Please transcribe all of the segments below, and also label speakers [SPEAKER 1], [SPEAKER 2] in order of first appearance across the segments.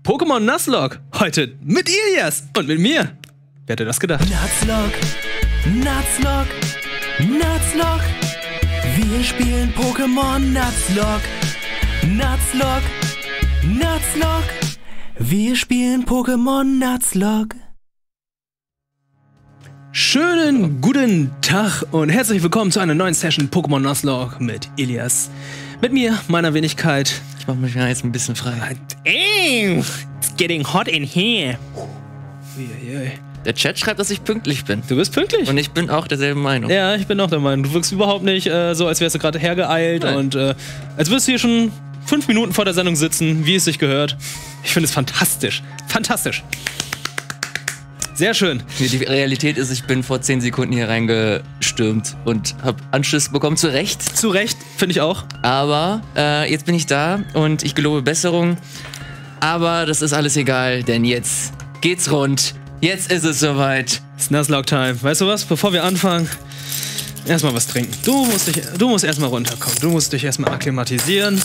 [SPEAKER 1] Pokémon Nuzlocke. Heute mit Ilias und mit mir. Wer hätte das gedacht?
[SPEAKER 2] Nuzlocke. Wir spielen Pokémon Nuzlocke. Wir spielen Pokémon Nuzlocke.
[SPEAKER 1] Schönen guten Tag und herzlich willkommen zu einer neuen Session Pokémon Nuzlocke mit Ilias. Mit mir, meiner Wenigkeit.
[SPEAKER 2] Ich mach mich jetzt ein bisschen frei.
[SPEAKER 1] It's getting hot in here.
[SPEAKER 2] Der Chat schreibt, dass ich pünktlich bin.
[SPEAKER 1] Du bist pünktlich.
[SPEAKER 2] Und ich bin auch derselben Meinung.
[SPEAKER 1] Ja, ich bin auch der Meinung. Du wirkst überhaupt nicht so, als wärst du gerade hergeeilt.
[SPEAKER 2] Nein.
[SPEAKER 1] Und als würdest du hier schon 5 Minuten vor der Sendung sitzen, wie es sich gehört. Ich finde es fantastisch. Fantastisch. Sehr schön.
[SPEAKER 2] Die Realität ist, ich bin vor 10 Sekunden hier reingestürmt und habe Anschluss bekommen, zu Recht.
[SPEAKER 1] Zu Recht, finde ich auch.
[SPEAKER 2] Aber jetzt bin ich da und ich gelobe Besserung. Aber das ist alles egal, denn jetzt geht's rund. Jetzt ist es soweit.
[SPEAKER 1] Es ist Nuzlocke-Time. Weißt du was? Bevor wir anfangen, erstmal was trinken. Du musst erstmal runterkommen. Du musst dich erstmal akklimatisieren.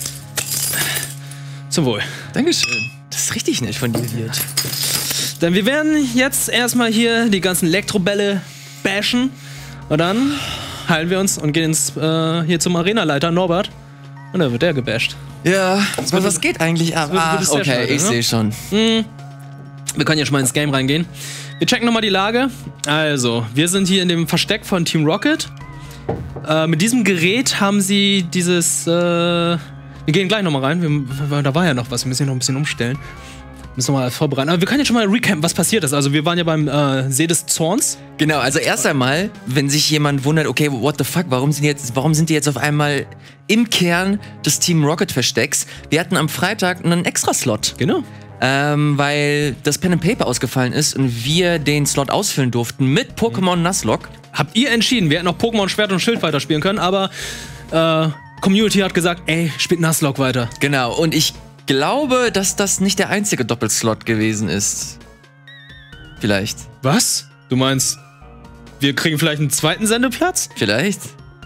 [SPEAKER 1] Zum Wohl.
[SPEAKER 2] Dankeschön. Das ist richtig nett von dir, Liert.
[SPEAKER 1] Denn wir werden jetzt erstmal hier die ganzen Elektrobälle bashen. Und dann heilen wir uns und gehen hier zum Arenaleiter Norbert. Und dann wird der gebasht.
[SPEAKER 2] Ja, aber was geht eigentlich ab? Okay, ich sehe schon.
[SPEAKER 1] Wir können ja schon mal ins Game reingehen. Wir checken nochmal die Lage. Also, wir sind hier in dem Versteck von Team Rocket. Mit diesem Gerät haben sie dieses... wir gehen gleich nochmal rein. Da war ja noch was. Wir müssen hier noch ein bisschen umstellen. Müssen wir mal vorbereiten. Aber wir können jetzt schon mal recappen, was passiert ist. Also wir waren ja beim See des Zorns.
[SPEAKER 2] Genau, also erst einmal, wenn sich jemand wundert, okay, what the fuck, warum sind die jetzt auf einmal im Kern des Team Rocket Verstecks? Wir hatten am Freitag einen Extra-Slot.
[SPEAKER 1] Genau.
[SPEAKER 2] Weil das Pen and Paper ausgefallen ist und wir den Slot ausfüllen durften mit Pokémon Nuzlocke.
[SPEAKER 1] Habt ihr entschieden, wir hätten noch Pokémon Schwert und Schild weiterspielen können, aber Community hat gesagt, ey, spielt Nuzlocke weiter.
[SPEAKER 2] Genau, und ich glaube, dass das nicht der einzige Doppelslot gewesen ist. Vielleicht.
[SPEAKER 1] Was? Du meinst, wir kriegen vielleicht einen zweiten Sendeplatz?
[SPEAKER 2] Vielleicht.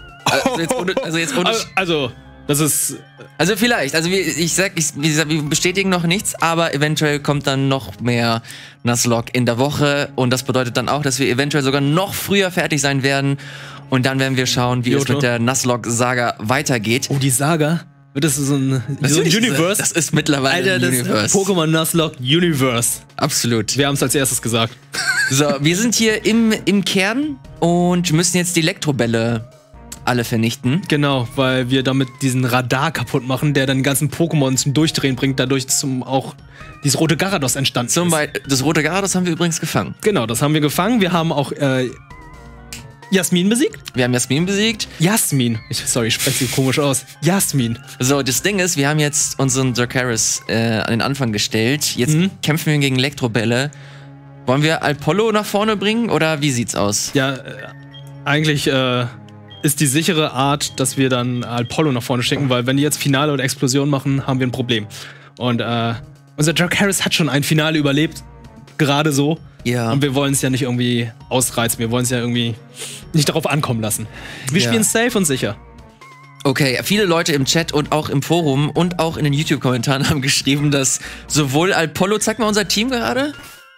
[SPEAKER 1] Also, das ist...
[SPEAKER 2] Also vielleicht. Also wir bestätigen noch nichts, aber eventuell kommt dann noch mehr Nuzlocke in der Woche. Und das bedeutet dann auch, dass wir eventuell sogar noch früher fertig sein werden. Und dann werden wir schauen, wie es mit der Nuzlocke-Saga weitergeht.
[SPEAKER 1] Oh, die Saga? Das ist so ein Universe.
[SPEAKER 2] Das ist mittlerweile ein Universe.
[SPEAKER 1] Pokémon Nuzlocke Universe.
[SPEAKER 2] Absolut.
[SPEAKER 1] Wir haben es als erstes gesagt.
[SPEAKER 2] So, wir sind hier im Kern und müssen jetzt die Elektrobälle alle vernichten.
[SPEAKER 1] Genau, weil wir damit diesen Radar kaputt machen, der dann die ganzen Pokémon zum Durchdrehen bringt, dadurch auch dieses rote Gyarados entstanden ist.
[SPEAKER 2] Das rote Gyarados haben wir übrigens gefangen.
[SPEAKER 1] Genau, das haben wir gefangen. Wir haben auch Jasmin besiegt?
[SPEAKER 2] Wir haben Jasmin besiegt.
[SPEAKER 1] Jasmin. Sorry, ich spreche sie komisch aus. Jasmin.
[SPEAKER 2] So, das Ding ist, wir haben jetzt unseren Dracaris an den Anfang gestellt. Jetzt kämpfen wir gegen Elektrobälle. Wollen wir Alpollo nach vorne bringen oder wie sieht's aus?
[SPEAKER 1] Ja, eigentlich ist die sichere Art, dass wir dann Alpollo nach vorne schicken, weil wenn die jetzt Finale oder Explosion machen, haben wir ein Problem. Und unser Dracaris hat schon ein Finale überlebt. Gerade so.
[SPEAKER 2] Ja.
[SPEAKER 1] Und wir wollen es ja nicht irgendwie ausreizen. Wir wollen es ja irgendwie nicht darauf ankommen lassen. Wir spielen safe und sicher.
[SPEAKER 2] Okay, viele Leute im Chat und auch im Forum und auch in den YouTube-Kommentaren haben geschrieben, dass sowohl Alpollo, zeig mal unser Team gerade.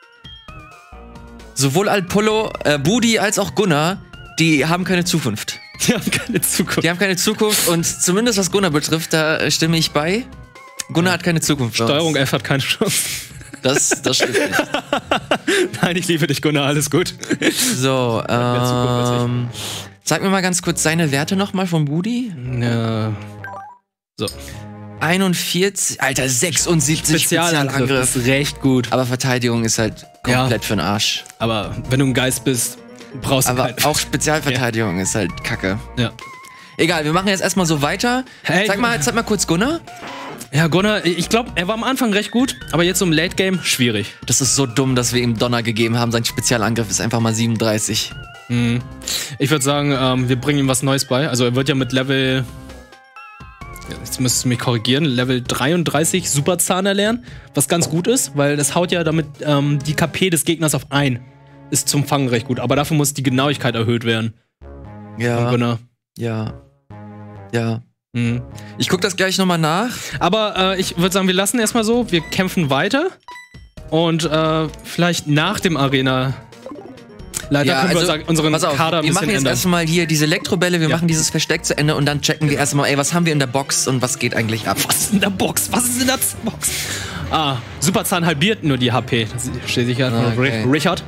[SPEAKER 2] Sowohl Alpollo, Budi als auch Gunnar, die haben keine Zukunft.
[SPEAKER 1] Die haben keine Zukunft.
[SPEAKER 2] Die haben keine Zukunft und zumindest was Gunnar betrifft, da stimme ich bei. Gunnar hat keine Zukunft.
[SPEAKER 1] Steuerung F hat keine Chance.
[SPEAKER 2] Das stimmt nicht.
[SPEAKER 1] Nein, ich liebe dich, Gunnar, alles gut.
[SPEAKER 2] So, sag mir mal ganz kurz seine Werte nochmal von Budi.
[SPEAKER 1] Ja. So.
[SPEAKER 2] 41, Alter, 76
[SPEAKER 1] Spezialangriff. Ist recht gut.
[SPEAKER 2] Aber Verteidigung ist halt komplett für den Arsch.
[SPEAKER 1] Aber wenn du ein Geist bist, brauchst du
[SPEAKER 2] aber auch Spezialverteidigung ist halt kacke.
[SPEAKER 1] Ja.
[SPEAKER 2] Egal, wir machen jetzt erstmal so weiter.
[SPEAKER 1] Hey,
[SPEAKER 2] zeig mal kurz Gunnar.
[SPEAKER 1] Ja, Gunnar, ich glaube, er war am Anfang recht gut, aber jetzt im Late Game schwierig.
[SPEAKER 2] Das ist so dumm, dass wir ihm Donner gegeben haben. Sein Spezialangriff ist einfach mal 37.
[SPEAKER 1] Ich würde sagen, wir bringen ihm was Neues bei. Also er wird ja mit Level... Jetzt müsstest du mich korrigieren. Level 33 Superzahn erlernen, was ganz gut ist, weil das haut ja damit die KP des Gegners auf 1. Ist zum Fangen recht gut, aber dafür muss die Genauigkeit erhöht werden.
[SPEAKER 2] Ja.
[SPEAKER 1] Gunnar.
[SPEAKER 2] Ja.
[SPEAKER 1] Mhm.
[SPEAKER 2] Ich guck das gleich nochmal nach.
[SPEAKER 1] Aber ich würde sagen, wir lassen erstmal so. Wir kämpfen weiter. Und vielleicht nach dem Arena. Leider können wir unseren
[SPEAKER 2] pass auf,
[SPEAKER 1] Kader ein
[SPEAKER 2] wir
[SPEAKER 1] bisschen
[SPEAKER 2] machen jetzt
[SPEAKER 1] ändern.
[SPEAKER 2] erstmal hier diese Elektrobälle, wir machen dieses Versteck zu Ende und dann checken wir erstmal, ey, was haben wir in der Box und was geht eigentlich ab?
[SPEAKER 1] Was ist in der Box? Was ist in der Box? Ah, Superzahn halbiert nur die HP. Das steht sicher.
[SPEAKER 2] Okay.
[SPEAKER 1] Richard.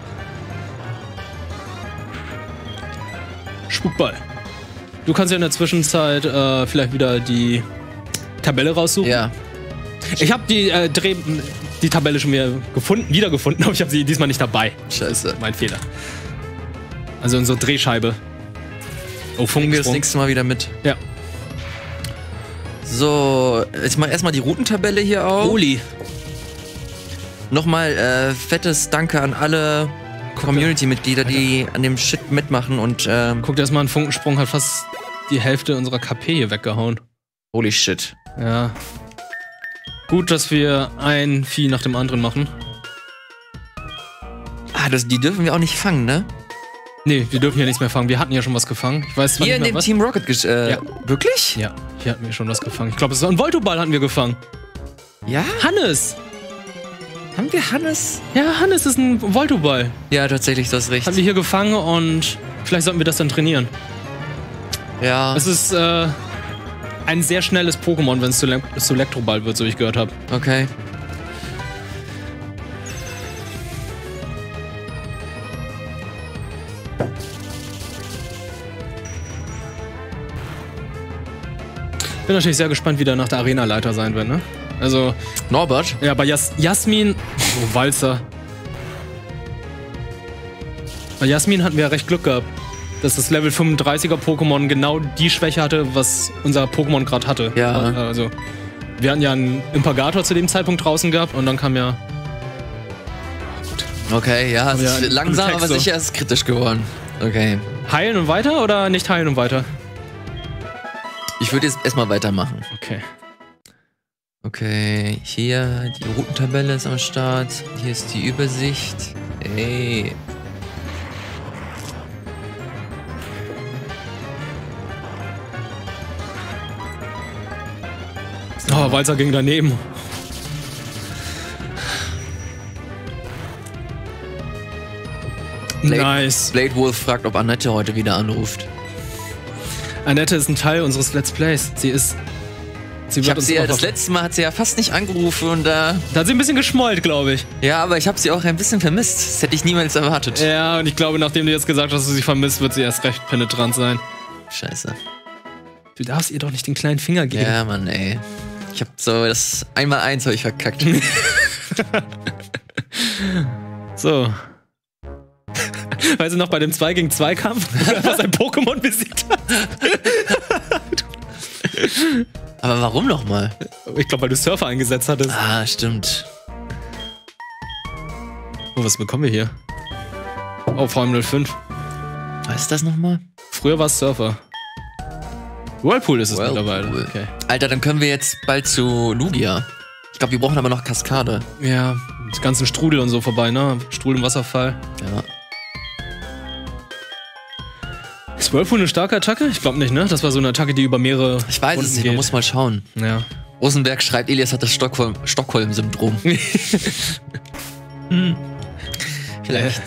[SPEAKER 1] Spukball. Du kannst ja in der Zwischenzeit vielleicht wieder die Tabelle raussuchen.
[SPEAKER 2] Ja.
[SPEAKER 1] Ich habe die Tabelle schon wiedergefunden, aber ich habe sie diesmal nicht dabei.
[SPEAKER 2] Scheiße.
[SPEAKER 1] Mein Fehler. Also unsere Drehscheibe. Oh,
[SPEAKER 2] Nehmen wir das
[SPEAKER 1] Funkensprung.
[SPEAKER 2] nächste Mal wieder mit.
[SPEAKER 1] Ja.
[SPEAKER 2] So, ich mache erstmal die Routentabelle hier auf.
[SPEAKER 1] Oli.
[SPEAKER 2] Nochmal fettes Danke an alle Community-Mitglieder, die an dem Shit mitmachen und
[SPEAKER 1] Guck dir das mal, ein Funkensprung hat fast die Hälfte unserer KP hier weggehauen.
[SPEAKER 2] holy shit.
[SPEAKER 1] Ja. Gut, dass wir ein Vieh nach dem anderen machen.
[SPEAKER 2] Ah, die dürfen wir auch nicht fangen, ne?
[SPEAKER 1] Nee, wir dürfen ja nichts mehr fangen. Wir hatten ja schon was gefangen. Ich weiß zwar
[SPEAKER 2] Hier
[SPEAKER 1] nicht
[SPEAKER 2] in
[SPEAKER 1] mehr
[SPEAKER 2] dem
[SPEAKER 1] was.
[SPEAKER 2] Team Rocket wirklich?
[SPEAKER 1] Ja, hier hatten wir schon was gefangen. Ich glaube, es war ein Voltoball hatten wir gefangen.
[SPEAKER 2] Ja?
[SPEAKER 1] Hannes!
[SPEAKER 2] Haben wir Hannes?
[SPEAKER 1] Ja, Hannes ist ein Voltoball.
[SPEAKER 2] Ja, tatsächlich, du hast recht.
[SPEAKER 1] Haben wir hier gefangen und vielleicht sollten wir das dann trainieren.
[SPEAKER 2] Ja,
[SPEAKER 1] Es ist ein sehr schnelles Pokémon, wenn es zu Elektroball wird, so wie ich gehört habe.
[SPEAKER 2] okay.
[SPEAKER 1] Bin natürlich sehr gespannt, wie der nach der Arena-Leiter sein wird, ne? Also,
[SPEAKER 2] Norbert?
[SPEAKER 1] ja, bei Jasmin. Oh, Walzer. Bei Jasmin hatten wir ja recht Glück gehabt, dass das Level 35er Pokémon genau die Schwäche hatte, was unser Pokémon gerade hatte.
[SPEAKER 2] Ja.
[SPEAKER 1] Also, wir hatten ja einen Impagator zu dem Zeitpunkt draußen gehabt und dann kam ja.
[SPEAKER 2] Okay, ja, es
[SPEAKER 1] ja
[SPEAKER 2] ist
[SPEAKER 1] einen
[SPEAKER 2] langsam,
[SPEAKER 1] Text
[SPEAKER 2] aber
[SPEAKER 1] so.
[SPEAKER 2] sicher ist es kritisch geworden. Okay.
[SPEAKER 1] Heilen und weiter oder nicht heilen und weiter?
[SPEAKER 2] Ich würde jetzt erstmal weitermachen.
[SPEAKER 1] Okay.
[SPEAKER 2] Okay, hier die Routentabelle ist am Start. Hier ist die Übersicht. Ey.
[SPEAKER 1] Oh, Walzer ging daneben. Nice.
[SPEAKER 2] Blade Wolf fragt, ob Annette heute wieder anruft.
[SPEAKER 1] Annette ist ein Teil unseres Let's Plays. Sie
[SPEAKER 2] Ich
[SPEAKER 1] wird
[SPEAKER 2] habe
[SPEAKER 1] uns
[SPEAKER 2] sie ja,
[SPEAKER 1] auch
[SPEAKER 2] das
[SPEAKER 1] auf-
[SPEAKER 2] letzte Mal hat sie ja fast nicht angerufen und
[SPEAKER 1] Da hat sie ein bisschen geschmollt, glaube ich.
[SPEAKER 2] ja, aber ich habe sie auch ein bisschen vermisst. Das hätte ich niemals erwartet.
[SPEAKER 1] Ja, und ich glaube, nachdem du jetzt gesagt hast, dass du sie vermisst, wird sie erst recht penetrant sein.
[SPEAKER 2] Scheiße.
[SPEAKER 1] Du darfst ihr doch nicht den kleinen Finger geben.
[SPEAKER 2] Ja, Mann, ey. Ich hab so das 1x1 habe ich verkackt.
[SPEAKER 1] So. Weißt du noch, bei dem 2 gegen 2 Kampf, wo er einfach sein Pokémon besiegt hat?
[SPEAKER 2] Aber warum nochmal?
[SPEAKER 1] Ich glaube, weil du Surfer eingesetzt hattest.
[SPEAKER 2] Ah, stimmt.
[SPEAKER 1] Oh, was bekommen wir hier? Oh, VM05.
[SPEAKER 2] Was ist das nochmal?
[SPEAKER 1] Früher war es Surfer. Whirlpool ist es
[SPEAKER 2] Whirlpool.
[SPEAKER 1] mittlerweile. Okay.
[SPEAKER 2] Alter, dann können wir jetzt bald zu Lugia. Ich glaube, wir brauchen aber noch Kaskade.
[SPEAKER 1] Ja, die ganzen Strudel und so vorbei, ne? Strudel und Wasserfall.
[SPEAKER 2] Ja.
[SPEAKER 1] Ist Whirlpool eine starke Attacke? Ich glaube nicht, ne? Das war so eine Attacke, die über mehrere.
[SPEAKER 2] Ich weiß es nicht, man muss mal schauen.
[SPEAKER 1] Ja.
[SPEAKER 2] Rosenberg schreibt, Elias hat das Stockholm-Syndrom. Vielleicht.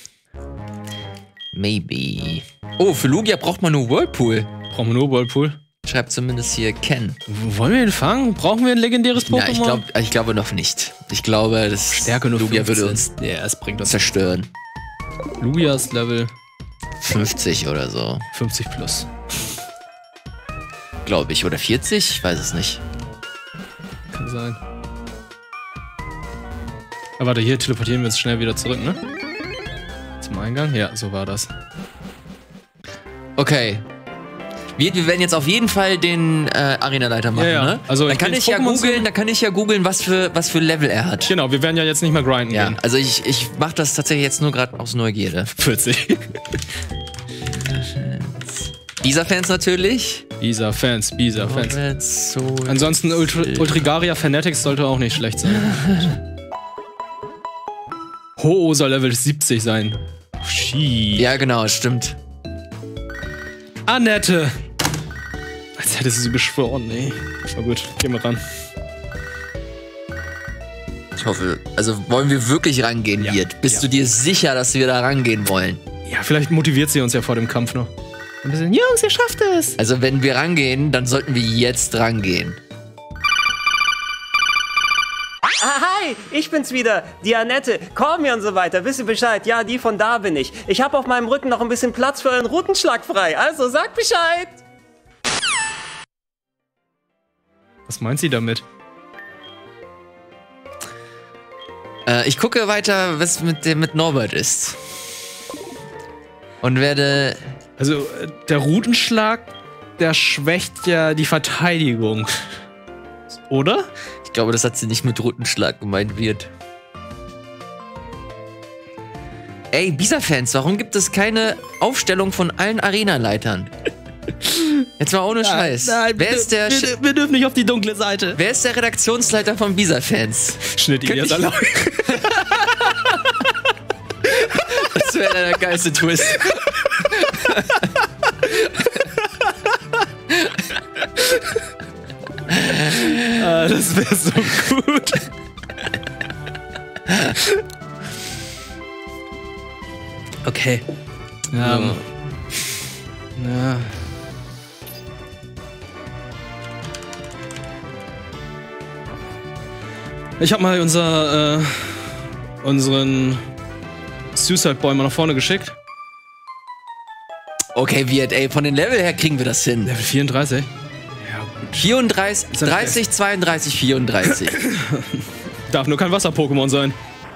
[SPEAKER 2] Maybe. Oh, für Lugia braucht man nur Whirlpool.
[SPEAKER 1] Brauchen wir nur Whirlpool?
[SPEAKER 2] Schreibt zumindest hier Ken.
[SPEAKER 1] Wollen wir ihn fangen? Brauchen wir ein legendäres Pokémon?
[SPEAKER 2] Ja, ich glaube noch nicht. Ich glaube, das
[SPEAKER 1] Stärke nur
[SPEAKER 2] Lugia
[SPEAKER 1] 15.
[SPEAKER 2] würde uns
[SPEAKER 1] Ja, es bringt uns.
[SPEAKER 2] zerstören.
[SPEAKER 1] Lugia ist Level
[SPEAKER 2] 50 oder so,
[SPEAKER 1] 50 plus.
[SPEAKER 2] glaube ich. Oder 40? Ich weiß es nicht.
[SPEAKER 1] Kann sein. Aber warte, hier teleportieren wir uns schnell wieder zurück, ne? Zum Eingang? Ja, so war das.
[SPEAKER 2] Okay. Wir werden jetzt auf jeden Fall den Arenaleiter machen,
[SPEAKER 1] Ja, ja.
[SPEAKER 2] ne?
[SPEAKER 1] Also
[SPEAKER 2] dann
[SPEAKER 1] ich
[SPEAKER 2] kann
[SPEAKER 1] bin
[SPEAKER 2] ich ja
[SPEAKER 1] Pokémon
[SPEAKER 2] googeln, was für Level er hat.
[SPEAKER 1] Genau, wir werden ja jetzt nicht mehr grinden
[SPEAKER 2] Ja,
[SPEAKER 1] gehen.
[SPEAKER 2] also ich mache das tatsächlich jetzt nur gerade aus Neugierde.
[SPEAKER 1] 40.
[SPEAKER 2] Dieser Fans natürlich.
[SPEAKER 1] Bisa-Fans.
[SPEAKER 2] Roberts, Soul,
[SPEAKER 1] Ansonsten Ultrigaria Fanatics sollte auch nicht schlecht sein. Ho-Oh soll Level 70 sein. Shit.
[SPEAKER 2] Ja, genau, stimmt.
[SPEAKER 1] Annette. Als hätte sie beschworen, ey. Na gut, gehen wir ran.
[SPEAKER 2] Ich hoffe, also wollen wir wirklich rangehen,
[SPEAKER 1] Ja.
[SPEAKER 2] Wirt? Bist
[SPEAKER 1] Ja.
[SPEAKER 2] du dir sicher, dass wir da rangehen wollen?
[SPEAKER 1] Ja, vielleicht motiviert sie uns ja vor dem Kampf noch. Ein bisschen, Jungs, ihr schafft es!
[SPEAKER 2] Also wenn wir rangehen, dann sollten wir jetzt rangehen.
[SPEAKER 3] Hi, ich bin's wieder, die Annette. Call mir und so weiter, wisst ihr Bescheid? Ja, die von da bin ich. Ich habe auf meinem Rücken noch ein bisschen Platz für einen Routenschlag frei, also sagt Bescheid.
[SPEAKER 1] Was meint sie damit?
[SPEAKER 2] Ich gucke weiter, was mit Norbert ist. Und werde...
[SPEAKER 1] Also, der Routenschlag, der schwächt ja die Verteidigung. Oder?
[SPEAKER 2] Ich glaube, das hat sie nicht mit Routenschlag gemeint, Wirt. Ey, Bisa-Fans, warum gibt es keine Aufstellung von allen Arenaleitern? Jetzt mal ohne Scheiß.
[SPEAKER 1] Nein,
[SPEAKER 2] Wer ist der
[SPEAKER 1] wir dürfen nicht auf die dunkle Seite.
[SPEAKER 2] Wer ist der Redaktionsleiter von Bisa-Fans?
[SPEAKER 1] Schnitt
[SPEAKER 2] Könnte
[SPEAKER 1] Elias
[SPEAKER 2] ich-
[SPEAKER 1] Alawi.
[SPEAKER 2] Das wäre der geilste Twist.
[SPEAKER 1] Ah, das wäre so gut. Okay. Ja. Ich habe mal unseren Suicide Boy mal nach vorne geschickt.
[SPEAKER 2] Okay, Wirt, ey, von den Level her kriegen wir das hin.
[SPEAKER 1] Level 34.
[SPEAKER 2] 34, 30, 32, 34.
[SPEAKER 1] Darf nur kein Wasser-Pokémon sein.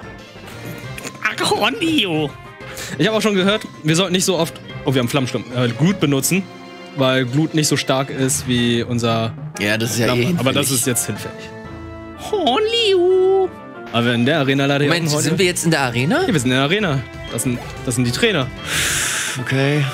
[SPEAKER 1] Aggrondio. Ich habe auch schon gehört, wir sollten nicht so oft, oh, wir haben Flammensturm, Glut benutzen, weil Glut nicht so stark ist wie unser
[SPEAKER 2] Ja, das ist ja
[SPEAKER 1] Flamme.
[SPEAKER 2] eh
[SPEAKER 1] Aber das
[SPEAKER 2] hinfällig.
[SPEAKER 1] ist jetzt hinfällig. Honliu. Aber in der Arena leider
[SPEAKER 2] Moment,
[SPEAKER 1] heute.
[SPEAKER 2] sind wir jetzt in der Arena?
[SPEAKER 1] Ja, wir sind in der Arena. Das sind die Trainer.
[SPEAKER 2] Okay.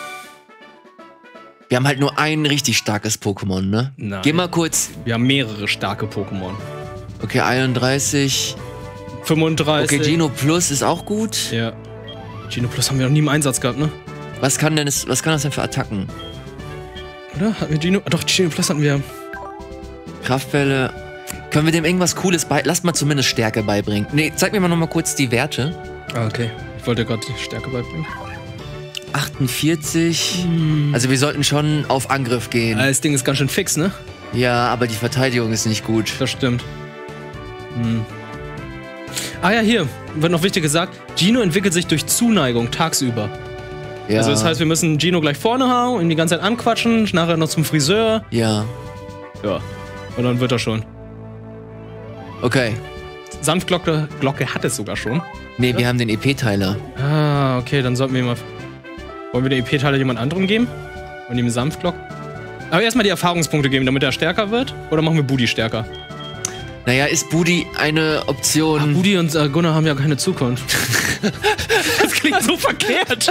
[SPEAKER 2] Wir haben halt nur ein richtig starkes Pokémon, ne?
[SPEAKER 1] Nein.
[SPEAKER 2] Geh mal kurz.
[SPEAKER 1] Wir haben mehrere starke Pokémon.
[SPEAKER 2] Okay, 31.
[SPEAKER 1] 35.
[SPEAKER 2] Okay, Geno Plus ist auch gut.
[SPEAKER 1] Ja. Geno Plus haben wir noch nie im Einsatz gehabt, ne?
[SPEAKER 2] Was kann das denn für Attacken?
[SPEAKER 1] Oder? Hatten wir Geno? Doch, Geno Plus hatten wir.
[SPEAKER 2] Kraftwelle. Können wir dem irgendwas Cooles bei... Lass mal zumindest Stärke beibringen. Nee, zeig mir mal noch mal kurz die Werte.
[SPEAKER 1] Ah, okay. Ich wollte gerade die Stärke beibringen.
[SPEAKER 2] 48. Also wir sollten schon auf Angriff gehen.
[SPEAKER 1] Das Ding ist ganz schön fix, ne?
[SPEAKER 2] Ja, aber die Verteidigung ist nicht gut.
[SPEAKER 1] Das stimmt. Ah ja, hier wird noch wichtig gesagt, Geno entwickelt sich durch Zuneigung tagsüber.
[SPEAKER 2] Ja.
[SPEAKER 1] Also das heißt, wir müssen Geno gleich vorne hauen, ihn die ganze Zeit anquatschen, nachher noch zum Friseur.
[SPEAKER 2] Ja.
[SPEAKER 1] Ja. Und dann wird er schon.
[SPEAKER 2] Okay.
[SPEAKER 1] Sanftglocke hat es sogar schon.
[SPEAKER 2] Nee, wir haben den EP-Teiler.
[SPEAKER 1] Ah, okay, dann sollten wir mal... Wollen wir den EP-Teiler jemand anderem geben? Und ihm Sanftglock? Aber erstmal die Erfahrungspunkte geben, damit er stärker wird? Oder machen wir Budi stärker?
[SPEAKER 2] Naja, ist Budi eine Option?
[SPEAKER 1] Budi und Gunnar haben ja keine Zukunft. Das klingt so verkehrt.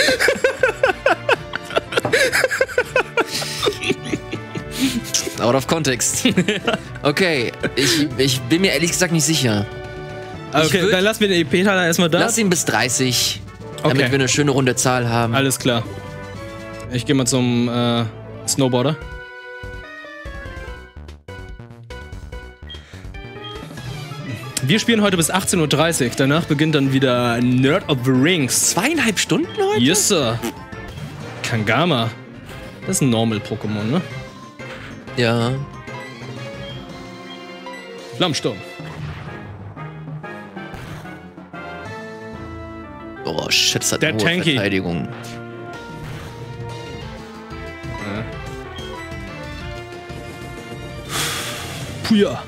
[SPEAKER 2] Out of context. Okay, ich bin mir ehrlich gesagt nicht sicher.
[SPEAKER 1] Okay,
[SPEAKER 2] würd-
[SPEAKER 1] dann lassen wir den EP-Teiler erstmal da.
[SPEAKER 2] Lass ihn bis 30, damit
[SPEAKER 1] Okay.
[SPEAKER 2] wir eine schöne runde Zahl haben.
[SPEAKER 1] Alles klar. Ich gehe mal zum Snowboarder. Wir spielen heute bis 18:30 Uhr. Danach beginnt dann wieder Nerd of the Rings.
[SPEAKER 2] 2,5 Stunden heute?
[SPEAKER 1] Yes, Sir. Kangama. Das ist ein Normal-Pokémon, ne?
[SPEAKER 2] Ja.
[SPEAKER 1] Flammensturm.
[SPEAKER 2] Oh shit, das hat
[SPEAKER 1] Der
[SPEAKER 2] eine hohe
[SPEAKER 1] Tanky.
[SPEAKER 2] Verteidigung.
[SPEAKER 1] Puja.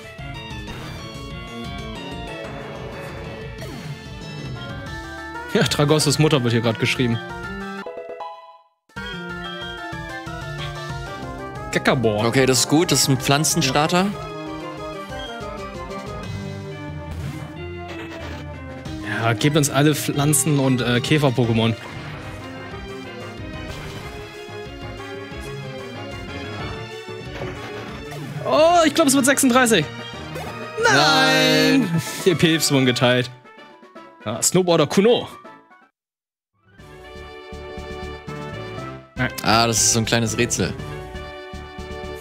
[SPEAKER 1] Ja, Tragossos Mutter wird hier gerade geschrieben. Gekabor.
[SPEAKER 2] Okay, das ist gut, das ist ein Pflanzenstarter.
[SPEAKER 1] Ja, gebt uns alle Pflanzen- und Käfer-Pokémon. Oh, ich glaube, es wird 36. Nein! Die EPs wurden geteilt. Ja, Snowboarder Kuno.
[SPEAKER 2] Ah, das ist so ein kleines Rätsel.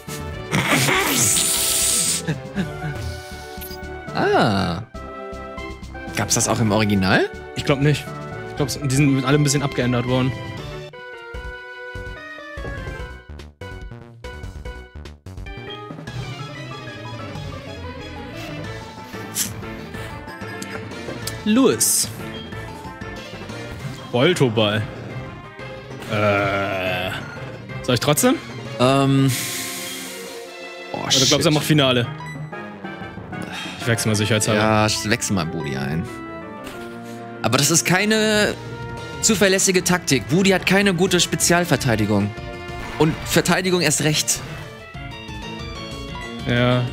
[SPEAKER 2] Ah. Gab's das auch im Original?
[SPEAKER 1] Ich glaube nicht. Ich glaube, die sind alle ein bisschen abgeändert worden. Louis. Voltoball. Soll ich trotzdem?
[SPEAKER 2] Oh,
[SPEAKER 1] Oder glaubst du, er macht Finale? Ich wechsle mal sicherheitshalber.
[SPEAKER 2] Ja, wechsel mal Woody ein. Aber das ist keine zuverlässige Taktik. Woody hat keine gute Spezialverteidigung. Und Verteidigung erst recht.
[SPEAKER 1] Ja.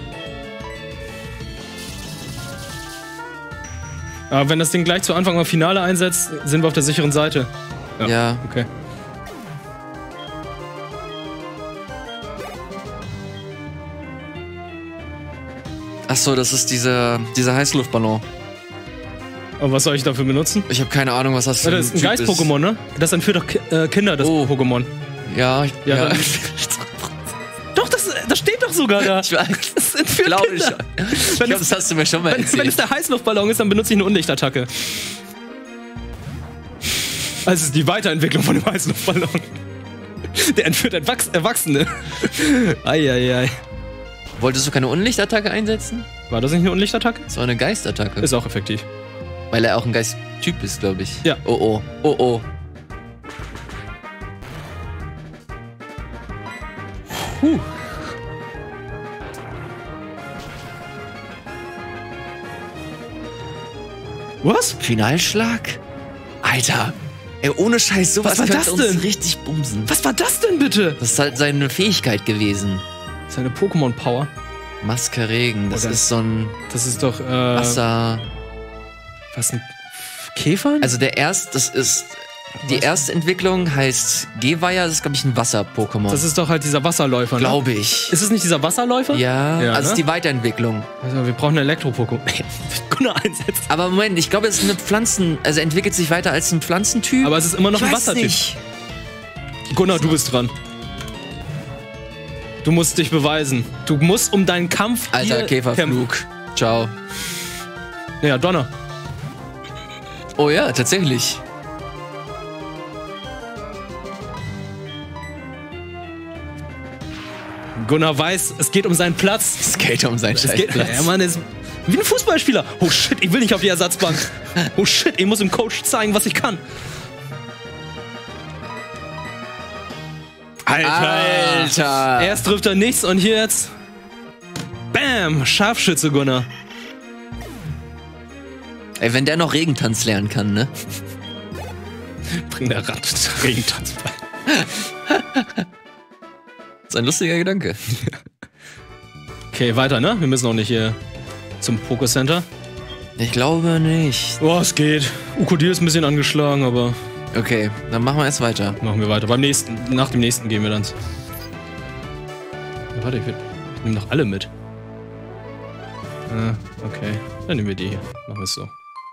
[SPEAKER 1] Aber wenn das Ding gleich zu Anfang mal Finale einsetzt, sind wir auf der sicheren Seite.
[SPEAKER 2] Ja.
[SPEAKER 1] Okay.
[SPEAKER 2] Achso, das ist dieser Heißluftballon.
[SPEAKER 1] Und was soll ich dafür benutzen?
[SPEAKER 2] Ich habe keine Ahnung, was das für
[SPEAKER 1] Das ist ein Geist-Pokémon, ne? Das entführt doch Kinder, das Pokémon.
[SPEAKER 2] Ja,
[SPEAKER 1] Ja, dann- Doch, das steht doch sogar da.
[SPEAKER 2] Ich weiß.
[SPEAKER 1] Das entführt
[SPEAKER 2] Glaube
[SPEAKER 1] Kinder.
[SPEAKER 2] ich. Ich glaube, das hast du mir schon mal
[SPEAKER 1] Wenn
[SPEAKER 2] erzählt.
[SPEAKER 1] es der Heißluftballon ist, dann benutze ich eine Unlichtattacke. Also es ist die Weiterentwicklung von dem Heißluftballon. Der entführt Erwachsene. Eieiei.
[SPEAKER 2] Wolltest du keine Unlichtattacke einsetzen?
[SPEAKER 1] War das nicht eine Unlichtattacke?
[SPEAKER 2] Das war eine Geistattacke.
[SPEAKER 1] Ist auch effektiv.
[SPEAKER 2] Weil er auch ein Geisttyp ist, glaube ich.
[SPEAKER 1] Ja.
[SPEAKER 2] Oh oh. Oh oh.
[SPEAKER 1] Was?
[SPEAKER 2] Finalschlag? Alter. Ey, ohne Scheiß, sowas
[SPEAKER 1] Was war
[SPEAKER 2] könnte
[SPEAKER 1] das
[SPEAKER 2] uns
[SPEAKER 1] denn?
[SPEAKER 2] richtig bumsen.
[SPEAKER 1] Was war das denn bitte?
[SPEAKER 2] Das ist halt seine Fähigkeit gewesen.
[SPEAKER 1] Seine Pokémon-Power.
[SPEAKER 2] Maskeregen, das
[SPEAKER 1] Oder-
[SPEAKER 2] ist so ein
[SPEAKER 1] Das ist doch,
[SPEAKER 2] Wasser.
[SPEAKER 1] Was, ein Käfer?
[SPEAKER 2] Also das ist. Die erste Entwicklung heißt Geweiher, das ist, glaube ich, ein Wasser-Pokémon.
[SPEAKER 1] Das ist doch halt dieser Wasserläufer, ne?
[SPEAKER 2] Glaube ich.
[SPEAKER 1] Ist es nicht dieser Wasserläufer?
[SPEAKER 2] Ja,
[SPEAKER 1] Ja,
[SPEAKER 2] also
[SPEAKER 1] ne?
[SPEAKER 2] ist die Weiterentwicklung.
[SPEAKER 1] Also, wir brauchen einen Elektro-Pokémon. Gunnar einsetzen.
[SPEAKER 2] Aber Moment, ich glaube, es ist eine Pflanzen... Also entwickelt sich weiter als ein Pflanzentyp.
[SPEAKER 1] Aber es ist immer noch
[SPEAKER 2] ich
[SPEAKER 1] ein
[SPEAKER 2] weiß
[SPEAKER 1] Wassertyp.
[SPEAKER 2] nicht.
[SPEAKER 1] Gunnar, du bist dran. Du musst dich beweisen. Du musst um deinen Kampf
[SPEAKER 2] Alter,
[SPEAKER 1] hier kämpfen.
[SPEAKER 2] Käferflug. Ciao.
[SPEAKER 1] Ja, Donner.
[SPEAKER 2] Oh ja, tatsächlich.
[SPEAKER 1] Gunnar weiß, es geht um seinen Platz.
[SPEAKER 2] Skater um seinen
[SPEAKER 1] Es geht,
[SPEAKER 2] Scheißplatz.
[SPEAKER 1] der Mann ist wie ein Fußballspieler. Oh shit, ich will nicht auf die Ersatzbank. Oh shit, ich muss dem Coach zeigen, was ich kann.
[SPEAKER 2] Alter.
[SPEAKER 1] Erst trifft er nichts und hier jetzt. Bam! Scharfschütze, Gunnar.
[SPEAKER 2] Ey, wenn der noch Regentanz lernen kann, ne?
[SPEAKER 1] Bring der Rad Regentanz bei.
[SPEAKER 2] Das ist ein lustiger Gedanke.
[SPEAKER 1] Okay, weiter, ne? Wir müssen auch nicht hier zum Poké-Center.
[SPEAKER 2] Ich glaube nicht.
[SPEAKER 1] Oh, es geht. Ukodil ist ein bisschen angeschlagen, aber
[SPEAKER 2] Okay, dann machen wir erst weiter.
[SPEAKER 1] machen wir weiter. Nach dem nächsten gehen wir dann. Ja, warte, ich nehme noch alle mit. Okay. Dann nehmen wir die hier. Machen wir es so.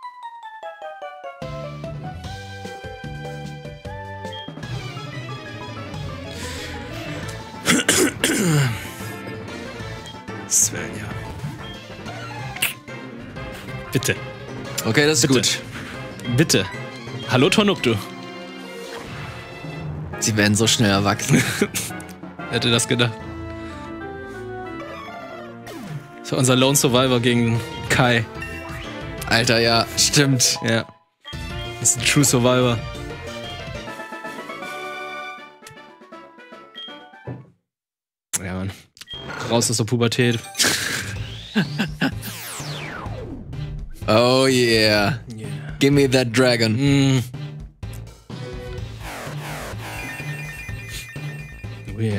[SPEAKER 1] Svenja. Bitte.
[SPEAKER 2] Okay, das ist
[SPEAKER 1] Bitte.
[SPEAKER 2] gut.
[SPEAKER 1] Bitte. Hallo Tornuptu.
[SPEAKER 2] Sie werden so schnell erwachsen.
[SPEAKER 1] Hätte das gedacht. Das war unser Lone Survivor gegen Kai.
[SPEAKER 2] Alter, ja, stimmt.
[SPEAKER 1] Ja. Das ist ein True Survivor. Ja, Mann. Raus aus der Pubertät.
[SPEAKER 2] Oh yeah.
[SPEAKER 1] Yeah.
[SPEAKER 2] Give me that dragon.
[SPEAKER 1] Mm. Oh yeah.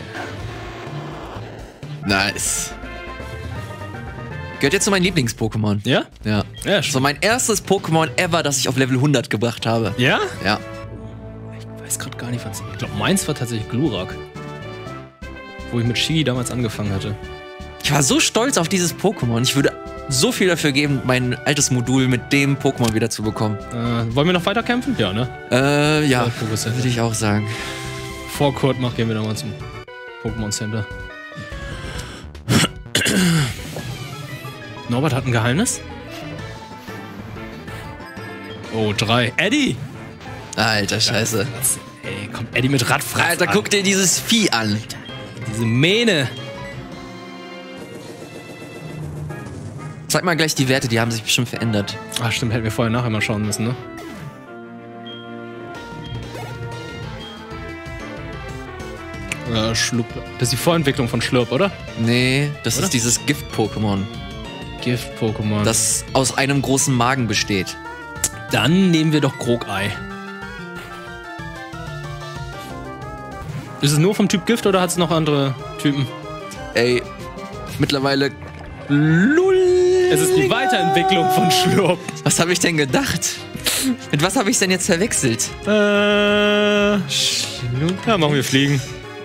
[SPEAKER 2] Nice. Gehört jetzt zu meinen Lieblings-Pokémon.
[SPEAKER 1] Ja?
[SPEAKER 2] Ja.
[SPEAKER 1] Ja,
[SPEAKER 2] So mein erstes Pokémon ever, das ich auf Level 100 gebracht habe.
[SPEAKER 1] Ja?
[SPEAKER 2] Ja.
[SPEAKER 1] Ich weiß gerade gar nicht, was. Ich glaube, meins war tatsächlich Glurak. Wo ich mit Shigi damals angefangen hatte.
[SPEAKER 2] Ich war so stolz auf dieses Pokémon. Ich würde so viel dafür geben, mein altes Modul mit dem Pokémon wieder zu bekommen.
[SPEAKER 1] Wollen wir noch weiter kämpfen? Ja, ne?
[SPEAKER 2] Ja,
[SPEAKER 1] Poké Center.
[SPEAKER 2] würde ich auch sagen.
[SPEAKER 1] Vor Kurt gehen wir nochmal zum Pokémon Center. Norbert hat ein Geheimnis. Oh, 3. Eddie!
[SPEAKER 2] Alter, scheiße.
[SPEAKER 1] Ey, kommt Eddie mit Radfratz
[SPEAKER 2] Alter,
[SPEAKER 1] an.
[SPEAKER 2] guck dir dieses Vieh an.
[SPEAKER 1] Diese Mähne.
[SPEAKER 2] Sag mal gleich die Werte, die haben sich bestimmt verändert.
[SPEAKER 1] Ach stimmt, hätten wir vorher nachher mal schauen müssen, ne? Schlupp. Das ist die Vorentwicklung von Schlurp, oder?
[SPEAKER 2] Nee, das
[SPEAKER 1] Oder?
[SPEAKER 2] ist dieses Gift-Pokémon,
[SPEAKER 1] Gift-Pokémon.
[SPEAKER 2] das aus einem großen Magen besteht.
[SPEAKER 1] Dann nehmen wir doch Krogei. Ist es nur vom Typ Gift oder hat es noch andere Typen?
[SPEAKER 2] Ey, mittlerweile... LUL.
[SPEAKER 1] Es ist die Weiterentwicklung von Schlurp.
[SPEAKER 2] Was habe ich denn gedacht? Mit was habe ich denn jetzt verwechselt?
[SPEAKER 1] Schlurp. Ja, machen wir Fliegen.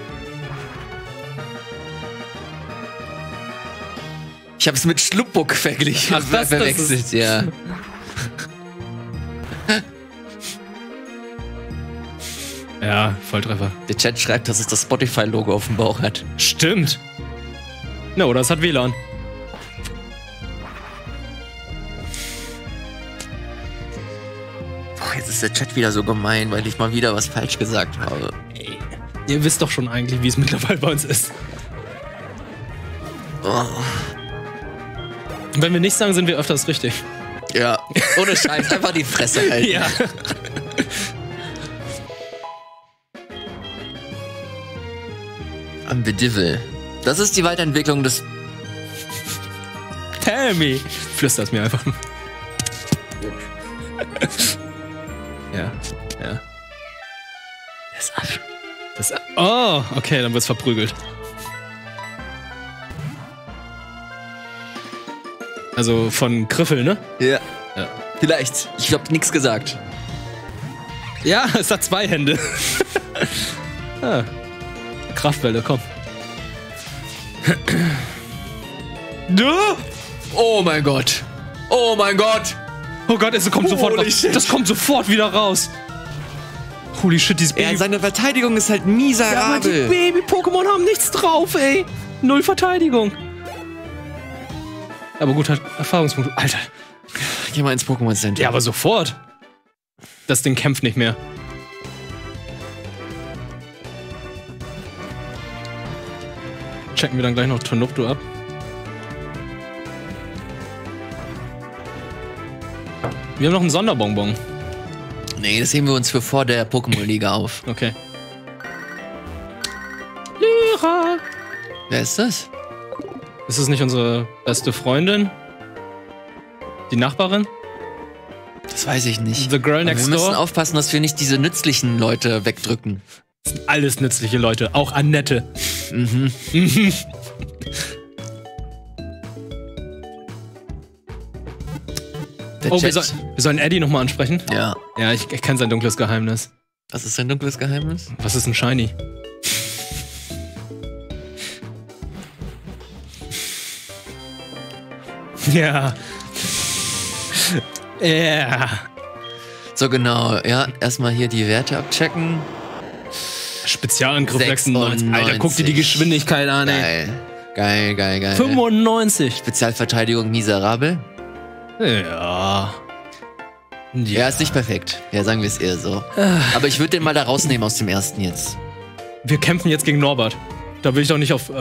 [SPEAKER 2] Ich habe es mit Schluppuck verglichen.
[SPEAKER 1] Ach, das
[SPEAKER 2] verwechselt,
[SPEAKER 1] ist-
[SPEAKER 2] ja.
[SPEAKER 1] Ja, Volltreffer.
[SPEAKER 2] Der Chat schreibt, dass es das Spotify-Logo auf dem Bauch hat.
[SPEAKER 1] Stimmt. Na, oder es hat WLAN.
[SPEAKER 2] Boah, jetzt ist der Chat wieder so gemein, weil ich mal wieder was falsch gesagt habe.
[SPEAKER 1] Ey, ihr wisst doch schon eigentlich, wie es mittlerweile bei uns ist.
[SPEAKER 2] Oh.
[SPEAKER 1] Und wenn wir nichts sagen, sind wir öfters richtig.
[SPEAKER 2] Ja, ohne Scheiß, einfach die Fresse halten.
[SPEAKER 1] Ja.
[SPEAKER 2] Ambedivil. Das ist die Weiterentwicklung des...
[SPEAKER 1] Tell me. Flüster's mir einfach. Ja, ja.
[SPEAKER 2] des Affen.
[SPEAKER 1] Oh, okay, dann wird's verprügelt. Also von Griffel, ne?
[SPEAKER 2] Ja.
[SPEAKER 1] Ja.
[SPEAKER 2] Vielleicht. Ich hab nichts gesagt.
[SPEAKER 1] Ja, es hat 2 Hände. Ah. Kraftwelle, komm. Du?
[SPEAKER 2] Oh mein Gott. Oh mein Gott.
[SPEAKER 1] Oh Gott, es kommt sofort
[SPEAKER 2] Holy
[SPEAKER 1] was.
[SPEAKER 2] shit.
[SPEAKER 1] Das kommt sofort wieder raus. Holy shit, dieses Baby.
[SPEAKER 2] Ja, seine Verteidigung ist halt
[SPEAKER 1] Ja, aber die
[SPEAKER 2] miserabel.
[SPEAKER 1] Baby-Pokémon haben nichts drauf, ey. 0 Verteidigung. Aber gut, hat Erfahrungspunkte. Alter.
[SPEAKER 2] Geh mal ins Pokémon Center.
[SPEAKER 1] Ja, aber sofort. Das Ding kämpft nicht mehr. Checken wir dann gleich noch Tonopto ab. Wir haben noch einen Sonderbonbon.
[SPEAKER 2] Nee, das heben wir uns für vor der Pokémon-Liga auf.
[SPEAKER 1] Okay. Lyra!
[SPEAKER 2] Wer ist das?
[SPEAKER 1] Ist es nicht unsere beste Freundin? Die Nachbarin?
[SPEAKER 2] Das weiß ich nicht.
[SPEAKER 1] The Girl
[SPEAKER 2] Aber
[SPEAKER 1] Next
[SPEAKER 2] wir müssen
[SPEAKER 1] Door?
[SPEAKER 2] aufpassen, dass wir nicht diese nützlichen Leute wegdrücken.
[SPEAKER 1] Das sind alles nützliche Leute. Auch Annette.
[SPEAKER 2] Der
[SPEAKER 1] Oh, wir
[SPEAKER 2] Chat.
[SPEAKER 1] sollen Eddie nochmal ansprechen?
[SPEAKER 2] Ja.
[SPEAKER 1] Ja, ich kenne sein dunkles Geheimnis.
[SPEAKER 2] Was ist dein dunkles Geheimnis?
[SPEAKER 1] Was ist ein Shiny? Ja. Ja.
[SPEAKER 2] So genau, ja. Erstmal hier die Werte abchecken.
[SPEAKER 1] Spezialangriff 96. Alter, guck dir die
[SPEAKER 2] 96.
[SPEAKER 1] Geschwindigkeit an, ey.
[SPEAKER 2] Geil. Geil, geil, geil.
[SPEAKER 1] 95.
[SPEAKER 2] Spezialverteidigung miserabel.
[SPEAKER 1] Ja.
[SPEAKER 2] Ja, ist nicht perfekt. Ja, sagen wir es eher so. Aber ich würde den mal da rausnehmen aus dem ersten jetzt.
[SPEAKER 1] Wir kämpfen jetzt gegen Norbert. Da will ich doch nicht auf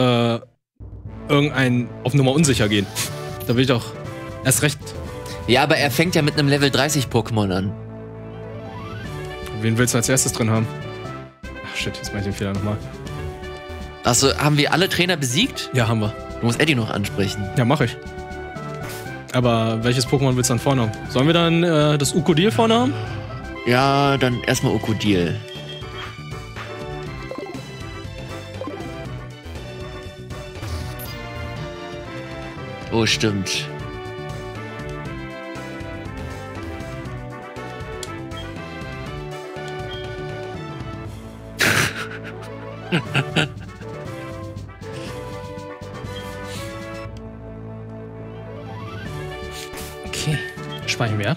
[SPEAKER 1] auf Nummer unsicher gehen. Da will ich doch erst recht.
[SPEAKER 2] Ja, aber er fängt ja mit einem Level 30 Pokémon an.
[SPEAKER 1] Wen willst du als erstes drin haben? Ach shit, jetzt mach ich den Fehler nochmal.
[SPEAKER 2] Achso, haben wir alle Trainer besiegt?
[SPEAKER 1] Ja, haben wir.
[SPEAKER 2] Du musst Eddie noch ansprechen.
[SPEAKER 1] Ja, mach ich. Aber welches Pokémon willst du dann vorne haben? Sollen wir dann das Ukodil vorne haben?
[SPEAKER 2] Ja, dann erstmal Okodil. Oh, stimmt.
[SPEAKER 1] Okay. Speichern wir ab.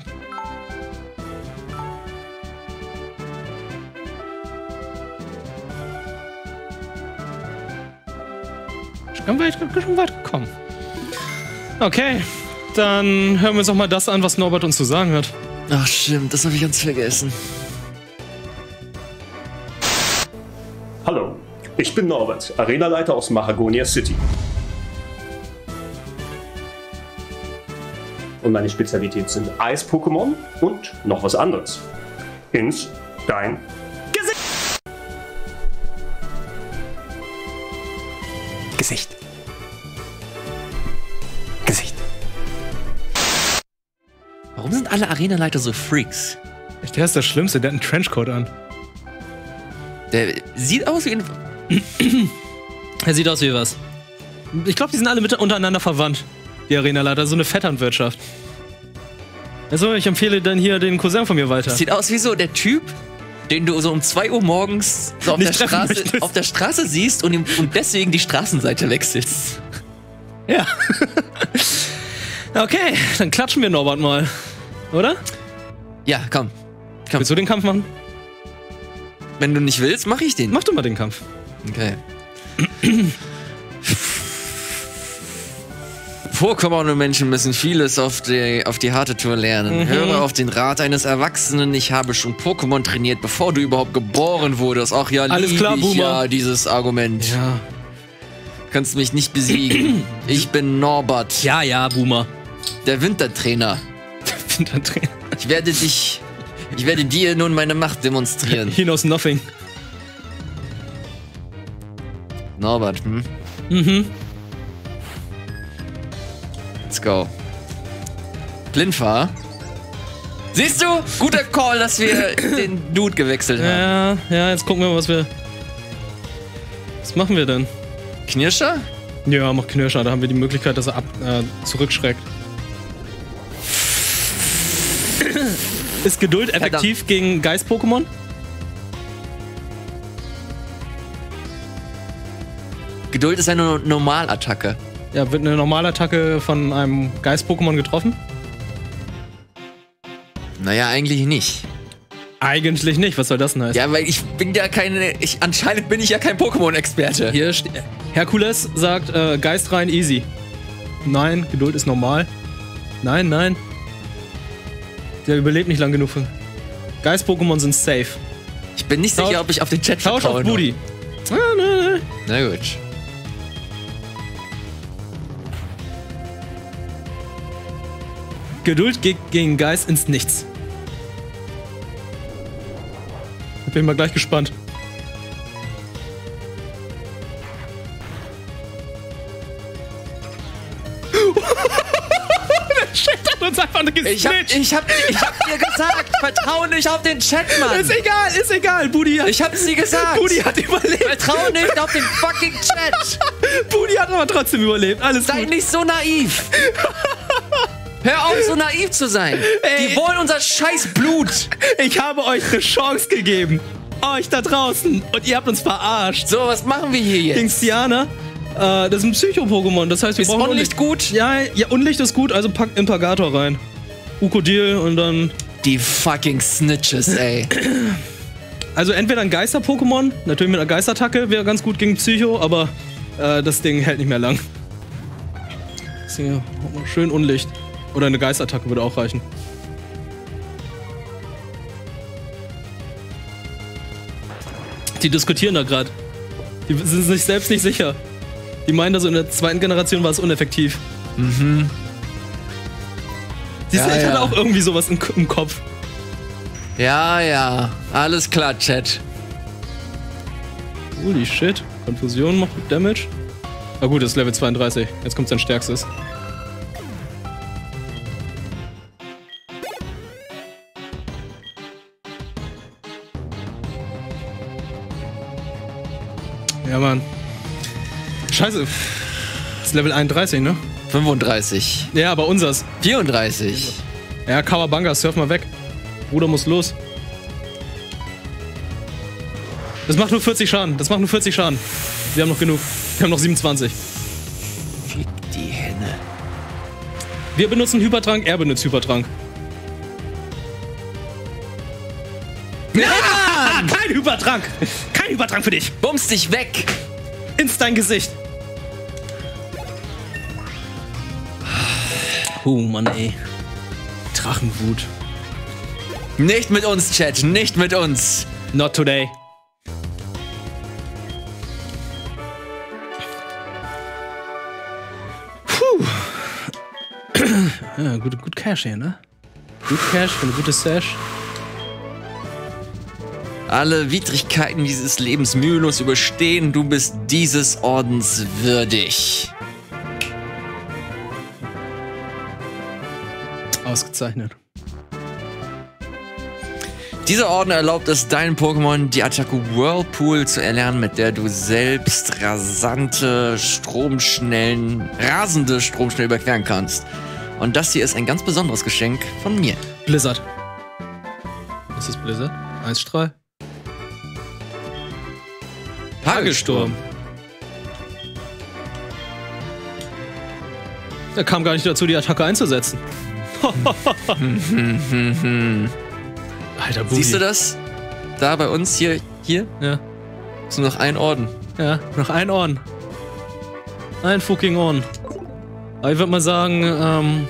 [SPEAKER 1] Schon weit gekommen. Okay, dann hören wir uns doch mal das an, was Norbert uns zu sagen hat.
[SPEAKER 2] Ach stimmt, das habe ich ganz vergessen.
[SPEAKER 4] Hallo, ich bin Norbert, Arenaleiter aus Mahagonia City. Und meine Spezialität sind Eis-Pokémon und noch was anderes. Ins dein Gesicht. Gesicht.
[SPEAKER 2] Warum sind alle Arenaleiter so Freaks?
[SPEAKER 1] Der ist das Schlimmste, der hat einen Trenchcoat an.
[SPEAKER 2] Der sieht aus wie ein...
[SPEAKER 1] Er sieht aus wie was. Ich glaube, die sind alle untereinander verwandt, die Arenaleiter. So eine Vetternwirtschaft. Also, ich empfehle dann hier den Cousin von mir weiter.
[SPEAKER 2] Sieht aus wie so der Typ, den du so um 2 Uhr morgens so auf der Straße siehst und deswegen die Straßenseite wechselst.
[SPEAKER 1] Ja. Okay, dann klatschen wir Norbert mal. Oder?
[SPEAKER 2] Ja, komm.
[SPEAKER 1] Willst du den Kampf machen?
[SPEAKER 2] Wenn du nicht willst, mach ich den.
[SPEAKER 1] Mach du mal den Kampf.
[SPEAKER 2] Okay. Vorkommende Menschen müssen vieles auf die harte Tour lernen. Höre auf den Rat eines Erwachsenen. Ich habe schon Pokémon trainiert, bevor du überhaupt geboren wurdest. Ach ja,
[SPEAKER 1] alles klar, Boomer.
[SPEAKER 2] Ja, dieses Argument.
[SPEAKER 1] Ja.
[SPEAKER 2] Kannst mich nicht besiegen. Ich bin Norbert.
[SPEAKER 1] Ja, Boomer.
[SPEAKER 2] Der Wintertrainer.
[SPEAKER 1] Der Wintertrainer.
[SPEAKER 2] Ich werde dir nun meine Macht demonstrieren.
[SPEAKER 1] He knows nothing.
[SPEAKER 2] Norbert, Let's go. Blindfahr. Siehst du? Guter Call, dass wir den Dude gewechselt haben.
[SPEAKER 1] Ja, jetzt gucken wir mal, was machen wir denn?
[SPEAKER 2] Knirscher?
[SPEAKER 1] Ja, mach Knirscher, da haben wir die Möglichkeit, dass er zurückschreckt. Ist Geduld effektiv gegen Geist-Pokémon?
[SPEAKER 2] Geduld ist eine Normalattacke.
[SPEAKER 1] Ja, wird eine Normalattacke von einem Geist-Pokémon getroffen?
[SPEAKER 2] Naja, eigentlich nicht.
[SPEAKER 1] Eigentlich nicht, was soll das denn heißen?
[SPEAKER 2] Ja, weil anscheinend bin ich ja kein Pokémon-Experte.
[SPEAKER 1] Hier Herkules sagt, Geist rein easy. Nein, Geduld ist normal. Nein. Der überlebt nicht lang genug. Geist-Pokémon sind safe.
[SPEAKER 2] Ich bin nicht sicher, ob ich auf den Chat vertraue.
[SPEAKER 1] Tausch auf Booty. Nein.
[SPEAKER 2] Na gut.
[SPEAKER 1] Geduld geht gegen Geist ins Nichts. Ich bin mal gleich gespannt. Der Chat hat uns einfach gesnitcht.
[SPEAKER 2] Ich hab dir gesagt, vertrau nicht auf den Chat, Mann.
[SPEAKER 1] Ist egal. Booty hat...
[SPEAKER 2] Ich hab's dir gesagt.
[SPEAKER 1] Booty hat überlebt.
[SPEAKER 2] Vertrau nicht auf den fucking Chat.
[SPEAKER 1] Booty hat aber trotzdem überlebt. Alles
[SPEAKER 2] Sei
[SPEAKER 1] gut.
[SPEAKER 2] nicht so naiv. Hör auf, so naiv zu sein.
[SPEAKER 1] Ey.
[SPEAKER 2] Die wollen unser scheiß Blut.
[SPEAKER 1] Ich habe euch eine Chance gegeben. Euch da draußen. Und ihr habt uns verarscht.
[SPEAKER 2] So, was machen wir hier jetzt?
[SPEAKER 1] Gegen Stiana. Das ist ein Psycho-Pokémon. Das heißt, wir brauchen
[SPEAKER 2] Unlicht gut?
[SPEAKER 1] Ja, Unlicht ist gut, also packt Impagator rein. Ukodil und dann...
[SPEAKER 2] Die fucking Snitches, ey.
[SPEAKER 1] Also entweder ein Geister-Pokémon, natürlich mit einer Geistattacke, wäre ganz gut gegen Psycho, aber das Ding hält nicht mehr lang. Deswegen schön Unlicht. Oder eine Geistattacke würde auch reichen. Die diskutieren da gerade. Die sind sich selbst nicht sicher. Die meinen, also in der zweiten Generation war es uneffektiv. Siehst du, ich hatte auch irgendwie sowas im Kopf.
[SPEAKER 2] Ja. Alles klar, Chat.
[SPEAKER 1] Holy shit. Konfusion macht Damage. Ah gut, das ist Level 32. Jetzt kommt sein stärkstes. Ja, Mann. Scheiße. Das ist Level 31, ne?
[SPEAKER 2] 35.
[SPEAKER 1] Ja, aber unsers.
[SPEAKER 2] 34.
[SPEAKER 1] Ja, Kawabanga, surf mal weg. Bruder muss los. Das macht nur 40 Schaden. Wir haben noch genug. Wir haben noch 27.
[SPEAKER 2] Fick die Henne.
[SPEAKER 1] Wir benutzen Hypertrank, er benutzt Hypertrank. Ja! Kein Hypertrank! Kein Hypertrank für dich!
[SPEAKER 2] Bums dich weg!
[SPEAKER 1] Ins dein Gesicht! Oh Mann, ey. Drachenwut.
[SPEAKER 2] Nicht mit uns, Chat, nicht mit uns.
[SPEAKER 1] Not today. Puh. Ja, gut Cash hier, ne? Gut Cash für eine gute Sash.
[SPEAKER 2] Alle Widrigkeiten dieses Lebens mühelos überstehen. Du bist dieses Ordens würdig.
[SPEAKER 1] Ausgezeichnet.
[SPEAKER 2] Dieser Orden erlaubt es deinen Pokémon, die Attacke Whirlpool zu erlernen, mit der du selbst rasende Stromschnell überqueren kannst. Und das hier ist ein ganz besonderes Geschenk von mir.
[SPEAKER 1] Blizzard. Was ist Blizzard? Eisstrahl? Hagelsturm. Er kam gar nicht dazu, die Attacke einzusetzen. Alter, Booty.
[SPEAKER 2] Siehst du das? Da bei uns hier?
[SPEAKER 1] Ja.
[SPEAKER 2] Ist nur noch ein Orden.
[SPEAKER 1] Ja, noch ein Orden. Ein fucking Orden. Aber ich würde mal sagen,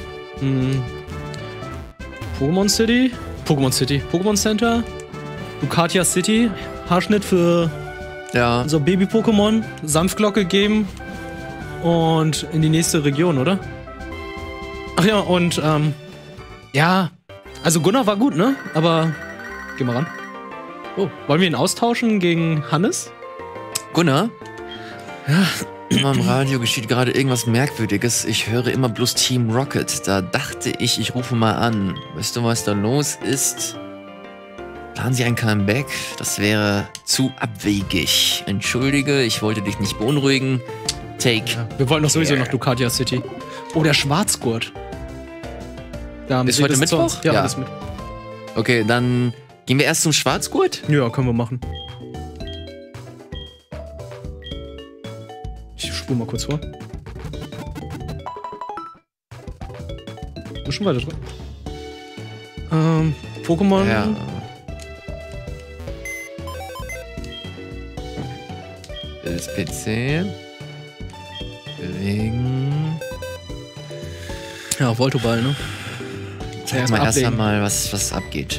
[SPEAKER 1] Pokémon City, Pokémon Center, Lucatia City, Haarschnitt für unser Baby-Pokémon, Sanftglocke geben und in die nächste Region, oder? Ach ja, und ja, also Gunnar war gut, ne? Aber geh mal ran. Oh, wollen wir ihn austauschen gegen Hannes?
[SPEAKER 2] Gunnar? Ja. Immer im Radio geschieht gerade irgendwas Merkwürdiges. Ich höre immer bloß Team Rocket. Da dachte ich rufe mal an. Weißt du, was da los ist? Planen Sie ein Comeback? Das wäre zu abwegig. Entschuldige, ich wollte dich nicht beunruhigen. Take.
[SPEAKER 1] Ja, wir wollen doch sowieso nach Lucatia City. Oh, der Schwarzgurt. Da haben
[SPEAKER 2] ist heute Mittwoch?
[SPEAKER 1] Ja, alles mit.
[SPEAKER 2] Okay, dann gehen wir erst zum Schwarzgurt?
[SPEAKER 1] Ja, können wir machen. Ich spule mal kurz vor. Schon weiter drin. Pokémon.
[SPEAKER 2] Ja. Das PC. Bewegen.
[SPEAKER 1] Ja, Voltoball, ne?
[SPEAKER 2] Zeig mal erst einmal, was abgeht.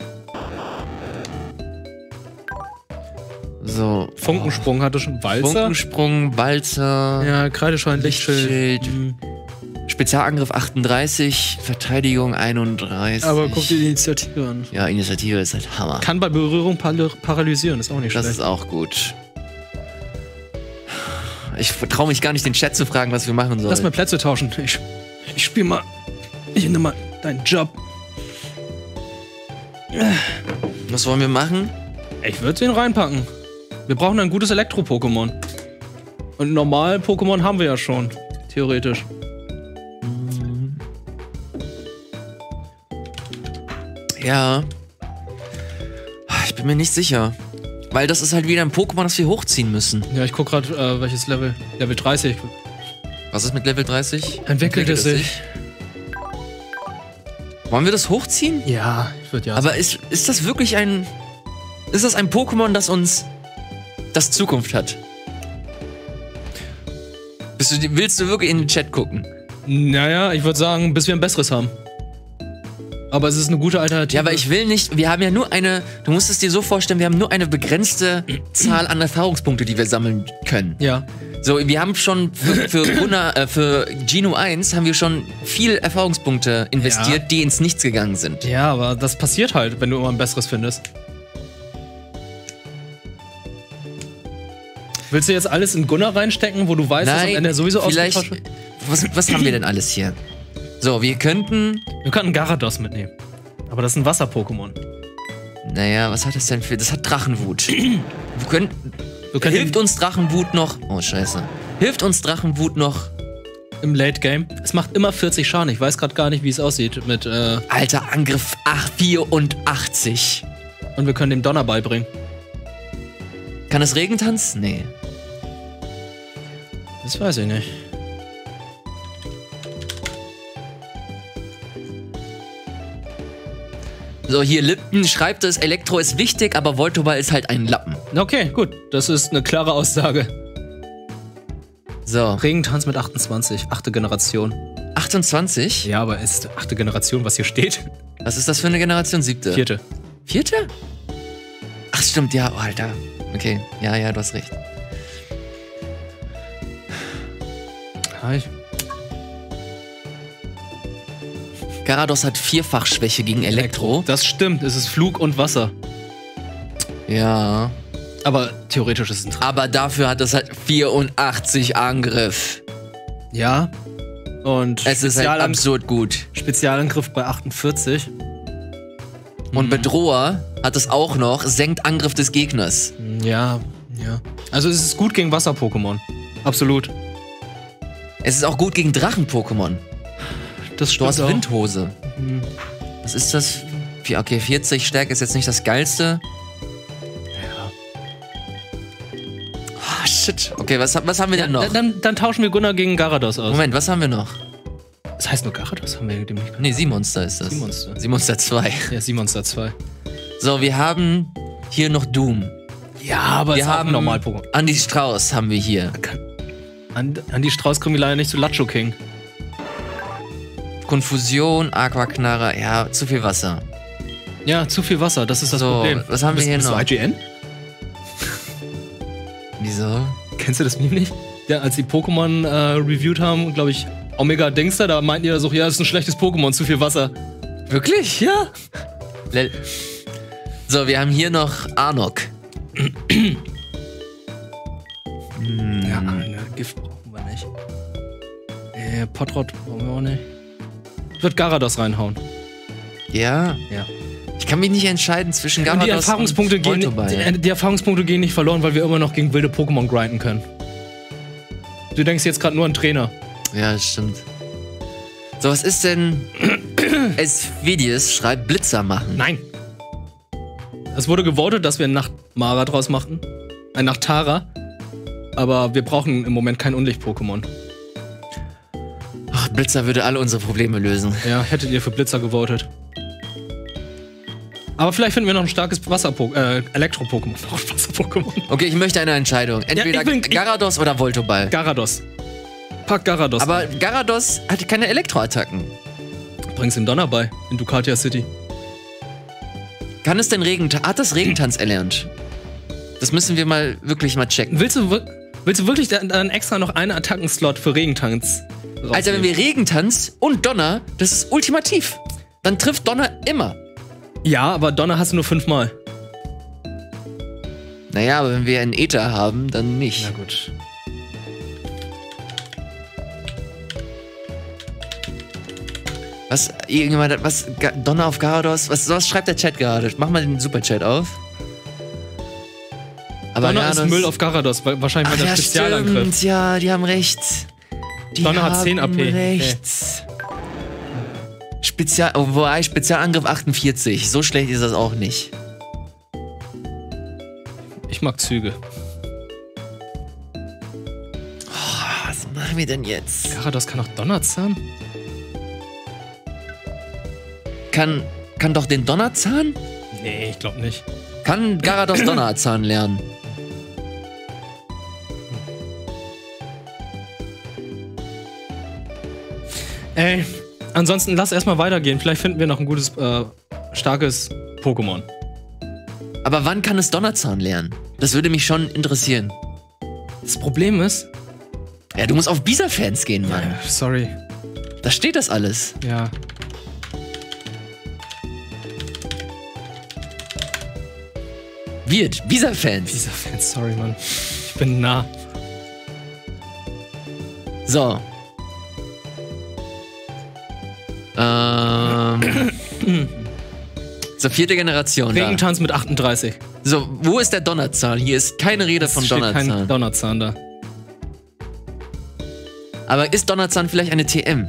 [SPEAKER 2] So.
[SPEAKER 1] Funkensprung hatte schon. Walzer?
[SPEAKER 2] Funkensprung, Walzer.
[SPEAKER 1] Ja, Kreideschein, Lichtschild.
[SPEAKER 2] Spezialangriff 38, Verteidigung 31.
[SPEAKER 1] Aber guck dir die Initiative an.
[SPEAKER 2] Ja, Initiative ist halt Hammer.
[SPEAKER 1] Kann bei Berührung paralysieren, ist auch nicht schlecht.
[SPEAKER 2] Das ist auch gut. Ich traue mich gar nicht, den Chat zu fragen, was wir machen sollen.
[SPEAKER 1] Lass mal Plätze tauschen. Ich spiel mal. Ich nehme mal deinen Job.
[SPEAKER 2] Was wollen wir machen?
[SPEAKER 1] Ich würde den reinpacken. Wir brauchen ein gutes Elektro-Pokémon. Und normal Pokémon haben wir ja schon. Theoretisch.
[SPEAKER 2] Ja. Ich bin mir nicht sicher. Weil das ist halt wieder ein Pokémon, das wir hochziehen müssen.
[SPEAKER 1] Ja, ich guck gerade, welches Level. Level 30.
[SPEAKER 2] Was ist mit Level 30?
[SPEAKER 1] Entwickelt es sich.
[SPEAKER 2] Wollen wir das hochziehen?
[SPEAKER 1] Ja, ich würde ja.
[SPEAKER 2] Aber ist das wirklich ein... Ist das ein Pokémon, das Zukunft hat? Willst du wirklich in den Chat gucken?
[SPEAKER 1] Naja, ich würde sagen, bis wir ein besseres haben. Aber es ist eine gute Alternative.
[SPEAKER 2] Ja, aber ich will nicht, wir haben ja nur eine, du musst es dir so vorstellen, wir haben nur eine begrenzte Zahl an Erfahrungspunkte, die wir sammeln können.
[SPEAKER 1] Ja.
[SPEAKER 2] So, wir haben schon für Geno 1 haben wir schon viel Erfahrungspunkte investiert, die ins Nichts gegangen sind.
[SPEAKER 1] Ja, aber das passiert halt, wenn du immer ein besseres findest. Willst du jetzt alles in Gunnar reinstecken, wo du weißt, dass am Ende sowieso ausgetauscht wird?
[SPEAKER 2] Was haben wir denn alles hier? So, wir könnten
[SPEAKER 1] Gyarados mitnehmen. Aber das ist ein Wasser-Pokémon.
[SPEAKER 2] Naja, was hat das denn für... Das hat Drachenwut. Hilft uns Drachenwut noch... Oh, scheiße. Hilft uns Drachenwut noch...
[SPEAKER 1] Im Late Game? Es macht immer 40 Schaden. Ich weiß gerade gar nicht, wie es aussieht mit...
[SPEAKER 2] Alter, Angriff 84.
[SPEAKER 1] Und wir können dem Donner beibringen.
[SPEAKER 2] Kann es Regentanz? Nee.
[SPEAKER 1] Das weiß ich nicht.
[SPEAKER 2] So, hier Lipton schreibt es, Elektro ist wichtig, aber Voltoball ist halt ein Lappen.
[SPEAKER 1] Okay, gut. Das ist eine klare Aussage.
[SPEAKER 2] So.
[SPEAKER 1] Regentanz mit 28, 8. Generation.
[SPEAKER 2] 28?
[SPEAKER 1] Ja, aber ist 8. Generation, was hier steht.
[SPEAKER 2] Was ist das für eine Generation? 7.?
[SPEAKER 1] 4.
[SPEAKER 2] 4.? Ach, stimmt, ja, oh, Alter. Okay, ja, du hast recht.
[SPEAKER 1] Hi.
[SPEAKER 2] Garados hat Vierfachschwäche gegen Elektro.
[SPEAKER 1] Das stimmt, es ist Flug und Wasser.
[SPEAKER 2] Ja.
[SPEAKER 1] Aber theoretisch ist es ein Traum.
[SPEAKER 2] Aber dafür hat es halt 84 Angriff.
[SPEAKER 1] Ja. Und
[SPEAKER 2] Es ist halt absurd gut.
[SPEAKER 1] Spezialangriff bei 48.
[SPEAKER 2] Und Bedroher hat es auch noch, senkt Angriff des Gegners.
[SPEAKER 1] Ja. Also es ist gut gegen Wasser-Pokémon. Absolut.
[SPEAKER 2] Es ist auch gut gegen Drachen-Pokémon.
[SPEAKER 1] Das
[SPEAKER 2] Du
[SPEAKER 1] stimmt
[SPEAKER 2] hast
[SPEAKER 1] auch.
[SPEAKER 2] Windhose. Was ist das? Okay, 40 Stärke ist jetzt nicht das Geilste. Ah, shit. Okay, was haben wir denn noch?
[SPEAKER 1] Dann tauschen wir Gunnar gegen Garados aus.
[SPEAKER 2] Moment, was haben wir noch?
[SPEAKER 1] Das heißt nur Garados, haben wir dem nicht.
[SPEAKER 2] Nee, Seamonster ist das.
[SPEAKER 1] Seamonster.
[SPEAKER 2] Seamonster 2.
[SPEAKER 1] Ja, Seamonster 2.
[SPEAKER 2] So, wir haben hier noch Doom.
[SPEAKER 1] Ja, aber
[SPEAKER 2] Wir haben
[SPEAKER 1] normal Pokémon.
[SPEAKER 2] Andy Strauß haben wir hier.
[SPEAKER 1] An die Strauß kommen wir leider nicht zu Lacho King.
[SPEAKER 2] Konfusion, Aquaknarrer, ja, zu viel Wasser.
[SPEAKER 1] Ja, zu viel Wasser, das ist das
[SPEAKER 2] So,
[SPEAKER 1] Problem.
[SPEAKER 2] was haben wir hier
[SPEAKER 1] bist
[SPEAKER 2] noch?
[SPEAKER 1] Du IGN?
[SPEAKER 2] Wieso?
[SPEAKER 1] Kennst du das Meme nicht? Ja, als die Pokémon reviewed haben, glaube ich, Omega Dingster, da meinten die da so, ja, das ist ein schlechtes Pokémon, zu viel Wasser.
[SPEAKER 2] Wirklich?
[SPEAKER 1] Ja.
[SPEAKER 2] So, wir haben hier noch Arnok.
[SPEAKER 1] Ja, ne, Gift brauchen wir nicht. Potrot brauchen wir auch nicht. Ich würde Garados reinhauen.
[SPEAKER 2] Ja?
[SPEAKER 1] Ja.
[SPEAKER 2] Ich kann mich nicht entscheiden zwischen
[SPEAKER 1] Und
[SPEAKER 2] Garados
[SPEAKER 1] die Erfahrungspunkte
[SPEAKER 2] und
[SPEAKER 1] gehen,
[SPEAKER 2] Voltoball.
[SPEAKER 1] die Erfahrungspunkte gehen nicht verloren, weil wir immer noch gegen wilde Pokémon grinden können. Du denkst jetzt gerade nur an Trainer.
[SPEAKER 2] Ja, das stimmt. So, was ist denn... Esvidius schreibt Blitzer machen.
[SPEAKER 1] Nein. Es wurde gewotet, dass wir eine Nachtmara draus machen. Eine Nachtara. Aber wir brauchen im Moment kein Unlicht-Pokémon.
[SPEAKER 2] Ach, Blitzer würde alle unsere Probleme lösen.
[SPEAKER 1] Ja, hättet ihr für Blitzer gewotet. Aber vielleicht finden wir noch ein starkes Elektro-Pokémon. Wasser-Pokémon.
[SPEAKER 2] Okay, ich möchte eine Entscheidung. Entweder
[SPEAKER 1] ich
[SPEAKER 2] Garados oder Voltoball.
[SPEAKER 1] Garados. Pack Garados.
[SPEAKER 2] Aber Garados hat keine Elektroattacken.
[SPEAKER 1] Bring's ihm Donner bei, in Ducatia City.
[SPEAKER 2] Kann es denn hat das Regentanz erlernt? Das müssen wir mal wirklich mal checken.
[SPEAKER 1] Willst du wirklich dann extra noch einen Attackenslot für Regentanz rausnehmen?
[SPEAKER 2] Also wenn wir Regentanz und Donner, das ist ultimativ. Dann trifft Donner immer.
[SPEAKER 1] Ja, aber Donner hast du nur 5-mal.
[SPEAKER 2] Naja, aber wenn wir einen Äther haben, dann nicht.
[SPEAKER 1] Na gut.
[SPEAKER 2] Donner auf Garados? Was schreibt der Chat gerade? Mach mal den Superchat auf. Aber
[SPEAKER 1] Donner ist
[SPEAKER 2] Garados-
[SPEAKER 1] Müll auf Garados, wahrscheinlich weil der Spezialangriff.
[SPEAKER 2] Stimmt, ja, die haben recht.
[SPEAKER 1] Donner hat 10 AP.
[SPEAKER 2] Recht. Spezialangriff 48. So schlecht ist das auch nicht.
[SPEAKER 1] Ich mag Züge.
[SPEAKER 2] Was machen wir denn jetzt?
[SPEAKER 1] Garados kann auch Donnerzahn?
[SPEAKER 2] Kann doch den Donnerzahn?
[SPEAKER 1] Nee, ich glaube nicht.
[SPEAKER 2] Kann Garados Donnerzahn lernen?
[SPEAKER 1] Ey, ansonsten lass erstmal weitergehen. Vielleicht finden wir noch ein gutes, starkes Pokémon.
[SPEAKER 2] Aber wann kann es Donnerzahn lernen? Das würde mich schon interessieren.
[SPEAKER 1] Das Problem ist...
[SPEAKER 2] Ja, du musst auf Bisa-Fans gehen, Mann.
[SPEAKER 1] Sorry.
[SPEAKER 2] Da steht das alles.
[SPEAKER 1] Ja.
[SPEAKER 2] Bisa-Fans.
[SPEAKER 1] Dieser Fan, sorry, Mann. Ich bin nah.
[SPEAKER 2] So. So, 4. Generation. Da.
[SPEAKER 1] Regentanz mit 38.
[SPEAKER 2] So, wo ist der Donnerzahn? Hier ist keine Rede von
[SPEAKER 1] Es steht
[SPEAKER 2] Donnerzahn.
[SPEAKER 1] kein Donnerzahn da.
[SPEAKER 2] Aber ist Donnerzahn vielleicht eine TM?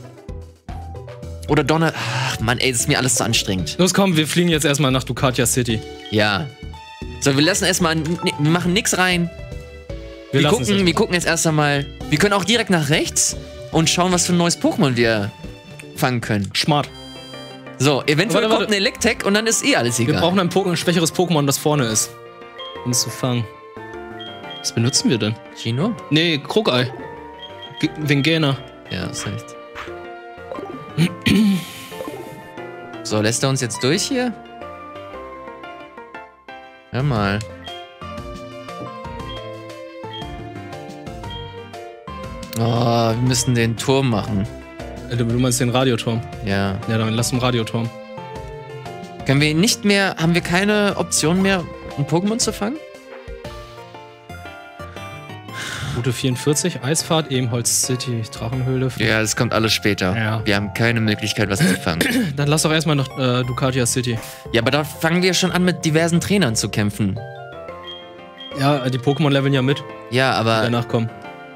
[SPEAKER 2] Oder Donner... Ach, Mann, ey, das ist mir alles zu anstrengend.
[SPEAKER 1] Los, komm, wir fliegen jetzt erstmal nach Ducatia City.
[SPEAKER 2] Ja. So, wir lassen erstmal... Wir machen nix rein. Wir gucken jetzt erst einmal... Wir können auch direkt nach rechts und schauen, was für ein neues Pokémon wir fangen können.
[SPEAKER 1] Smart.
[SPEAKER 2] So, eventuell
[SPEAKER 1] Warte.
[SPEAKER 2] kommt ein Electek und dann ist eh alles
[SPEAKER 1] Wir
[SPEAKER 2] egal.
[SPEAKER 1] brauchen ein schwächeres Pokémon, das vorne ist. Um es zu fangen. Was benutzen wir denn?
[SPEAKER 2] Chino?
[SPEAKER 1] Nee, Krokei. Vengena.
[SPEAKER 2] Ja, ist recht. So, lässt er uns jetzt durch hier? Hör mal. Oh, wir müssen den Turm machen.
[SPEAKER 1] Du meinst den Radioturm?
[SPEAKER 2] Ja.
[SPEAKER 1] Ja, dann lass den Radioturm.
[SPEAKER 2] Können wir nicht mehr, haben wir keine Option mehr, ein Pokémon zu fangen?
[SPEAKER 1] Route 44, Eisfahrt, Ebenholz City, Drachenhöhle.
[SPEAKER 2] Ja, das kommt alles später.
[SPEAKER 1] Ja.
[SPEAKER 2] Wir haben keine Möglichkeit, was zu fangen.
[SPEAKER 1] Dann lass doch erstmal noch Ducatia City.
[SPEAKER 2] Ja, aber da fangen wir schon an, mit diversen Trainern zu kämpfen.
[SPEAKER 1] Ja, die Pokémon leveln ja mit,
[SPEAKER 2] Ja,
[SPEAKER 1] die
[SPEAKER 2] aber...
[SPEAKER 1] danach kommen.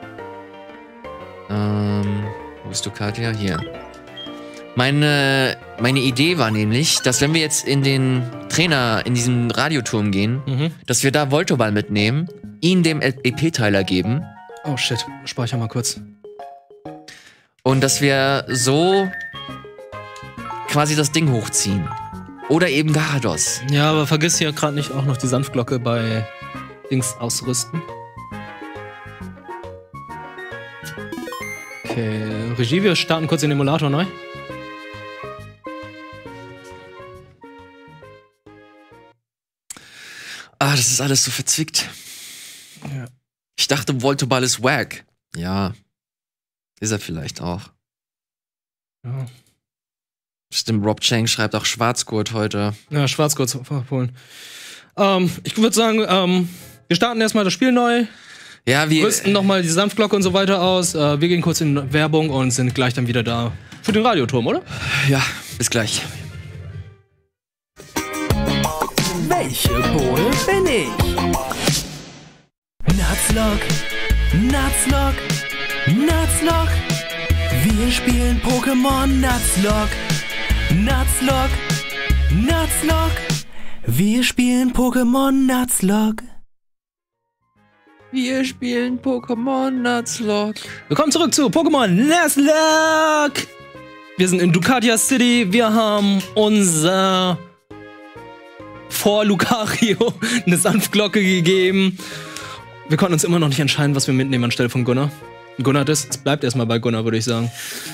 [SPEAKER 2] Wo ist Ducatia? Hier. Meine Idee war nämlich, dass wenn wir jetzt in den Trainer, in diesen Radioturm gehen, dass wir da Voltoball mitnehmen, ihn dem EP-Teiler geben
[SPEAKER 1] Oh shit, speicher mal kurz.
[SPEAKER 2] und dass wir so quasi das Ding hochziehen. Oder eben Garados.
[SPEAKER 1] Ja, aber vergiss hier gerade nicht auch noch die Sanftglocke bei Dings ausrüsten. Okay, Regie, wir starten kurz den Emulator neu.
[SPEAKER 2] Ah, das ist alles so verzwickt.
[SPEAKER 1] Ja.
[SPEAKER 2] Ich dachte, Voltoball ist wack. Ja. Ist er vielleicht auch.
[SPEAKER 1] Ja,
[SPEAKER 2] Stimmt, Rob Chang schreibt auch Schwarzgurt heute.
[SPEAKER 1] ja Schwarzgurt abholen. Ich würde sagen, wir starten erstmal das Spiel neu,
[SPEAKER 2] Ja, wir...
[SPEAKER 1] rüsten nochmal die Sanftglocke und so weiter aus. Wir gehen kurz in Werbung und sind gleich dann wieder da für den Radioturm, oder?
[SPEAKER 2] Ja, bis gleich.
[SPEAKER 5] Welche Bohne bin ich? Nuzlocke, Nuzlocke, Nuzlocke. Wir spielen Pokémon Nuzlocke, Nuzlocke, Nuzlocke. Wir spielen Pokémon Nuzlocke.
[SPEAKER 2] Wir spielen Pokémon Nuzlocke.
[SPEAKER 1] Willkommen zurück zu Pokémon Nuzlocke! Wir sind in Ducatia City, wir haben unser vor Lucario eine Sanftglocke gegeben. Wir konnten uns immer noch nicht entscheiden, was wir mitnehmen anstelle von Gunnar. Gunnar, es bleibt erstmal bei Gunnar, würde ich sagen.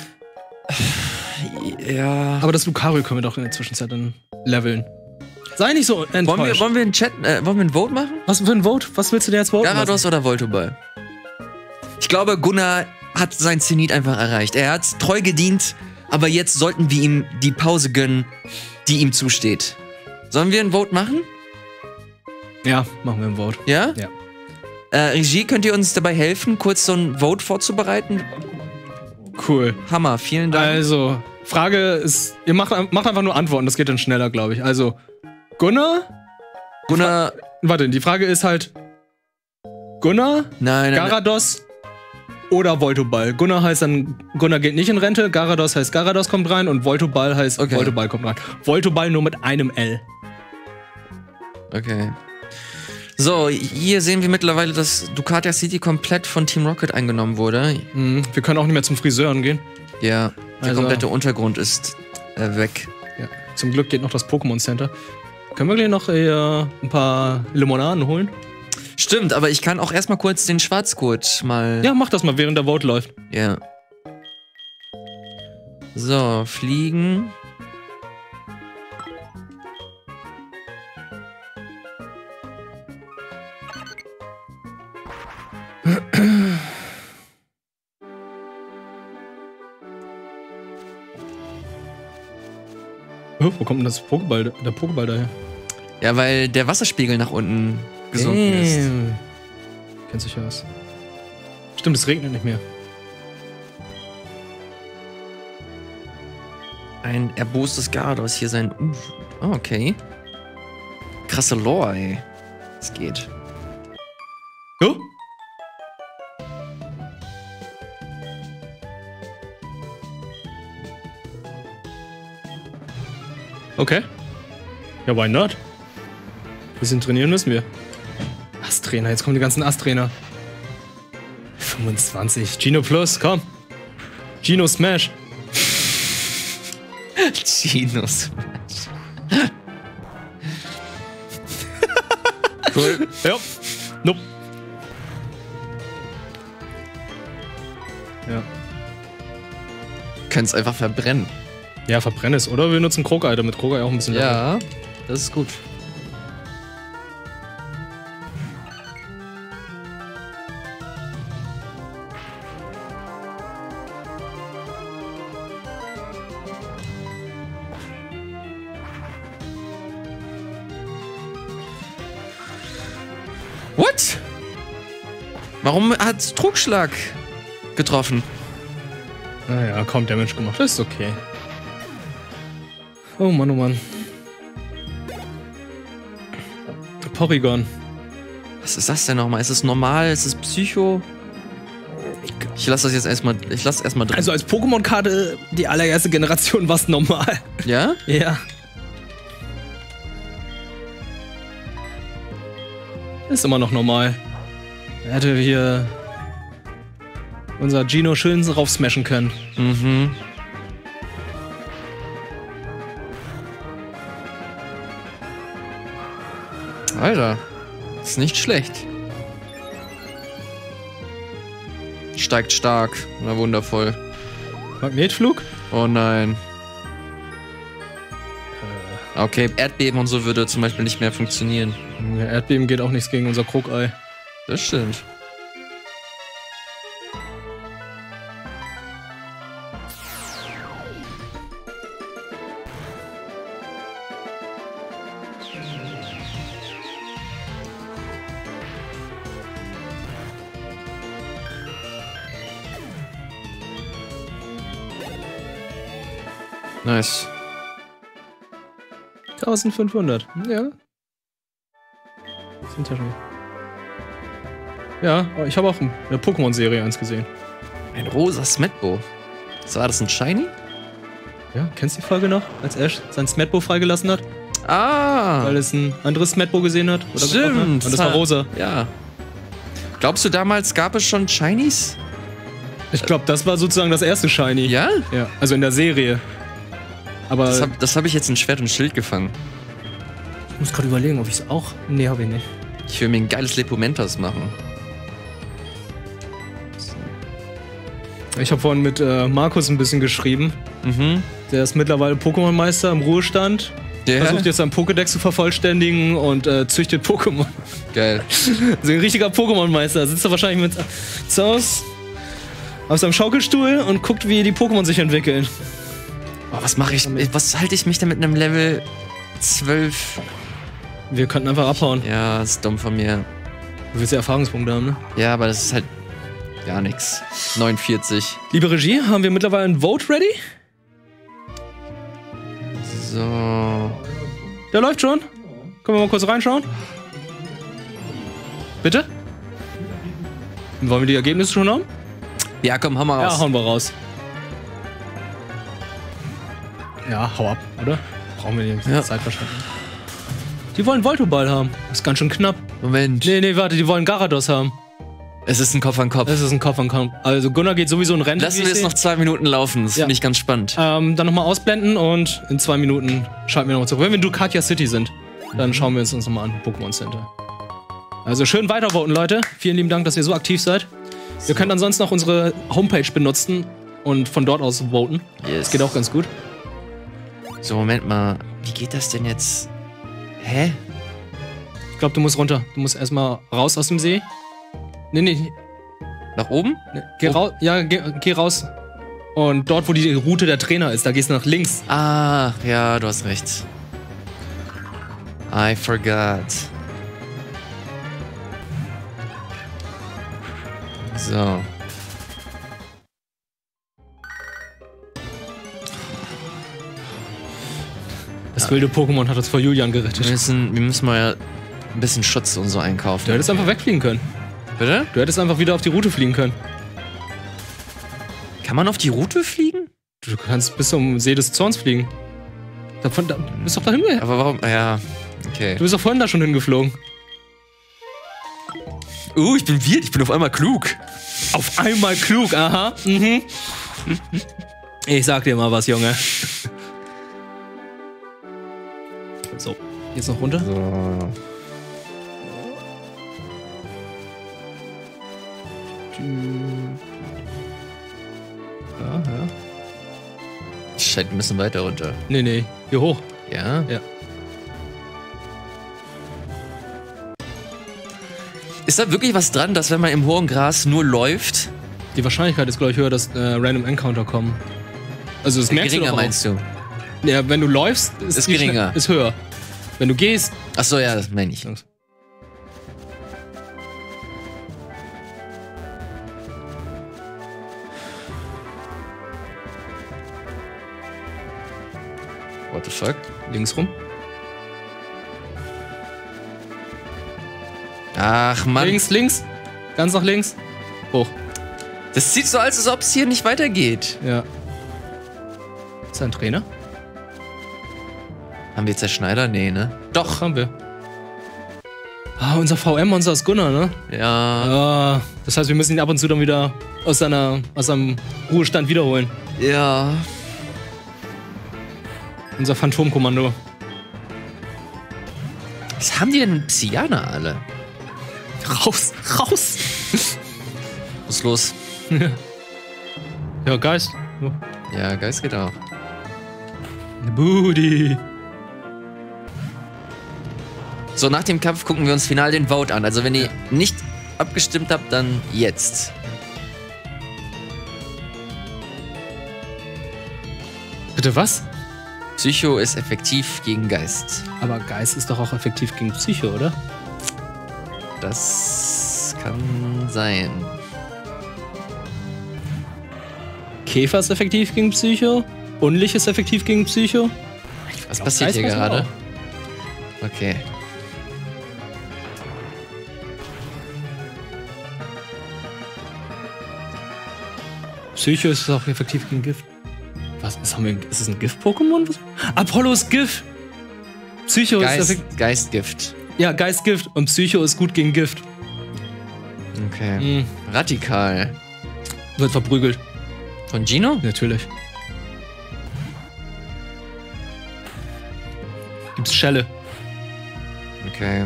[SPEAKER 2] Ja.
[SPEAKER 1] Aber das Lucario können wir doch in der Zwischenzeit dann leveln. Sei nicht so enttäuscht.
[SPEAKER 2] Wollen wir einen Chat, wollen wir ein Vote machen?
[SPEAKER 1] Was für ein Vote? Was willst du denn jetzt voten?
[SPEAKER 2] Garados oder Voltoball? Ich glaube, Gunnar hat sein Zenit einfach erreicht. Er hat treu gedient, aber jetzt sollten wir ihm die Pause gönnen, die ihm zusteht. Sollen wir ein Vote machen?
[SPEAKER 1] Ja, machen wir ein Vote.
[SPEAKER 2] Ja?
[SPEAKER 1] Ja.
[SPEAKER 2] Regie, könnt ihr uns dabei helfen, kurz so ein Vote vorzubereiten?
[SPEAKER 1] Cool.
[SPEAKER 2] Hammer, vielen Dank.
[SPEAKER 1] Also, Frage ist, ihr macht einfach nur Antworten, das geht dann schneller, glaube ich. Also, Gunnar?
[SPEAKER 2] Gunnar,
[SPEAKER 1] Warte, die Frage ist halt, Gunnar,
[SPEAKER 2] nein.
[SPEAKER 1] Garados oder Voltoball? Gunnar heißt dann, Gunnar geht nicht in Rente, Garados heißt Garados kommt rein und Voltoball heißt
[SPEAKER 2] Okay.
[SPEAKER 1] Voltoball kommt rein. Voltoball nur mit einem L.
[SPEAKER 2] Okay. So, hier sehen wir mittlerweile, dass Ducatia City komplett von Team Rocket eingenommen wurde.
[SPEAKER 1] Wir können auch nicht mehr zum Friseuren gehen.
[SPEAKER 2] Ja, der
[SPEAKER 1] Also-
[SPEAKER 2] komplette Untergrund ist weg.
[SPEAKER 1] Ja. Zum Glück geht noch das Pokémon Center. Können wir gleich noch ein paar Limonaden holen?
[SPEAKER 2] Stimmt, aber ich kann auch erstmal kurz den Schwarzgurt mal...
[SPEAKER 1] Ja, mach das mal, während der Vote läuft.
[SPEAKER 2] Ja. So, fliegen.
[SPEAKER 1] Wo kommt denn der Pokéball daher?
[SPEAKER 2] Ja, weil der Wasserspiegel nach unten gesunken ist.
[SPEAKER 1] Kennt sich aus. Stimmt, es regnet nicht mehr.
[SPEAKER 2] Ein erbostes Garados, hier sein... Oh, okay. Krasse Lore, ey. Es geht.
[SPEAKER 1] Oh? Okay. Ja, why not? Bisschen trainieren müssen wir. Ast-Trainer, jetzt kommen die ganzen Ast-Trainer. 25. Gino Plus, komm. Gino Smash.
[SPEAKER 2] Chinos. Cool.
[SPEAKER 1] Ja. Nope. Ja.
[SPEAKER 2] können es einfach verbrennen.
[SPEAKER 1] Ja, verbrenn es. Oder wir nutzen Krogei, damit Krogei auch ein bisschen...
[SPEAKER 2] Ja, das ist gut. What? Warum hat Trugschlag getroffen?
[SPEAKER 1] Naja, kaum Damage gemacht. Das ist okay. Oh Mann, oh Mann. Porygon.
[SPEAKER 2] Was ist das denn nochmal? Ist es normal? Ist es Psycho? Ich lasse das jetzt erstmal. Ich lasse erstmal drin.
[SPEAKER 1] Also als Pokémon-Karte, die allererste Generation, war es normal.
[SPEAKER 2] Ja?
[SPEAKER 1] Ja. Ist immer noch normal. Er hätte hier unser Gino schön raufsmashen können.
[SPEAKER 2] Mhm. Alter, ist nicht schlecht. Steigt stark. Na wundervoll.
[SPEAKER 1] Magnetflug?
[SPEAKER 2] Oh nein. Okay, Erdbeben und so würde zum Beispiel nicht mehr funktionieren.
[SPEAKER 1] Ja, Erdbeben geht auch nichts gegen unser Krogei.
[SPEAKER 2] Das stimmt. Nice.
[SPEAKER 1] 1500. Ja. Sind ja schon. Ja, ich habe auch in der Pokémon-Serie eins gesehen.
[SPEAKER 2] Ein rosa Smetbo. War das ein Shiny?
[SPEAKER 1] Ja, kennst du die Folge noch? Als Ash sein Smetbo freigelassen hat?
[SPEAKER 2] Ah!
[SPEAKER 1] Weil es ein anderes Smetbo gesehen hat? Oder
[SPEAKER 2] Stimmt.
[SPEAKER 1] getroffen hat? Und das war rosa.
[SPEAKER 2] Ja. Glaubst du, damals gab es schon Shinies?
[SPEAKER 1] Ich glaube, das war sozusagen das erste Shiny.
[SPEAKER 2] Ja?
[SPEAKER 1] Ja, also in der Serie. Aber
[SPEAKER 2] Das hab ich jetzt in Schwert und Schild gefangen.
[SPEAKER 1] ich muss gerade überlegen, ob ich es auch... Nee, habe ich nicht.
[SPEAKER 2] Ich will mir ein geiles Lepomentas machen.
[SPEAKER 1] Ich habe vorhin mit Markus ein bisschen geschrieben.
[SPEAKER 2] Mhm.
[SPEAKER 1] Der ist mittlerweile Pokémon-Meister im Ruhestand.
[SPEAKER 2] Ja.
[SPEAKER 1] Versucht jetzt seinen Pokédex zu vervollständigen und züchtet Pokémon.
[SPEAKER 2] Geil.
[SPEAKER 1] So ein richtiger Pokémon-Meister. Sitzt er wahrscheinlich mit Zaus auf seinem Schaukelstuhl und guckt, wie die Pokémon sich entwickeln.
[SPEAKER 2] Oh, was mache ich? Was halte ich mich denn mit einem Level 12?
[SPEAKER 1] Wir könnten einfach abhauen.
[SPEAKER 2] Ja, ist dumm von mir.
[SPEAKER 1] Du willst ja Erfahrungspunkte haben, ne?
[SPEAKER 2] Ja, aber das ist halt gar nichts. 49.
[SPEAKER 1] Liebe Regie, haben wir mittlerweile ein Vote ready?
[SPEAKER 2] So.
[SPEAKER 1] Der läuft schon. Können wir mal kurz reinschauen? Bitte? Wollen wir die Ergebnisse schon haben?
[SPEAKER 2] Ja, komm, hau mal raus.
[SPEAKER 1] Ja, hauen wir raus. Ja, hau ab, oder? Brauchen wir die Zeit wahrscheinlich. Die wollen Voltoball haben. Das ist ganz schön knapp.
[SPEAKER 2] Moment.
[SPEAKER 1] Nee, warte, die wollen Garados haben.
[SPEAKER 2] Es ist ein Kopf an Kopf.
[SPEAKER 1] Das ist ein Kopf an Kopf. Also Gunnar geht sowieso in Rente.
[SPEAKER 2] Lassen wir es noch 2 Minuten laufen. Das finde ich ganz spannend.
[SPEAKER 1] Dann nochmal ausblenden und in 2 Minuten schalten wir nochmal zurück. Wenn wir in Ducatia City sind, dann schauen wir uns nochmal an, Pokémon Center. Also schön weitervoten, Leute. Vielen lieben Dank, dass ihr so aktiv seid. Ihr könnt ansonsten noch unsere Homepage benutzen und von dort aus voten.
[SPEAKER 2] Yes.
[SPEAKER 1] Das geht auch ganz gut.
[SPEAKER 2] So, Moment mal. Wie geht das denn jetzt? Hä?
[SPEAKER 1] Ich glaube, du musst runter. Du musst erstmal raus aus dem See. Nee.
[SPEAKER 2] Nach oben?
[SPEAKER 1] Geh raus. Ja, geh raus. Und dort, wo die Route der Trainer ist, da gehst du nach links.
[SPEAKER 2] Ah, ja, du hast recht. I forgot. So.
[SPEAKER 1] Das wilde Pokémon hat uns vor Julian gerettet.
[SPEAKER 2] Wir müssen mal ein bisschen Schutz und so einkaufen.
[SPEAKER 1] Du hättest einfach wegfliegen können.
[SPEAKER 2] Bitte?
[SPEAKER 1] Du hättest einfach wieder auf die Route fliegen können.
[SPEAKER 2] Kann man auf die Route fliegen?
[SPEAKER 1] Du kannst bis zum See des Zorns fliegen. Du bist doch da hingegangen.
[SPEAKER 2] Aber warum? Ja, okay.
[SPEAKER 1] Du bist doch vorhin da schon hingeflogen.
[SPEAKER 2] Ich bin wild, ich bin auf einmal klug.
[SPEAKER 1] Auf einmal klug, aha. Mhm. Ich sag dir mal was, Junge. So, jetzt noch runter.
[SPEAKER 2] So.
[SPEAKER 1] Ja.
[SPEAKER 2] scheint ein bisschen weiter runter.
[SPEAKER 1] Nee, hier hoch.
[SPEAKER 2] Ja?
[SPEAKER 1] Ja.
[SPEAKER 2] Ist da wirklich was dran, dass wenn man im hohen Gras nur läuft,
[SPEAKER 1] Die Wahrscheinlichkeit ist, glaube ich, höher, dass Random Encounter kommen. Also das merkst du
[SPEAKER 2] geringer
[SPEAKER 1] doch auch.
[SPEAKER 2] meinst du?
[SPEAKER 1] Ja, wenn du läufst, ist die
[SPEAKER 2] geringer.
[SPEAKER 1] Ist höher. Wenn du gehst,
[SPEAKER 2] Achso, ja, das meine ich. What the fuck?
[SPEAKER 1] links rum.
[SPEAKER 2] Ach Mann,
[SPEAKER 1] Links. Ganz nach links. Hoch.
[SPEAKER 2] das sieht so aus, als ob es hier nicht weitergeht.
[SPEAKER 1] Ja. Ist da ein Trainer?
[SPEAKER 2] Haben wir jetzt der Schneider? Nee, ne?
[SPEAKER 1] Doch, haben wir. Ah, unser VM-Monster ist Gunnar, ne?
[SPEAKER 2] Ja.
[SPEAKER 1] Ah, das heißt, wir müssen ihn ab und zu dann wieder aus seinem Ruhestand wiederholen.
[SPEAKER 2] Ja.
[SPEAKER 1] Unser Phantomkommando.
[SPEAKER 2] Was haben die denn mit Psyana alle?
[SPEAKER 1] Raus!
[SPEAKER 2] Was ist los?
[SPEAKER 1] Ja, Geist. Oh.
[SPEAKER 2] Ja, Geist geht auch.
[SPEAKER 1] Booty.
[SPEAKER 2] So, nach dem Kampf gucken wir uns final den Vote an. Also, wenn ihr nicht abgestimmt habt, dann jetzt.
[SPEAKER 1] Bitte was?
[SPEAKER 2] Psycho ist effektiv gegen Geist.
[SPEAKER 1] Aber Geist ist doch auch effektiv gegen Psycho, oder?
[SPEAKER 2] Das kann sein.
[SPEAKER 1] Käfer ist effektiv gegen Psycho. Unlicht ist effektiv gegen Psycho.
[SPEAKER 2] Was passiert hier
[SPEAKER 1] Geist weiß man
[SPEAKER 2] gerade? Okay.
[SPEAKER 1] Psycho ist auch effektiv gegen Gift. Was? Ist es ein Gift-Pokémon? Apollo ist Gift. Psycho ist effektiv.
[SPEAKER 2] Geistgift.
[SPEAKER 1] Ja, Geist Gift. Und Psycho ist gut gegen Gift.
[SPEAKER 2] Okay. Radikal.
[SPEAKER 1] Wird verprügelt.
[SPEAKER 2] Von Gino?
[SPEAKER 1] Natürlich. Gibt's Schelle.
[SPEAKER 2] Okay.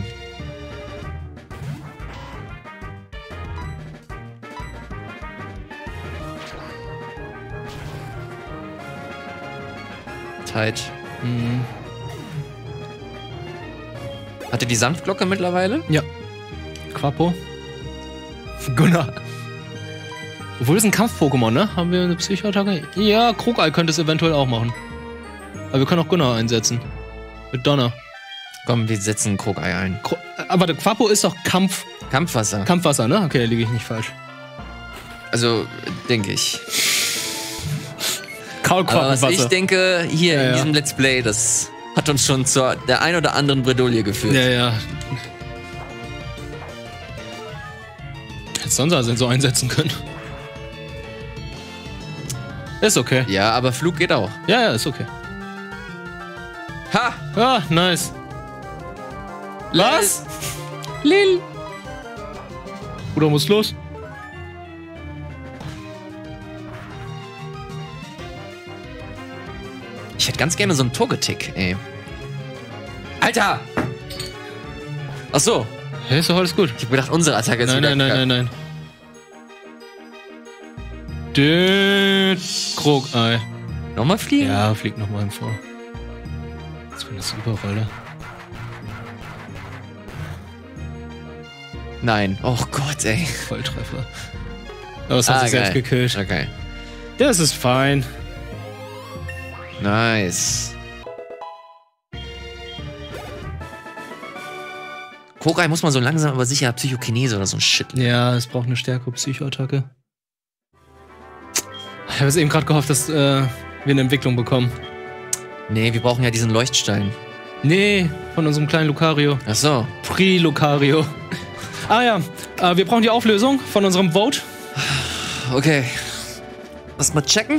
[SPEAKER 2] Tight. Hat er die Sanftglocke mittlerweile?
[SPEAKER 1] Ja. Quapo. Gunnar. Obwohl es ein Kampf-Pokémon, ne? Haben wir eine Psycho-Attacke? Ja, Krokei könnte es eventuell auch machen. Aber wir können auch Gunnar einsetzen. Mit Donner.
[SPEAKER 2] Komm, wir setzen Krokei ein.
[SPEAKER 1] Aber der Quapo ist doch
[SPEAKER 2] Kampfwasser.
[SPEAKER 1] Kampfwasser, ne? Okay, da liege ich nicht falsch.
[SPEAKER 2] Also, denke ich.
[SPEAKER 1] Kaul
[SPEAKER 2] Aber was
[SPEAKER 1] Quappenwasser.
[SPEAKER 2] ich denke, hier
[SPEAKER 1] Ja,
[SPEAKER 2] in
[SPEAKER 1] ja.
[SPEAKER 2] diesem Let's Play, das hat uns schon zur der ein oder anderen Bredouille geführt.
[SPEAKER 1] Ja. Hätte sonst also so einsetzen können. Ist okay.
[SPEAKER 2] Ja, aber Flug geht auch.
[SPEAKER 1] Ja, ist okay.
[SPEAKER 2] Ha!
[SPEAKER 1] Ah, nice. Was? Lil. Bruder muss los.
[SPEAKER 2] Ich hätte ganz gerne so einen Togetic, ey. Alter! Ach so.
[SPEAKER 1] Hey, ist doch alles gut.
[SPEAKER 2] Ich hab gedacht, unsere Attacke ist wieder
[SPEAKER 1] Nein. Död. Krokei.
[SPEAKER 2] Nochmal fliegen?
[SPEAKER 1] Ja, flieg nochmal vor. Jetzt bin das Überfall, ne?
[SPEAKER 2] Nein. Oh Gott, ey.
[SPEAKER 1] Volltreffer. Aber es hat sich selbst
[SPEAKER 2] geil.
[SPEAKER 1] gekillt.
[SPEAKER 2] Okay.
[SPEAKER 1] Das ist fein.
[SPEAKER 2] Nice. Krokei muss man so langsam aber sicher Psychokinese oder so ein Shit.
[SPEAKER 1] Ja, es braucht eine stärkere Psychoattacke. Ich habe jetzt eben gerade gehofft, dass wir eine Entwicklung bekommen.
[SPEAKER 2] Nee, wir brauchen ja diesen Leuchtstein.
[SPEAKER 1] Nee, von unserem kleinen Lucario.
[SPEAKER 2] Ach so.
[SPEAKER 1] Pri-Lucario. Ah ja, wir brauchen die Auflösung von unserem Vote.
[SPEAKER 2] Okay. Lass mal checken.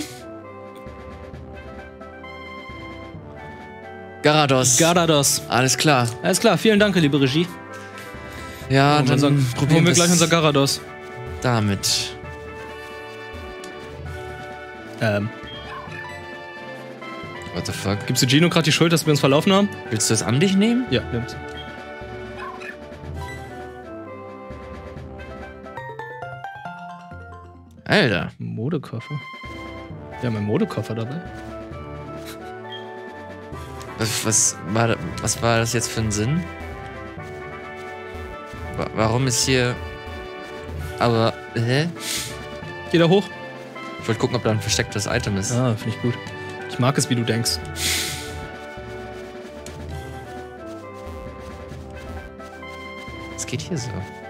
[SPEAKER 2] Garados. Alles klar.
[SPEAKER 1] Alles klar, vielen Dank, liebe Regie.
[SPEAKER 2] Ja,
[SPEAKER 1] Und
[SPEAKER 2] dann
[SPEAKER 1] probieren wir gleich unser Garados.
[SPEAKER 2] damit. What the fuck?
[SPEAKER 1] Gibst du Gino gerade die Schuld, dass wir uns verlaufen haben?
[SPEAKER 2] Willst du das an dich nehmen?
[SPEAKER 1] Ja, nimm's.
[SPEAKER 2] Alter.
[SPEAKER 1] Modekoffer. Wir haben einen Modekoffer dabei.
[SPEAKER 2] Was war das jetzt für ein Sinn? Warum ist hier... Aber, hä?
[SPEAKER 1] Geh da hoch.
[SPEAKER 2] Ich wollte gucken, ob da ein verstecktes Item ist.
[SPEAKER 1] Ah, finde ich gut. Ich mag es, wie du denkst.
[SPEAKER 2] Was geht hier so?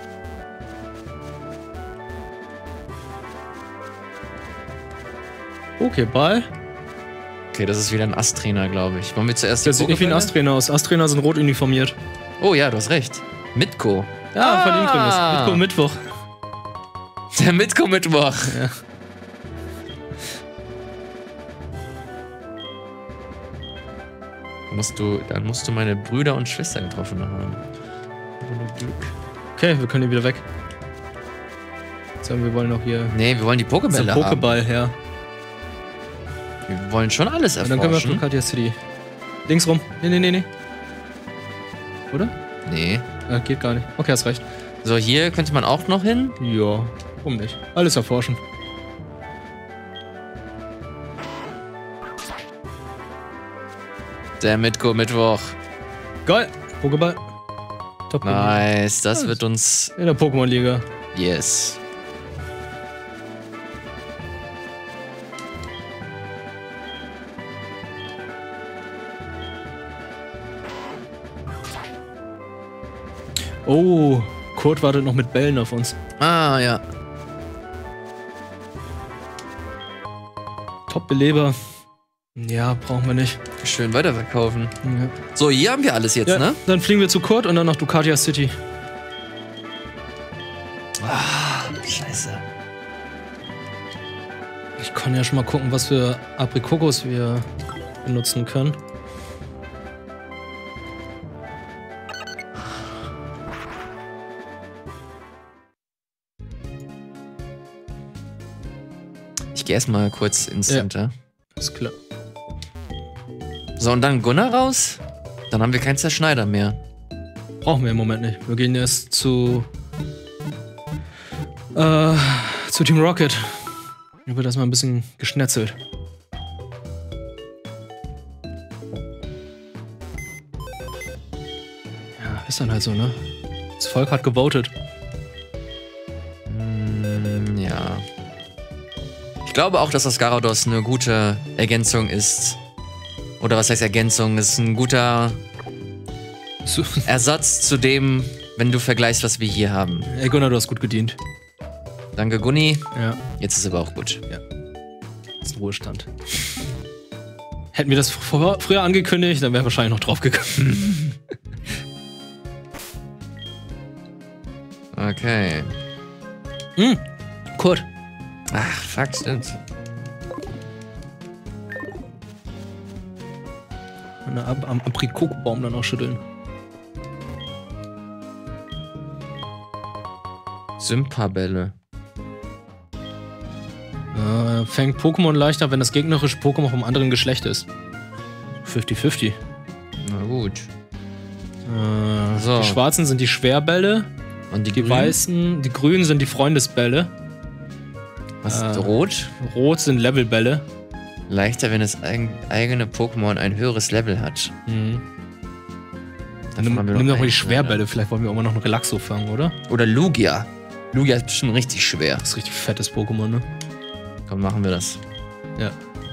[SPEAKER 1] Pokéball.
[SPEAKER 2] Okay, das ist wieder ein Ast-Trainer, glaube ich. Wollen wir zuerst
[SPEAKER 1] Das sieht nicht wie ein Ast-Trainer aus. Ast-Trainer sind rot uniformiert.
[SPEAKER 2] Oh ja, du hast recht. Mitko.
[SPEAKER 1] Ja, von ihm drin ist. Mitko Mittwoch.
[SPEAKER 2] Der Mitko-Mittwoch.
[SPEAKER 1] Ja.
[SPEAKER 2] Dann musst du meine Brüder und Schwester getroffen haben.
[SPEAKER 1] Okay, wir können hier wieder weg. So, wir wollen noch hier...
[SPEAKER 2] Nee, wir wollen die Pokébälle haben.
[SPEAKER 1] Pokéball, ja.
[SPEAKER 2] Wir wollen schon alles
[SPEAKER 1] Und
[SPEAKER 2] erforschen.
[SPEAKER 1] dann können wir auf Lucadia City. Links rum. Nee. Oder?
[SPEAKER 2] Nee.
[SPEAKER 1] Geht gar nicht. Okay, hast recht.
[SPEAKER 2] So, hier könnte man auch noch hin.
[SPEAKER 1] Ja, warum nicht? Alles erforschen.
[SPEAKER 2] Der Mitko-Mittwoch.
[SPEAKER 1] Geil. Pokéball. Top.
[SPEAKER 2] Nice, das wird uns...
[SPEAKER 1] In der Pokémon-Liga.
[SPEAKER 2] Yes.
[SPEAKER 1] Oh, Kurt wartet noch mit Bällen auf uns.
[SPEAKER 2] Ah, ja.
[SPEAKER 1] Top-Beleber. Ja, brauchen wir nicht.
[SPEAKER 2] Schön weiterverkaufen.
[SPEAKER 1] Ja.
[SPEAKER 2] So, hier haben wir alles jetzt,
[SPEAKER 1] Ja,
[SPEAKER 2] ne?
[SPEAKER 1] dann fliegen wir zu Kurt und dann nach Lucadia City.
[SPEAKER 2] Scheiße.
[SPEAKER 1] Ich kann ja schon mal gucken, was für Aprikokos wir benutzen können.
[SPEAKER 2] Ich gehe erstmal kurz ins
[SPEAKER 1] Ja.
[SPEAKER 2] Center.
[SPEAKER 1] Ist klar.
[SPEAKER 2] So, und dann Gunnar raus? Dann haben wir keinen Zerschneider mehr.
[SPEAKER 1] Brauchen wir im Moment nicht. Wir gehen erst zu Team Rocket. Hier wird erstmal ein bisschen geschnetzelt. Ja, ist dann halt so, ne? Das Volk hat gewotet.
[SPEAKER 2] Ja. Ich glaube auch, dass das Gyarados eine gute Ergänzung ist. Oder was heißt Ergänzung? Es ist ein guter
[SPEAKER 1] So.
[SPEAKER 2] Ersatz zu dem, wenn du vergleichst, was wir hier haben.
[SPEAKER 1] Ey, Gunnar, du hast gut gedient.
[SPEAKER 2] Danke, Gunni.
[SPEAKER 1] Ja,
[SPEAKER 2] Jetzt ist aber auch gut.
[SPEAKER 1] das ist ein Ruhestand. Hätten wir das früher angekündigt, dann wäre wahrscheinlich noch drauf gekommen.
[SPEAKER 2] Okay.
[SPEAKER 1] Kurt.
[SPEAKER 2] Ach, fuck, stimmt.
[SPEAKER 1] Am Aprikokobaum dann auch schütteln.
[SPEAKER 2] Sympabälle.
[SPEAKER 1] Fängt Pokémon leichter, wenn das gegnerische Pokémon vom anderen Geschlecht ist. 50-50.
[SPEAKER 2] Na gut. So.
[SPEAKER 1] Die schwarzen sind die Schwerbälle,
[SPEAKER 2] Und die
[SPEAKER 1] die
[SPEAKER 2] Grünen?
[SPEAKER 1] weißen, die grünen sind die Freundesbälle,
[SPEAKER 2] Was ist rot?
[SPEAKER 1] rot sind Levelbälle.
[SPEAKER 2] Leichter, wenn das eigene Pokémon ein höheres Level hat. Davon haben wir
[SPEAKER 1] Nimm doch mal die
[SPEAKER 2] einen,
[SPEAKER 1] Schwerbälle, vielleicht wollen wir auch mal noch einen Relaxo fangen, oder?
[SPEAKER 2] Oder Lugia. Lugia ist bestimmt richtig schwer.
[SPEAKER 1] Das ist richtig fettes Pokémon, ne?
[SPEAKER 2] Komm, machen wir das.
[SPEAKER 1] Ja.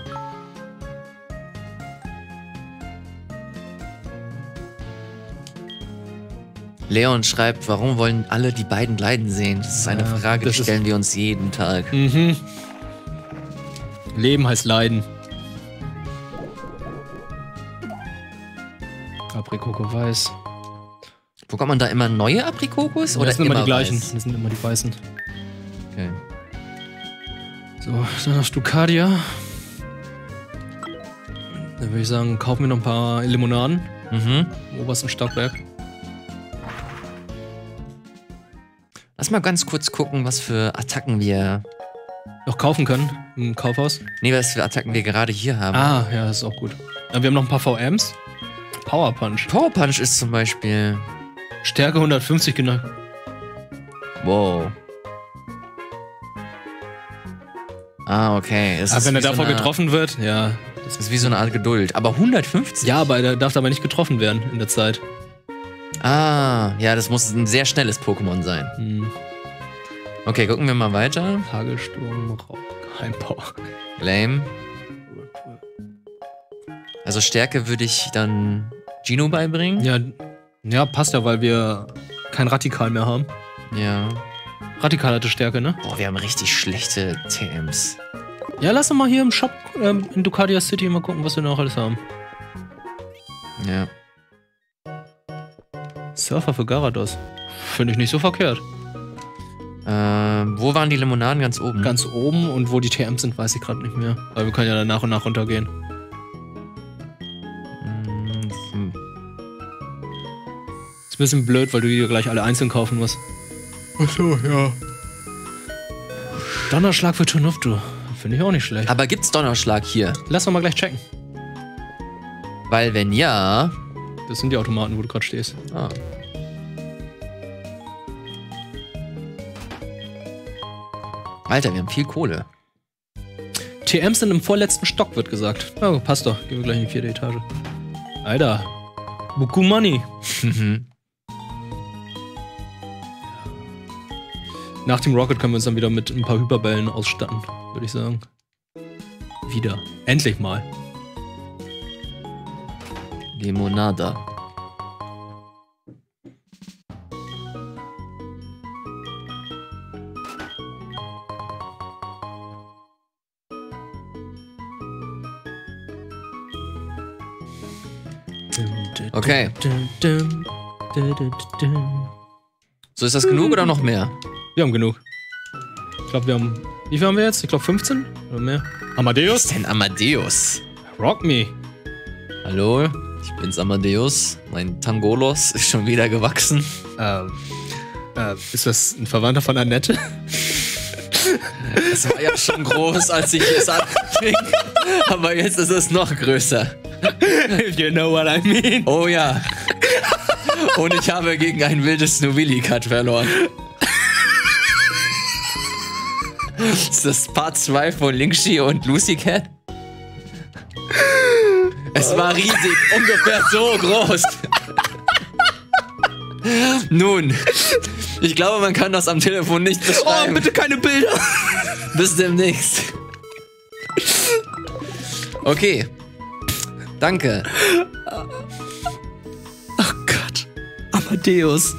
[SPEAKER 2] Leon schreibt, warum wollen alle die beiden leiden sehen? Das ist eine
[SPEAKER 1] Ja,
[SPEAKER 2] Frage, die
[SPEAKER 1] das ist-
[SPEAKER 2] stellen wir uns jeden Tag.
[SPEAKER 1] Mhm. Leben heißt Leiden. Aprikoko weiß.
[SPEAKER 2] Bekommt man da immer neue Aprikokos? Oder
[SPEAKER 1] das sind immer die gleichen.
[SPEAKER 2] weiß?
[SPEAKER 1] Das sind immer die weißen.
[SPEAKER 2] Okay.
[SPEAKER 1] So, dann nach Stucadia. Dann würde ich sagen, kaufen wir noch ein paar Limonaden
[SPEAKER 2] Mhm.
[SPEAKER 1] im obersten Stockwerk.
[SPEAKER 2] Lass mal ganz kurz gucken, was für Attacken wir...
[SPEAKER 1] Noch kaufen können im Kaufhaus.
[SPEAKER 2] Nee, was für Attacken wir gerade hier haben.
[SPEAKER 1] Ah, ja, das ist auch gut. Wir haben noch ein paar VMs. Power Punch.
[SPEAKER 2] Power Punch ist zum Beispiel...
[SPEAKER 1] Stärke 150 genau.
[SPEAKER 2] Wow. Ah, okay. Es ist
[SPEAKER 1] Aber wenn er
[SPEAKER 2] wie so
[SPEAKER 1] davor
[SPEAKER 2] eine-
[SPEAKER 1] getroffen wird, ja.
[SPEAKER 2] Das ist wie so eine Art Geduld. Aber 150?
[SPEAKER 1] Ja, aber der darf aber nicht getroffen werden in der Zeit.
[SPEAKER 2] Ah, ja, das muss ein sehr schnelles Pokémon sein. Okay, gucken wir mal weiter.
[SPEAKER 1] Hagelsturm, Rauch, Geheimpower.
[SPEAKER 2] Lame. Also Stärke würde ich dann Gino beibringen.
[SPEAKER 1] Ja, passt ja, weil wir kein Radikal mehr haben.
[SPEAKER 2] Ja.
[SPEAKER 1] Radikal hatte Stärke, ne?
[SPEAKER 2] Boah, wir haben richtig schlechte TMs.
[SPEAKER 1] Ja, lass doch mal hier im Shop in Ducadia City mal gucken, was wir noch alles haben.
[SPEAKER 2] Ja.
[SPEAKER 1] Surfer für Gyarados. Finde ich nicht so verkehrt.
[SPEAKER 2] Wo waren die Limonaden? Ganz oben?
[SPEAKER 1] Ganz oben und wo die TMs sind, weiß ich gerade nicht mehr. Aber wir können ja dann nach und nach runtergehen. Ist ein bisschen blöd, weil du die gleich alle einzeln kaufen musst. Achso, ja. Donnerschlag für Tonuftu. Finde ich auch nicht schlecht.
[SPEAKER 2] Aber gibt's Donnerschlag hier?
[SPEAKER 1] Lass doch mal gleich checken.
[SPEAKER 2] Weil wenn ja...
[SPEAKER 1] Das sind die Automaten, wo du gerade stehst.
[SPEAKER 2] Ah. Alter, wir haben viel Kohle.
[SPEAKER 1] TMs sind im vorletzten Stock, wird gesagt. Oh, passt doch. Gehen wir gleich in die 4. Etage. Alter. Buku Money. Nach dem Rocket können wir uns dann wieder mit ein paar Hyperbällen ausstatten, würde ich sagen. Wieder. Endlich mal.
[SPEAKER 2] Limonada. Okay. So, ist das genug oder noch mehr?
[SPEAKER 1] Wir haben genug. Ich glaube, wir haben... Wie viel haben wir jetzt? Ich glaube 15 oder mehr. Amadeus?
[SPEAKER 2] Was ist denn Amadeus?
[SPEAKER 1] Rock me.
[SPEAKER 2] Hallo, ich bin's Amadeus. Mein Tangolos ist schon wieder gewachsen.
[SPEAKER 1] Ist das ein Verwandter von Annette?
[SPEAKER 2] Das war ja schon groß, als ich es anfing. Aber jetzt ist es noch größer.
[SPEAKER 1] You know what I mean.
[SPEAKER 2] Oh ja. Und ich habe gegen ein wildes Snovillicat verloren. Ist das Part 2 von Linkshi und Lucy Cat? Es war riesig, ungefähr so groß. Nun, ich glaube, man kann das am Telefon nicht beschreiben.
[SPEAKER 1] Oh, bitte keine Bilder.
[SPEAKER 2] Bis demnächst. Okay. Danke.
[SPEAKER 1] Oh Gott. Amadeus.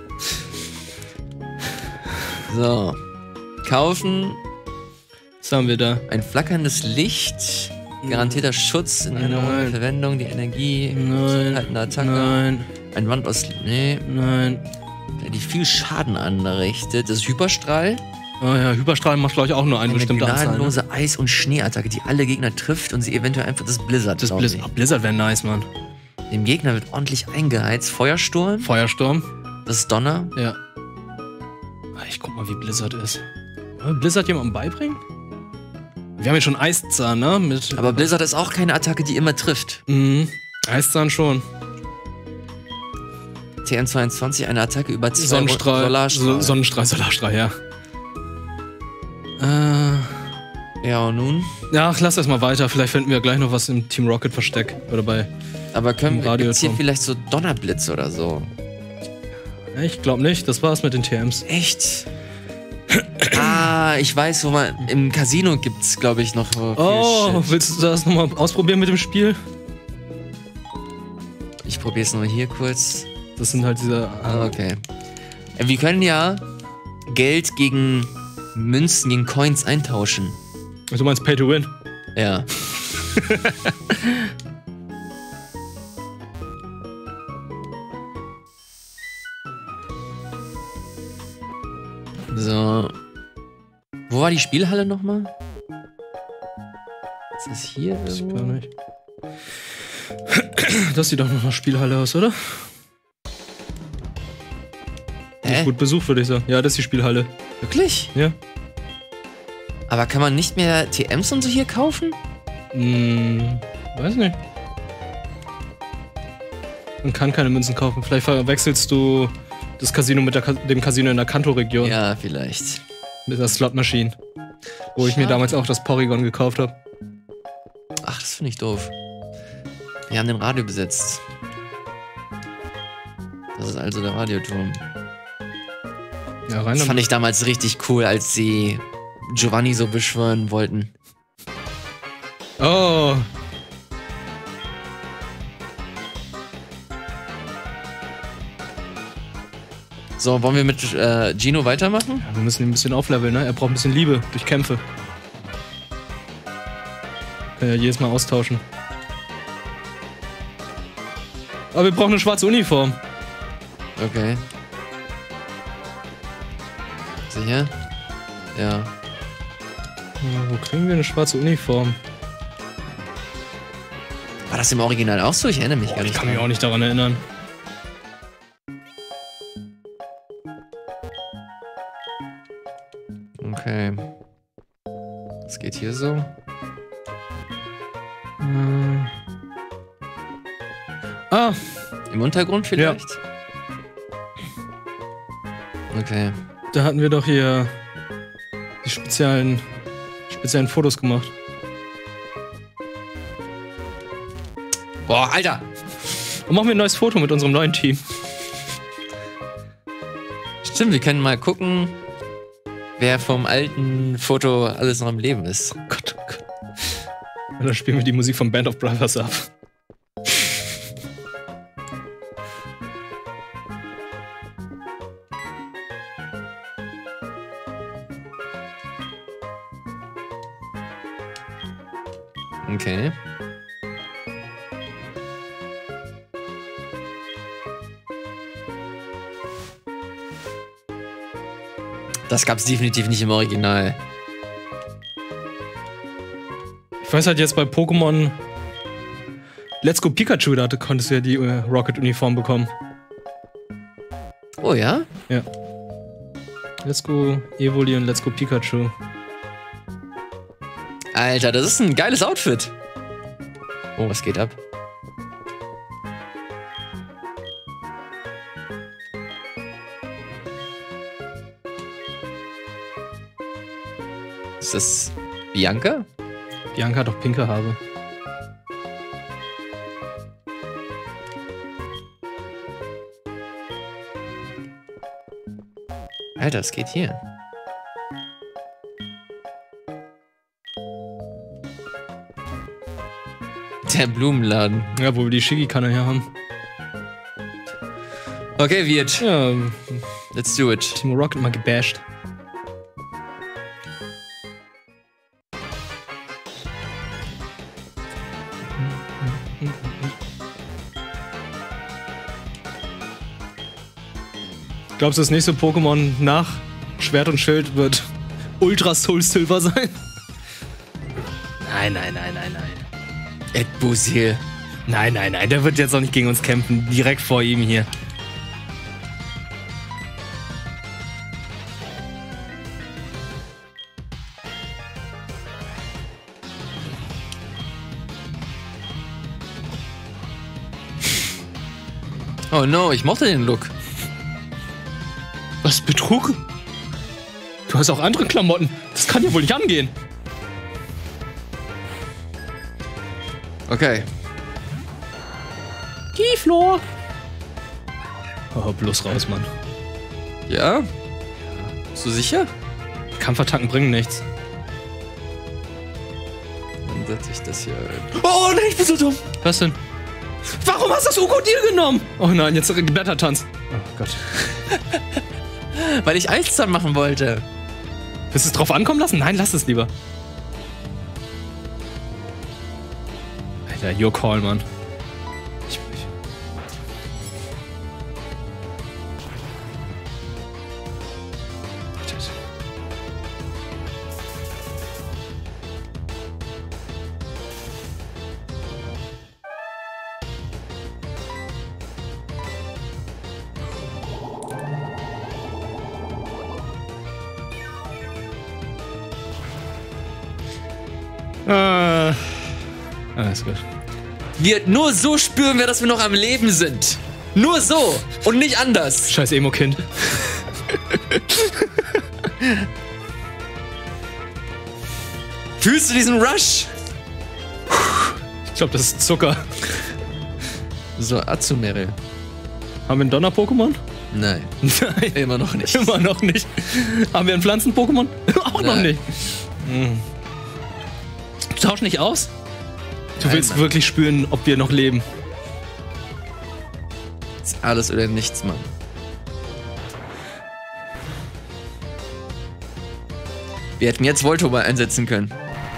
[SPEAKER 2] So. Kaufen.
[SPEAKER 1] Was haben wir da?
[SPEAKER 2] Ein flackerndes Licht. Garantierter Schutz in einer
[SPEAKER 1] Nein.
[SPEAKER 2] Verwendung, die Energie.
[SPEAKER 1] Nein.
[SPEAKER 2] Haltende Attacke.
[SPEAKER 1] Nein.
[SPEAKER 2] Ein Wand aus. Nee.
[SPEAKER 1] Nein.
[SPEAKER 2] Die viel Schaden anrichtet. Das ist Hyperstrahl.
[SPEAKER 1] Oh ja, Hyperstrahl macht, glaube ich, auch nur eine bestimmte Anzahl. Ne?
[SPEAKER 2] gnadenlose Eis- und Schneeattacke, die alle Gegner trifft und sie eventuell einfach das Blizzard.
[SPEAKER 1] Das Blizzard, Blizzard wäre nice, Mann.
[SPEAKER 2] Dem Gegner wird ordentlich eingeheizt. Feuersturm.
[SPEAKER 1] Feuersturm.
[SPEAKER 2] Das ist Donner.
[SPEAKER 1] Ja. Ich guck mal, wie Blizzard ist. Wollen wir Blizzard jemandem beibringen? Wir haben ja schon Eiszahn, ne?
[SPEAKER 2] Aber Blizzard ist auch keine Attacke, die immer trifft.
[SPEAKER 1] Mhm. Eiszahn schon.
[SPEAKER 2] TM22, eine Attacke über 2
[SPEAKER 1] Sonnenstrahl.
[SPEAKER 2] Solarstrahl.
[SPEAKER 1] Sonnenstrahl, Solarstrahl, ja.
[SPEAKER 2] Ja, und nun?
[SPEAKER 1] Ja, ach, lass erst mal weiter. Vielleicht finden wir gleich noch was im Team Rocket Versteck. Oder bei.
[SPEAKER 2] Aber können wir jetzt hier
[SPEAKER 1] Radioturm.
[SPEAKER 2] vielleicht so Donnerblitz oder so?
[SPEAKER 1] Ja, ich glaube nicht. Das war's mit den TMs.
[SPEAKER 2] Echt? Ah, ich weiß, wo man. Im Casino gibt's, glaube ich, noch.
[SPEAKER 1] Oh,
[SPEAKER 2] Shit.
[SPEAKER 1] willst du das nochmal ausprobieren mit dem Spiel?
[SPEAKER 2] Ich probier's nur hier kurz.
[SPEAKER 1] Das sind halt diese.
[SPEAKER 2] Ah, okay. Wir können ja Geld gegen Münzen, gegen Coins eintauschen.
[SPEAKER 1] Du meinst Pay to Win?
[SPEAKER 2] Ja. So. Wo war die Spielhalle nochmal? Ist das hier?
[SPEAKER 1] Weiß ich
[SPEAKER 2] irgendwo?
[SPEAKER 1] gar nicht. Das sieht doch noch nach Spielhalle aus, oder?
[SPEAKER 2] Hä?
[SPEAKER 1] Gut besucht, würde ich sagen. Ja, das ist die Spielhalle.
[SPEAKER 2] Wirklich?
[SPEAKER 1] Ja.
[SPEAKER 2] Aber kann man nicht mehr TMs und so hier kaufen?
[SPEAKER 1] Weiß nicht. Man kann keine Münzen kaufen. Vielleicht verwechselst du das Casino mit dem Casino in der Kanto-Region.
[SPEAKER 2] Ja, vielleicht.
[SPEAKER 1] Mit der Slot Machine. Wo ich mir
[SPEAKER 2] Schade.
[SPEAKER 1] damals auch das Porygon gekauft habe.
[SPEAKER 2] Ach, das finde ich doof. Wir haben den Radio besetzt. Das ist also der Radioturm.
[SPEAKER 1] Ja, rein
[SPEAKER 2] Das fand ich damals richtig cool, als sie Giovanni so beschwören wollten.
[SPEAKER 1] Oh.
[SPEAKER 2] So, wollen wir mit Gino weitermachen?
[SPEAKER 1] Ja, wir müssen ihn ein bisschen aufleveln, ne? Er braucht ein bisschen Liebe durch Kämpfe. Können ja jedes Mal austauschen. Aber wir brauchen eine schwarze Uniform.
[SPEAKER 2] Okay. Sicher? Ja.
[SPEAKER 1] Ja, wo kriegen wir eine schwarze Uniform?
[SPEAKER 2] War das im Original auch so? Ich erinnere mich gar
[SPEAKER 1] Ich
[SPEAKER 2] nicht.
[SPEAKER 1] kann mich auch nicht daran erinnern.
[SPEAKER 2] Okay. Was geht hier so?
[SPEAKER 1] Ah,
[SPEAKER 2] Im Untergrund vielleicht? Okay.
[SPEAKER 1] da hatten wir doch hier die speziellen Fotos gemacht.
[SPEAKER 2] Boah, Alter!
[SPEAKER 1] Und machen wir ein neues Foto mit unserem neuen Team.
[SPEAKER 2] Stimmt, wir können mal gucken, wer vom alten Foto alles noch am Leben ist.
[SPEAKER 1] Oh Gott, oh Gott. Und dann spielen wir die Musik von Band of Brothers ab.
[SPEAKER 2] Okay. Das gab's definitiv nicht im Original.
[SPEAKER 1] Ich weiß halt jetzt bei Pokémon Let's Go Pikachu, da konntest du ja die Rocket-Uniform bekommen.
[SPEAKER 2] Oh ja?
[SPEAKER 1] Ja. Let's Go Evoli und Let's Go Pikachu.
[SPEAKER 2] Alter, das ist ein geiles Outfit. Oh, was geht ab? Ist das Bianca?
[SPEAKER 1] Bianca hat doch pinke Haare.
[SPEAKER 2] Alter, was geht hier? Der Blumenladen.
[SPEAKER 1] Ja, wo wir die Shigi-Kanne her haben.
[SPEAKER 2] Okay, Wirt.
[SPEAKER 1] Ja,
[SPEAKER 2] Let's do it.
[SPEAKER 1] Team Rocket mal gebasht. Glaubst du, das nächste Pokémon nach Schwert und Schild wird Ultra Soul Silver sein? Nein, nein, nein, nein, nein.
[SPEAKER 2] Ed Busil.
[SPEAKER 1] Nein, nein, nein, der wird jetzt auch nicht gegen uns kämpfen. Direkt vor ihm hier.
[SPEAKER 2] Oh no, ich mochte den Look.
[SPEAKER 1] Was, Betrug? Du hast auch andere Klamotten. Das kann ja wohl nicht angehen.
[SPEAKER 2] Okay.
[SPEAKER 1] Keyfloor. Oh, bloß raus, Mann.
[SPEAKER 2] Ja? Bist du sicher?
[SPEAKER 1] Kampfattacken bringen nichts.
[SPEAKER 2] Dann setze ich das hier ein.
[SPEAKER 1] Oh nein, ich bin so dumm. Was denn? Warum hast du das Krokodil genommen? Oh nein, jetzt Blättertanz. Oh Gott.
[SPEAKER 2] Weil ich Eiszahn machen wollte.
[SPEAKER 1] Willst du es drauf ankommen lassen? Nein, lass es lieber. Alter, your call, Mann. Alles gut.
[SPEAKER 2] Nur so spüren wir, dass wir noch am Leben sind. Nur so und nicht anders.
[SPEAKER 1] Scheiß Emo-Kind.
[SPEAKER 2] Fühlst du diesen Rush?
[SPEAKER 1] Ich glaube, das ist Zucker.
[SPEAKER 2] So, Azumarill.
[SPEAKER 1] Haben wir ein Donner-Pokémon?
[SPEAKER 2] Nein,
[SPEAKER 1] Nein.
[SPEAKER 2] immer noch nicht.
[SPEAKER 1] Immer noch nicht. Haben wir ein Pflanzen-Pokémon? Auch noch
[SPEAKER 2] Nein.
[SPEAKER 1] nicht. Du tauschst nicht aus? Du
[SPEAKER 2] Nein,
[SPEAKER 1] willst
[SPEAKER 2] Mann.
[SPEAKER 1] wirklich spüren, ob wir noch leben.
[SPEAKER 2] Das ist alles oder nichts, Mann. Wir hätten jetzt Voltoba einsetzen können.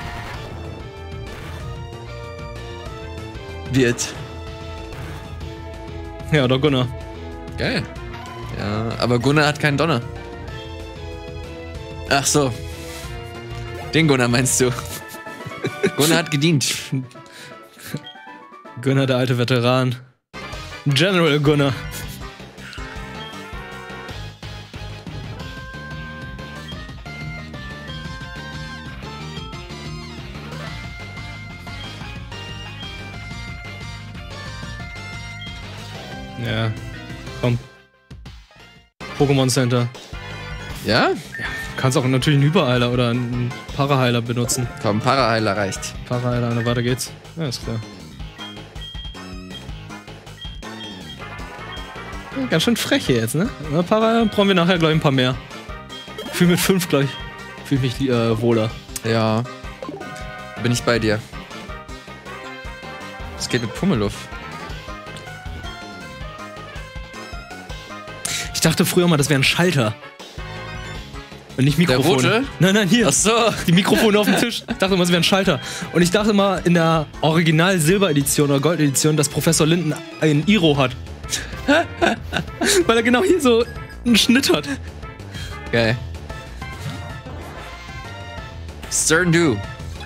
[SPEAKER 2] Wird.
[SPEAKER 1] Ja, oder Gunnar.
[SPEAKER 2] Geil. Ja, aber Gunnar hat keinen Donner. Ach so. Den Gunnar meinst du? Gunnar hat gedient.
[SPEAKER 1] Gunnar, der alte Veteran. General Gunnar. Ja, komm. Pokémon Center.
[SPEAKER 2] Ja?
[SPEAKER 1] Du kannst auch natürlich einen Hyperheiler oder einen Paraheiler benutzen.
[SPEAKER 2] Komm, Paraheiler reicht.
[SPEAKER 1] Paraheiler, na weiter geht's. Ja, ist klar. Ja, ganz schön frech hier jetzt, ne? Na, Paraheiler brauchen wir nachher, glaube ich, ein paar mehr. Fühl mit 5 gleich. Fühl mich wohler.
[SPEAKER 2] Ja. Bin ich bei dir. Es geht mit Pummeluff.
[SPEAKER 1] Ich dachte früher mal, das wäre ein Schalter. Und nicht Mikrofon.
[SPEAKER 2] Der rote?
[SPEAKER 1] Nein, hier.
[SPEAKER 2] Ach so.
[SPEAKER 1] Die Mikrofone auf dem Tisch. Ich dachte immer, es wäre ein Schalter. Und ich dachte mal in der Original-Silber-Edition oder Gold-Edition, dass Professor Linden einen Iro hat. Weil er genau hier so einen Schnitt hat.
[SPEAKER 2] Geil. Stern Du.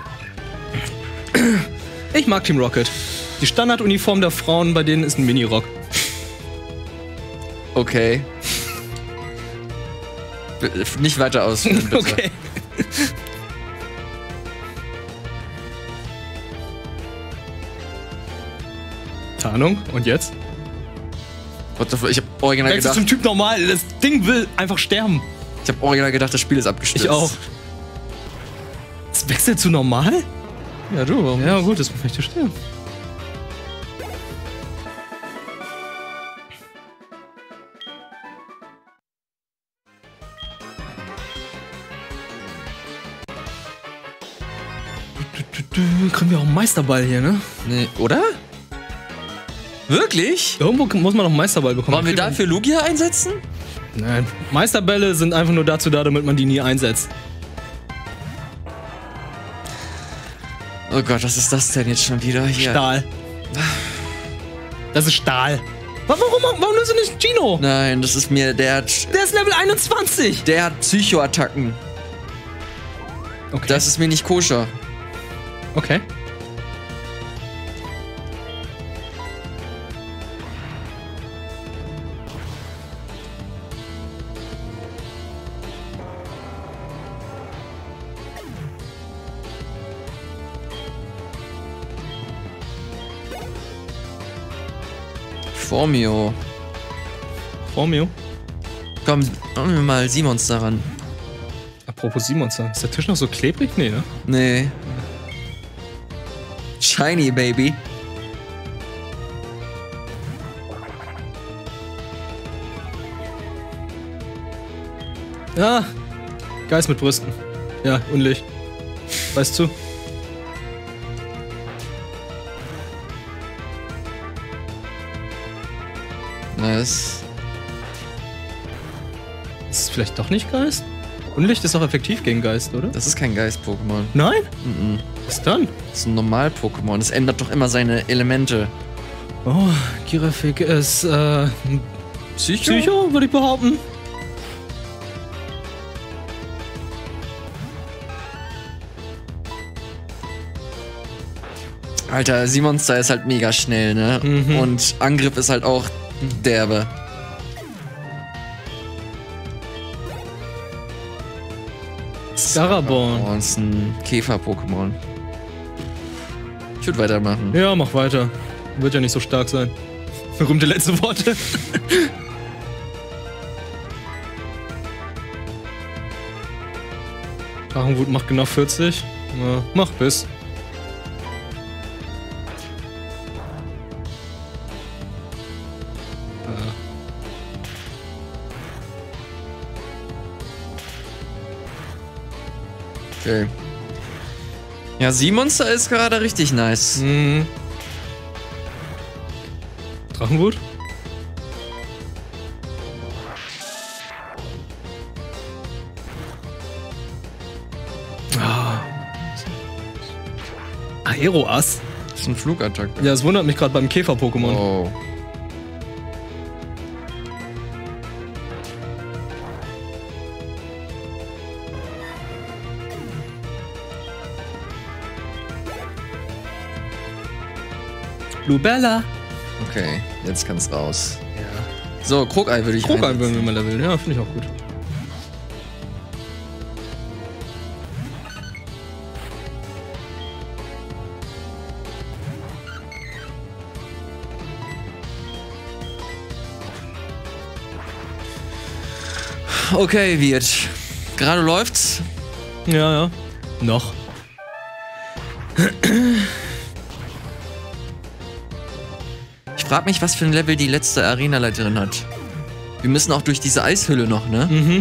[SPEAKER 1] Ich mag Team Rocket. Die Standarduniform der Frauen bei denen ist ein Minirock.
[SPEAKER 2] Okay. Nicht weiter ausführen, bitte.
[SPEAKER 1] Okay. Tarnung. Und jetzt?
[SPEAKER 2] What the fuck? Ich hab original
[SPEAKER 1] Jetzt ist
[SPEAKER 2] gedacht,
[SPEAKER 1] zum Typ normal. Das Ding will einfach sterben.
[SPEAKER 2] das Spiel ist abgestürzt.
[SPEAKER 1] Ich auch. Es wechselt zu normal?
[SPEAKER 2] Ja, du, warum?
[SPEAKER 1] Ja, gut, das möchte ich sterben. Kriegen wir auch einen Meisterball hier, ne?
[SPEAKER 2] Nee, oder? Wirklich?
[SPEAKER 1] Irgendwo muss man noch einen Meisterball bekommen.
[SPEAKER 2] Wollen wir dafür Lugia einsetzen?
[SPEAKER 1] Nein. Meisterbälle sind einfach nur dazu da, damit man die nie einsetzt.
[SPEAKER 2] Oh Gott, was ist das denn jetzt schon wieder hier?
[SPEAKER 1] Stahl. Das ist Stahl. Warum nimmst du nicht Gino?
[SPEAKER 2] Nein, das ist mir, der hat
[SPEAKER 1] Level 21.
[SPEAKER 2] Psychoattacken.
[SPEAKER 1] Okay.
[SPEAKER 2] Das ist mir nicht koscher.
[SPEAKER 1] Okay.
[SPEAKER 2] Formio.
[SPEAKER 1] Formio.
[SPEAKER 2] Komm, machen wir mal Simons daran.
[SPEAKER 1] Apropos Simonster. Ist der Tisch noch so klebrig? Nee, ne?
[SPEAKER 2] Nee. Shiny, Baby.
[SPEAKER 1] Ja. Geist mit Brüsten. Ja, Unlicht. Weißt du?
[SPEAKER 2] Nice.
[SPEAKER 1] Ist es vielleicht doch nicht Geist? Unlicht ist auch effektiv gegen Geist, oder?
[SPEAKER 2] Das ist kein Geist-Pokémon.
[SPEAKER 1] Nein?
[SPEAKER 2] Mhm.
[SPEAKER 1] Was dann?
[SPEAKER 2] Das ist ein Normal-Pokémon. Es ändert doch immer seine Elemente.
[SPEAKER 1] Oh, Girafik ist,
[SPEAKER 2] Psycho?
[SPEAKER 1] Psycho, würde ich behaupten.
[SPEAKER 2] Alter, Simonster ist halt mega schnell, ne?
[SPEAKER 1] Mhm.
[SPEAKER 2] Und Angriff ist halt auch derbe.
[SPEAKER 1] Scaraborn.
[SPEAKER 2] Oh, ist ein Käfer-Pokémon. Ich würde weitermachen.
[SPEAKER 1] Ja, mach weiter. Wird ja nicht so stark sein. Berühmte letzte Worte. Drachenwut macht genau 40. Ja, mach bis.
[SPEAKER 2] Okay. Ja, Sea-Monster ist gerade richtig nice.
[SPEAKER 1] Mhm. Drachenwut? Aeroass?
[SPEAKER 2] Das ist ein Flugattacke.
[SPEAKER 1] Ja, es wundert mich gerade beim Käfer-Pokémon.
[SPEAKER 2] Oh.
[SPEAKER 1] Bluebella.
[SPEAKER 2] Okay, jetzt kann's raus. Ja. So, Krokei würde ich
[SPEAKER 1] Krokei würden wir mal leveln. Ja, finde ich auch gut.
[SPEAKER 2] Okay, wird. Gerade läuft's.
[SPEAKER 1] Ja, ja. Noch.
[SPEAKER 2] Ich frag mich, was für ein Level die letzte Arenaleiterin hat. Wir müssen auch durch diese Eishülle noch, ne?
[SPEAKER 1] Mhm.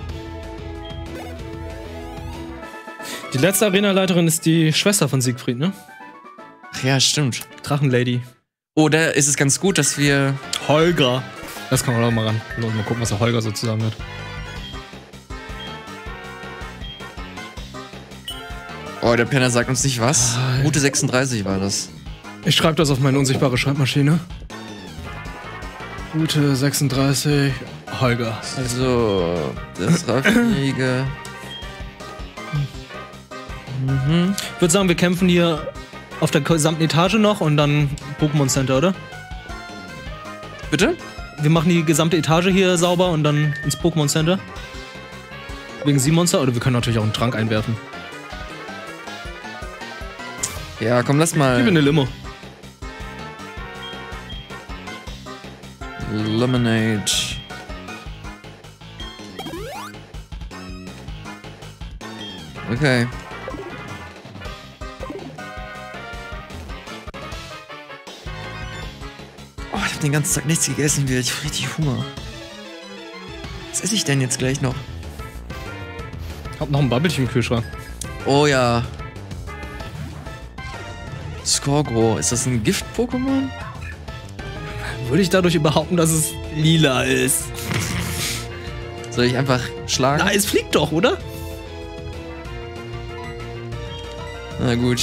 [SPEAKER 1] Die letzte Arenaleiterin ist die Schwester von Siegfried, ne?
[SPEAKER 2] Ach ja, stimmt.
[SPEAKER 1] Drachenlady.
[SPEAKER 2] Oder ist es ganz gut, dass wir...
[SPEAKER 1] Holger. Das kann man auch mal ran. Mal gucken, was der Holger sozusagen hat.
[SPEAKER 2] Oh, der Penner sagt uns nicht was. Route 36 war das.
[SPEAKER 1] Ich schreibe das auf meine unsichtbare Schreibmaschine. Route 36, Holger.
[SPEAKER 2] Also, das Raffenjäger.
[SPEAKER 1] Ich würde sagen, wir kämpfen hier auf der gesamten Etage noch und dann Pokémon Center, oder?
[SPEAKER 2] Bitte?
[SPEAKER 1] Wir machen die gesamte Etage hier sauber und dann ins Pokémon Center. Wegen Sea-Monster, oder wir können natürlich auch einen Trank einwerfen.
[SPEAKER 2] Ja, komm, lass
[SPEAKER 1] Gib mir
[SPEAKER 2] mal.
[SPEAKER 1] eine Limo.
[SPEAKER 2] Lemonade. Okay. Oh, ich hab den ganzen Tag nichts gegessen, ich hab richtig Hunger. Was esse ich denn jetzt gleich noch?
[SPEAKER 1] Hab noch ein Bubbelchen im Kühlschrank.
[SPEAKER 2] Oh ja. Skorgro, ist das ein Gift-Pokémon?
[SPEAKER 1] Würde ich dadurch behaupten, dass es lila ist?
[SPEAKER 2] Soll ich einfach schlagen?
[SPEAKER 1] Na, es fliegt doch, oder?
[SPEAKER 2] Na gut.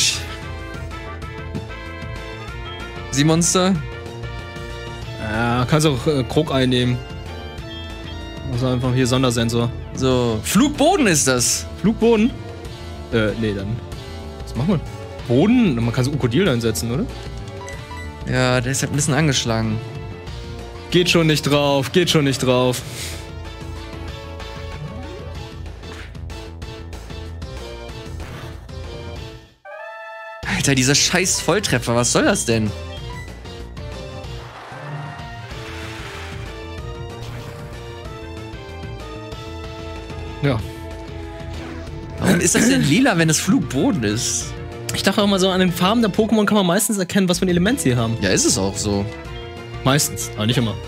[SPEAKER 2] Sea-Monster?
[SPEAKER 1] Ja, kannst auch Krokei nehmen. Also einfach hier Sondersensor.
[SPEAKER 2] So. Flugboden ist das.
[SPEAKER 1] Flugboden? Nee, dann. Was machen wir? Boden? Man kann so Ukodil einsetzen, oder?
[SPEAKER 2] Ja, der ist halt ein bisschen angeschlagen.
[SPEAKER 1] Geht schon nicht drauf, geht schon nicht drauf.
[SPEAKER 2] Alter, dieser scheiß Volltreffer, was soll das denn?
[SPEAKER 1] Ja.
[SPEAKER 2] Warum ist das denn lila, wenn es Flugboden ist?
[SPEAKER 1] Ich dachte auch mal so, an den Farben der Pokémon kann man meistens erkennen, was für ein Element sie haben.
[SPEAKER 2] Ja, ist es auch so.
[SPEAKER 1] Meistens, aber nicht immer.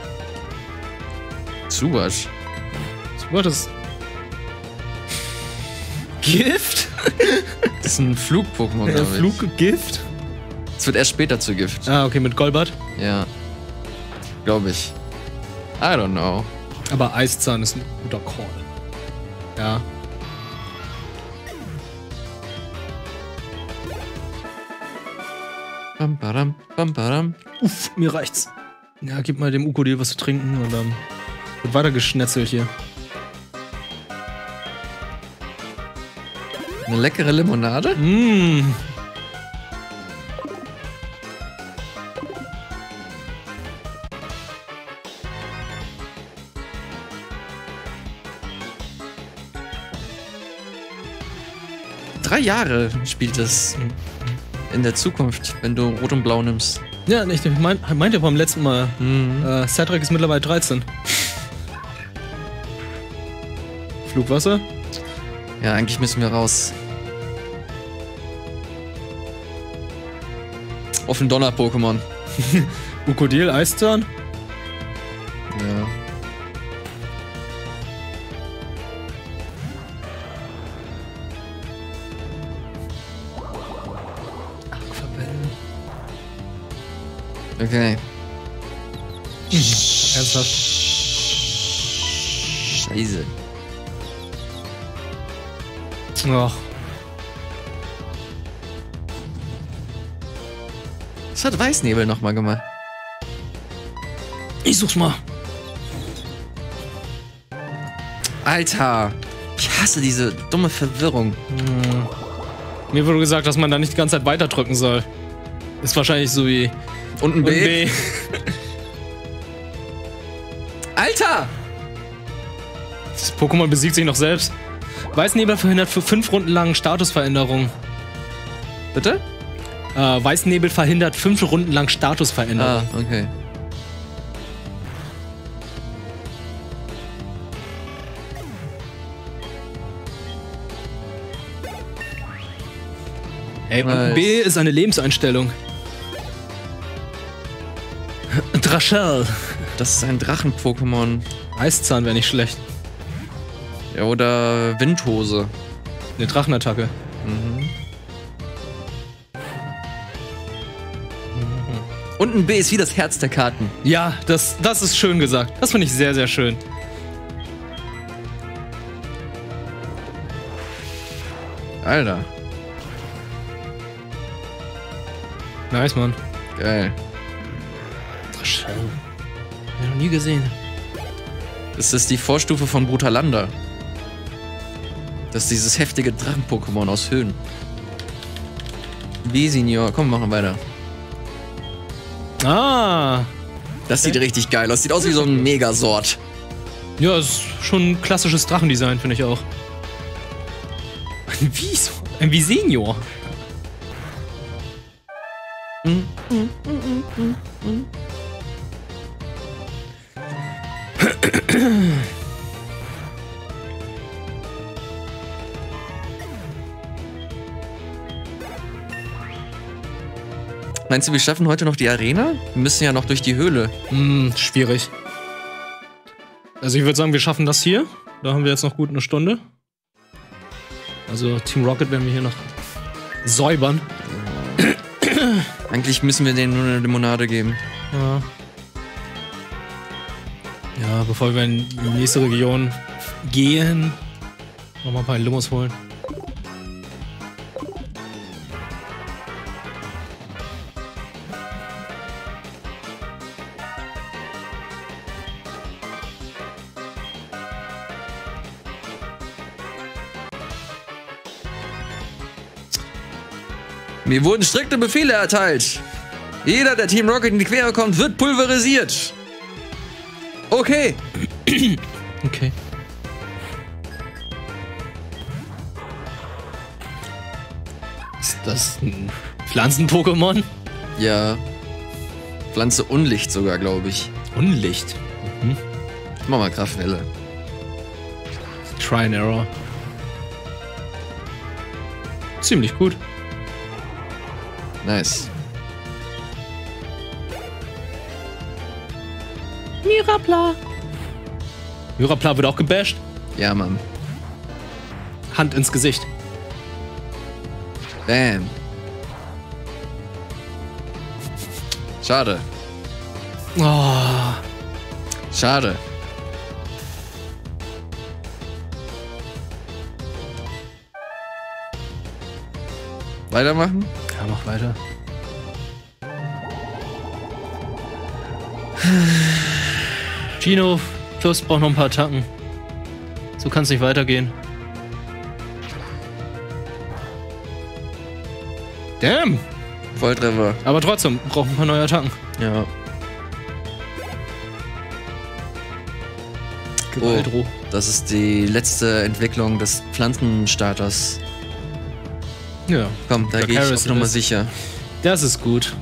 [SPEAKER 2] Zubasch.
[SPEAKER 1] Was ist Gift?
[SPEAKER 2] Das ist ein Flug-Pokémon, glaube ich.
[SPEAKER 1] Fluggift?
[SPEAKER 2] Es wird erst später zu Gift.
[SPEAKER 1] Ah, okay, mit Golbat.
[SPEAKER 2] Ja. Glaube ich. I don't know.
[SPEAKER 1] Aber Eiszahn ist ein guter Call. Ja.
[SPEAKER 2] Bam, badam, bam, badam.
[SPEAKER 1] Uff, mir reicht's. Ja, gib mal dem Ukodil was zu trinken und dann wird weiter geschnetzelt hier.
[SPEAKER 2] Eine leckere Limonade?
[SPEAKER 1] Mmh.
[SPEAKER 2] Drei Jahre spielt es in der Zukunft, wenn du Rot und Blau nimmst.
[SPEAKER 1] Ja, ich meinte beim letzten Mal. Cedric ist mittlerweile 13. Flugwasser?
[SPEAKER 2] Ja, eigentlich müssen wir raus. Auf ein Donner-Pokémon.
[SPEAKER 1] Ukodil, Eiszahn?
[SPEAKER 2] Okay.
[SPEAKER 1] Ernsthaft?
[SPEAKER 2] Scheiße.
[SPEAKER 1] Och.
[SPEAKER 2] Was hat Weißnebel nochmal gemacht?
[SPEAKER 1] Ich such's mal.
[SPEAKER 2] Alter. Ich hasse diese dumme Verwirrung.
[SPEAKER 1] Mir wurde gesagt, dass man da nicht die ganze Zeit weiter drücken soll. Ist wahrscheinlich so wie
[SPEAKER 2] Und ein B. Alter!
[SPEAKER 1] Das Pokémon besiegt sich noch selbst. Weißnebel verhindert für 5 Runden lang Statusveränderungen.
[SPEAKER 2] Bitte?
[SPEAKER 1] Weißnebel verhindert 5 Runden lang Statusveränderungen.
[SPEAKER 2] Ah, okay.
[SPEAKER 1] Ey, und
[SPEAKER 2] Nice.
[SPEAKER 1] B ist eine Lebenseinstellung. Drachel.
[SPEAKER 2] Das ist ein Drachen-Pokémon.
[SPEAKER 1] Eiszahn wäre nicht schlecht.
[SPEAKER 2] Ja, oder Windhose.
[SPEAKER 1] Eine Drachenattacke.
[SPEAKER 2] Und ein B ist wie das Herz der Karten.
[SPEAKER 1] Ja, das ist schön gesagt. Das finde ich sehr, sehr schön.
[SPEAKER 2] Alter.
[SPEAKER 1] Nice, Mann.
[SPEAKER 2] Geil.
[SPEAKER 1] Drachel. Hab ich noch nie gesehen.
[SPEAKER 2] Das ist die Vorstufe von Brutalanda. Das ist dieses heftige Drachen-Pokémon aus Höhen. B-Senior. Komm, wir machen weiter.
[SPEAKER 1] Ah.
[SPEAKER 2] Das sieht richtig geil aus. Sieht aus wie so ein Megasort.
[SPEAKER 1] Ja, ist schon ein klassisches Drachendesign, finde ich auch. Ein Wieso? Ein Visenior.
[SPEAKER 2] Meinst du, wir schaffen heute noch die Arena? Wir müssen ja noch durch die Höhle.
[SPEAKER 1] Schwierig. Also ich würde sagen, wir schaffen das hier. Da haben wir jetzt noch gut eine Stunde. Also Team Rocket werden wir hier noch säubern.
[SPEAKER 2] Eigentlich müssen wir denen nur eine Limonade geben.
[SPEAKER 1] Ja. Ja, bevor wir in die nächste Region gehen, nochmal ein paar Limos holen.
[SPEAKER 2] Mir wurden strikte Befehle erteilt. Jeder, der Team Rocket in die Quere kommt, wird pulverisiert. Okay.
[SPEAKER 1] Okay. Ist das ein Pflanzen-Pokémon?
[SPEAKER 2] Ja. Pflanze Unlicht sogar, glaube ich.
[SPEAKER 1] Unlicht.
[SPEAKER 2] Mach mal Kraftwelle.
[SPEAKER 1] Try and Error. Ziemlich gut.
[SPEAKER 2] Nice.
[SPEAKER 1] Mirapla. Mirapla wird auch gebasht.
[SPEAKER 2] Ja, Mann.
[SPEAKER 1] Hand ins Gesicht.
[SPEAKER 2] Bam. Schade.
[SPEAKER 1] Oh.
[SPEAKER 2] Schade. Weitermachen?
[SPEAKER 1] Ja, mach weiter. Gino Plus braucht noch ein paar Attacken. So kann es nicht weitergehen. Damn!
[SPEAKER 2] Volltreffer.
[SPEAKER 1] Aber trotzdem, braucht ein paar neue Attacken.
[SPEAKER 2] Ja.
[SPEAKER 1] Gewaltro.
[SPEAKER 2] Das ist die letzte Entwicklung des Pflanzenstarters.
[SPEAKER 1] Ja,
[SPEAKER 2] Komm, da
[SPEAKER 1] Der
[SPEAKER 2] gehe ich
[SPEAKER 1] Karis
[SPEAKER 2] auf Nummer
[SPEAKER 1] ist-
[SPEAKER 2] sicher.
[SPEAKER 1] das ist gut.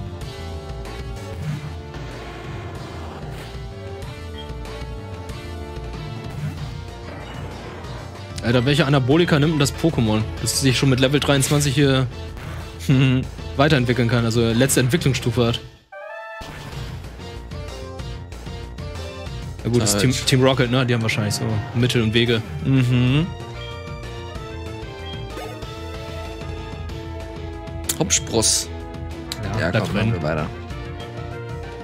[SPEAKER 1] Alter, welche Anabolika nimmt denn das Pokémon, dass es sich schon mit Level 23 hier weiterentwickeln kann, also letzte Entwicklungsstufe hat? Na gut, das
[SPEAKER 2] Falsch.
[SPEAKER 1] Team Rocket, ne? Die haben wahrscheinlich so Mittel und Wege.
[SPEAKER 2] Mhm. Hopspross. Ja,
[SPEAKER 1] bleibt
[SPEAKER 2] komm, machen
[SPEAKER 1] drin.
[SPEAKER 2] wir weiter.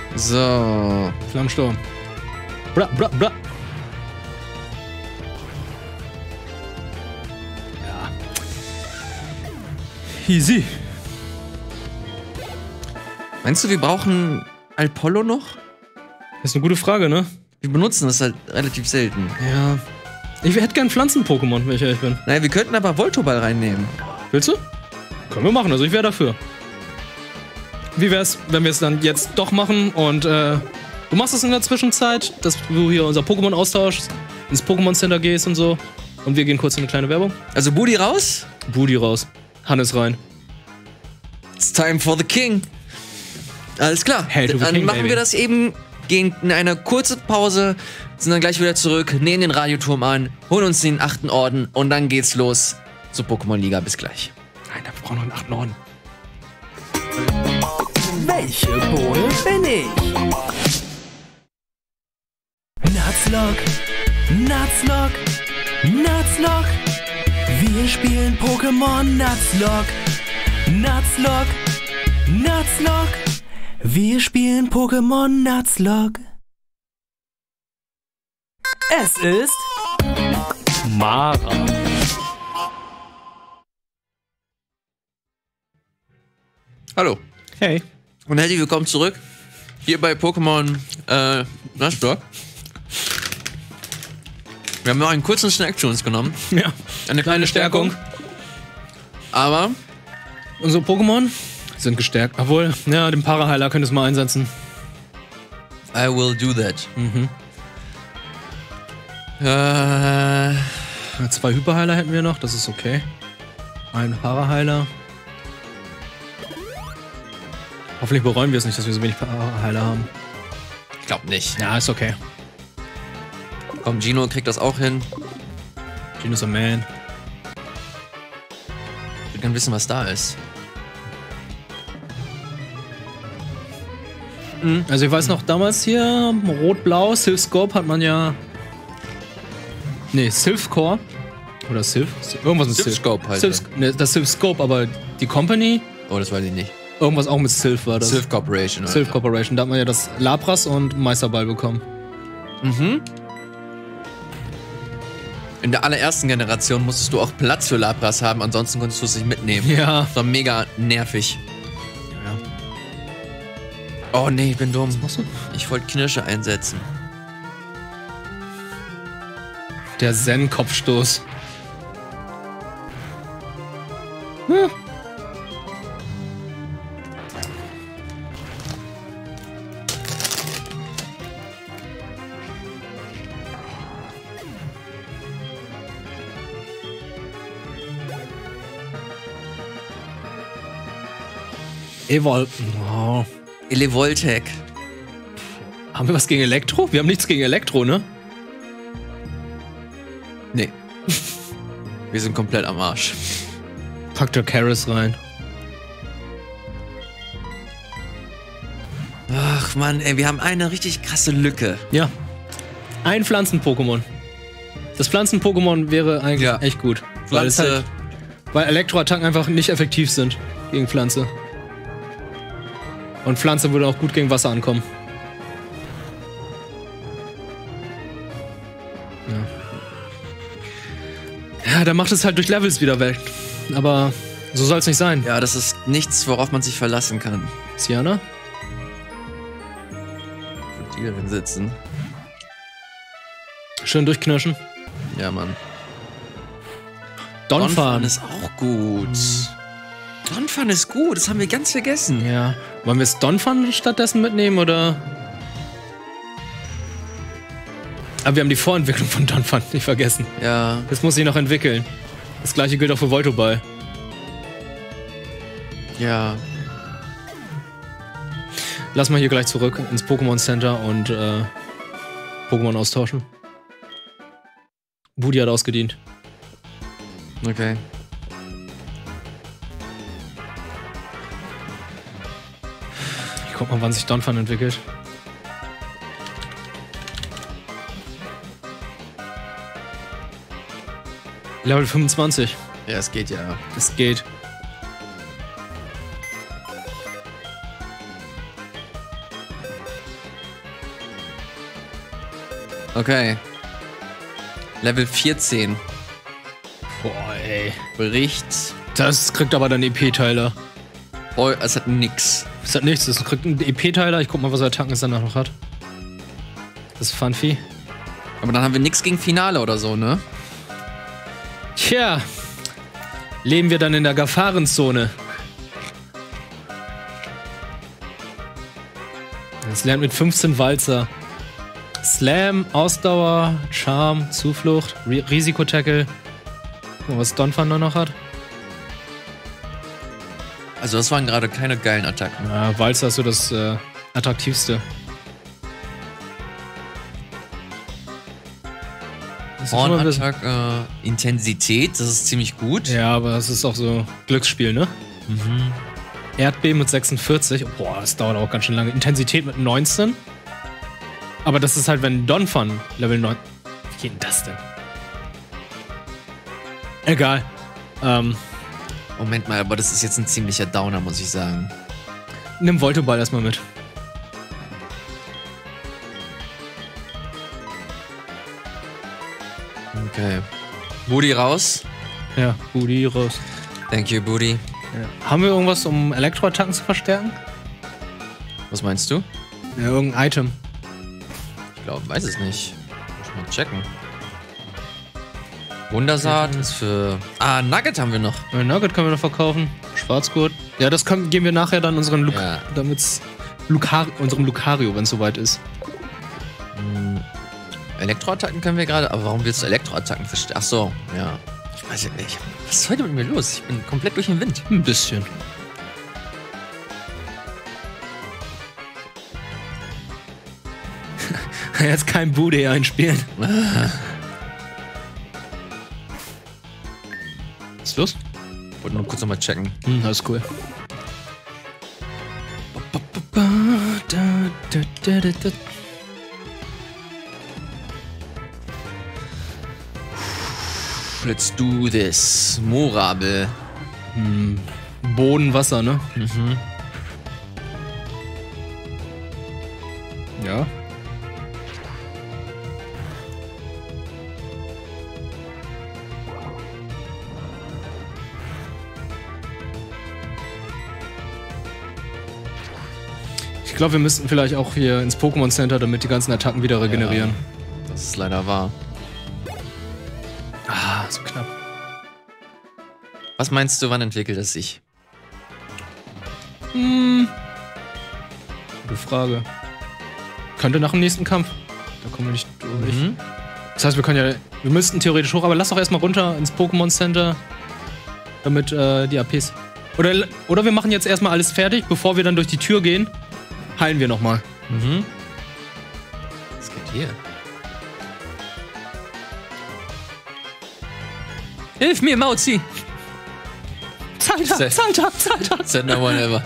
[SPEAKER 2] So.
[SPEAKER 1] Flammensturm. Bra, bra, bra. Ja. Easy.
[SPEAKER 2] Meinst du, wir brauchen Alpollo noch?
[SPEAKER 1] Das ist eine gute Frage, ne?
[SPEAKER 2] Wir benutzen das halt relativ selten.
[SPEAKER 1] Ja. Ich hätte gern Pflanzen-Pokémon, wenn ich ehrlich bin.
[SPEAKER 2] Naja, wir könnten aber Voltoball reinnehmen.
[SPEAKER 1] Willst du? Können wir machen, also ich wäre dafür. Wie wär's, wenn wir es dann jetzt doch machen und du machst es in der Zwischenzeit, dass du hier unser Pokémon austauschst, ins Pokémon Center gehst und so und wir gehen kurz in eine kleine Werbung.
[SPEAKER 2] Also Budi raus.
[SPEAKER 1] Budi raus. Hannes rein.
[SPEAKER 2] It's time for the king. Alles klar.
[SPEAKER 1] Hail to the
[SPEAKER 2] Dann
[SPEAKER 1] king,
[SPEAKER 2] machen
[SPEAKER 1] baby.
[SPEAKER 2] wir das eben, gehen in eine kurze Pause, sind dann gleich wieder zurück, nehmen den Radioturm an, holen uns den 8. Orden und dann geht's los zur Pokémon-Liga. Bis gleich.
[SPEAKER 1] Nein, wir brauchen noch einen 8. Norden.
[SPEAKER 5] Welche Bohne bin ich? Nutzlock, Nutzlock, Nutzlock. Wir spielen Pokémon Nutzlock, Nutzlock, Nutzlock. Wir spielen Pokémon Nutzlock. Es ist
[SPEAKER 1] Mara.
[SPEAKER 2] Hallo.
[SPEAKER 1] Hey.
[SPEAKER 2] Und herzlich willkommen zurück. Hier bei Pokémon Nuzlocke. Wir haben noch einen kurzen Snack zu uns genommen.
[SPEAKER 1] Ja.
[SPEAKER 2] Eine kleine Stärkung. Aber
[SPEAKER 1] Unsere Pokémon sind gestärkt. Obwohl, ja, den Paraheiler könntest du mal einsetzen.
[SPEAKER 2] I will do that.
[SPEAKER 1] Ja, 2 Hyperheiler hätten wir noch, das ist okay. Ein Paraheiler. Hoffentlich bereuen wir es nicht, dass wir so wenig Paraheiler haben.
[SPEAKER 2] Ich glaube nicht.
[SPEAKER 1] Ja, ist okay.
[SPEAKER 2] Komm, Gino kriegt das auch hin.
[SPEAKER 1] Gino's a man.
[SPEAKER 2] Ich will gerne wissen, was da ist.
[SPEAKER 1] Also ich weiß noch, damals hier, Rot-Blau, Silphscope hat man ja... Nee, Silphcore. Oder Silph? Irgendwas mit
[SPEAKER 2] Silphscope halt.
[SPEAKER 1] Ne, das Silphscope, aber die Company,
[SPEAKER 2] Oh, das weiß ich nicht.
[SPEAKER 1] irgendwas auch mit Silph war das.
[SPEAKER 2] Sylph Corporation. Oder?
[SPEAKER 1] Silph Corporation, da hat man ja das Lapras und Meisterball bekommen.
[SPEAKER 2] In der allerersten Generation musstest du auch Platz für Lapras haben, ansonsten konntest du es nicht mitnehmen.
[SPEAKER 1] Ja.
[SPEAKER 2] Das war mega nervig. Oh nee, ich bin dumm.
[SPEAKER 1] Machst du?
[SPEAKER 2] Ich wollte Knirsche einsetzen.
[SPEAKER 1] Der Zen-Kopfstoß. Oh.
[SPEAKER 2] Elevoltec.
[SPEAKER 1] Haben wir was gegen Elektro? Wir haben nichts gegen Elektro, ne?
[SPEAKER 2] Nee. Wir sind komplett am Arsch.
[SPEAKER 1] Pack der Karis rein.
[SPEAKER 2] Ach Mann, ey, wir haben eine richtig krasse Lücke.
[SPEAKER 1] Ja. Ein Pflanzen-Pokémon. Das Pflanzen-Pokémon wäre eigentlich
[SPEAKER 2] Ja.
[SPEAKER 1] echt gut. Weil, es
[SPEAKER 2] Pflanze.
[SPEAKER 1] halt, weil Elektroattacken einfach nicht effektiv sind gegen Pflanze. Und Pflanze würde auch gut gegen Wasser ankommen. Ja, da macht es halt durch Levels wieder weg. Aber so soll es nicht sein.
[SPEAKER 2] Ja, das ist nichts, worauf man sich verlassen kann.
[SPEAKER 1] Siana?
[SPEAKER 2] Die darin sitzen.
[SPEAKER 1] Schön durchknirschen.
[SPEAKER 2] Ja, Mann.
[SPEAKER 1] Donphan.
[SPEAKER 2] ist auch gut. Donphan ist gut, das haben wir ganz vergessen.
[SPEAKER 1] Ja. Wollen wir es Donphan stattdessen mitnehmen, oder? Aber wir haben die Vorentwicklung von Donphan nicht vergessen.
[SPEAKER 2] Ja.
[SPEAKER 1] Das muss sich noch entwickeln. Das gleiche gilt auch für Voltoball.
[SPEAKER 2] Ja.
[SPEAKER 1] Lass mal hier gleich zurück ins Pokémon Center und Pokémon austauschen. Budi hat ausgedient.
[SPEAKER 2] Okay.
[SPEAKER 1] Ich guck mal, wann sich Donphan entwickelt. Level 25.
[SPEAKER 2] Ja, es geht ja.
[SPEAKER 1] Das geht.
[SPEAKER 2] Okay. Level 14.
[SPEAKER 1] Boah, ey.
[SPEAKER 2] Bericht.
[SPEAKER 1] Das kriegt aber dann EP-Teiler.
[SPEAKER 2] Oh, es hat nix.
[SPEAKER 1] Das hat nichts, das kriegt einen EP-Teiler. Ich guck mal, was er Attacken es danach noch hat. Das ist Funfi.
[SPEAKER 2] Aber dann haben wir nix gegen Finale oder so, ne?
[SPEAKER 1] Tja. Leben wir dann in der Gefahrenzone. Das lernt mit 15 Walzer. Slam, Ausdauer, Charme, Zuflucht, Risikotackle. Guck mal, was Donphan noch hat.
[SPEAKER 2] Also das waren gerade keine geilen Attacken.
[SPEAKER 1] Ja, Walzer ist so das attraktivste.
[SPEAKER 2] Horn-Attack, Intensität, das ist ziemlich gut.
[SPEAKER 1] Ja, aber das ist auch so Glücksspiel, ne?
[SPEAKER 2] Mhm.
[SPEAKER 1] Erdbeben mit 46. Boah, das dauert auch ganz schön lange. Intensität mit 19. Aber das ist halt, wenn Donphan Level 9... Wie geht denn das denn? Egal.
[SPEAKER 2] Moment mal, aber das ist jetzt ein ziemlicher Downer, muss ich sagen.
[SPEAKER 1] Nimm Voltoball erstmal mit.
[SPEAKER 2] Okay. Booty raus.
[SPEAKER 1] Ja, Booty raus.
[SPEAKER 2] Thank you, Booty.
[SPEAKER 1] Ja. Haben wir irgendwas, um Elektroattacken zu verstärken?
[SPEAKER 2] Was meinst du?
[SPEAKER 1] Ja, irgendein Item.
[SPEAKER 2] Ich glaube, weiß es nicht. Muss ich mal checken. Wundersaat ist für... Ah, Nugget haben wir noch.
[SPEAKER 1] Ja, Nugget können wir noch verkaufen. Schwarzgurt. Ja, das geben wir nachher dann unseren unserem Lucario, wenn es soweit ist.
[SPEAKER 2] Elektroattacken können wir gerade, aber warum willst du Elektroattacken verstärken? Ach so, ja. Ich weiß nicht. Was ist heute mit mir los? Ich bin komplett durch den Wind.
[SPEAKER 1] Ein bisschen. Jetzt kein Bude einspielen. Was ist los?
[SPEAKER 2] Wollte nur kurz nochmal checken.
[SPEAKER 1] Alles cool.
[SPEAKER 2] Let's do this. Morabel.
[SPEAKER 1] Boden, Wasser, ne?
[SPEAKER 2] Mhm.
[SPEAKER 1] Ja. Ich glaube, wir müssten vielleicht auch hier ins Pokémon Center, damit die ganzen Attacken wieder regenerieren.
[SPEAKER 2] Ja, das ist leider wahr.
[SPEAKER 1] Ah, so knapp.
[SPEAKER 2] Was meinst du, wann entwickelt es sich?
[SPEAKER 1] Gute Frage. Könnte nach dem nächsten Kampf. Da kommen wir nicht durch. Das heißt, wir müssten theoretisch hoch, aber lass doch erstmal runter ins Pokémon Center, damit die APs. Oder wir machen jetzt erstmal alles fertig, bevor wir dann durch die Tür gehen. Heilen wir nochmal.
[SPEAKER 2] Was geht hier? Hilf mir, Mauzi!
[SPEAKER 1] Zalter!
[SPEAKER 2] Said no one ever.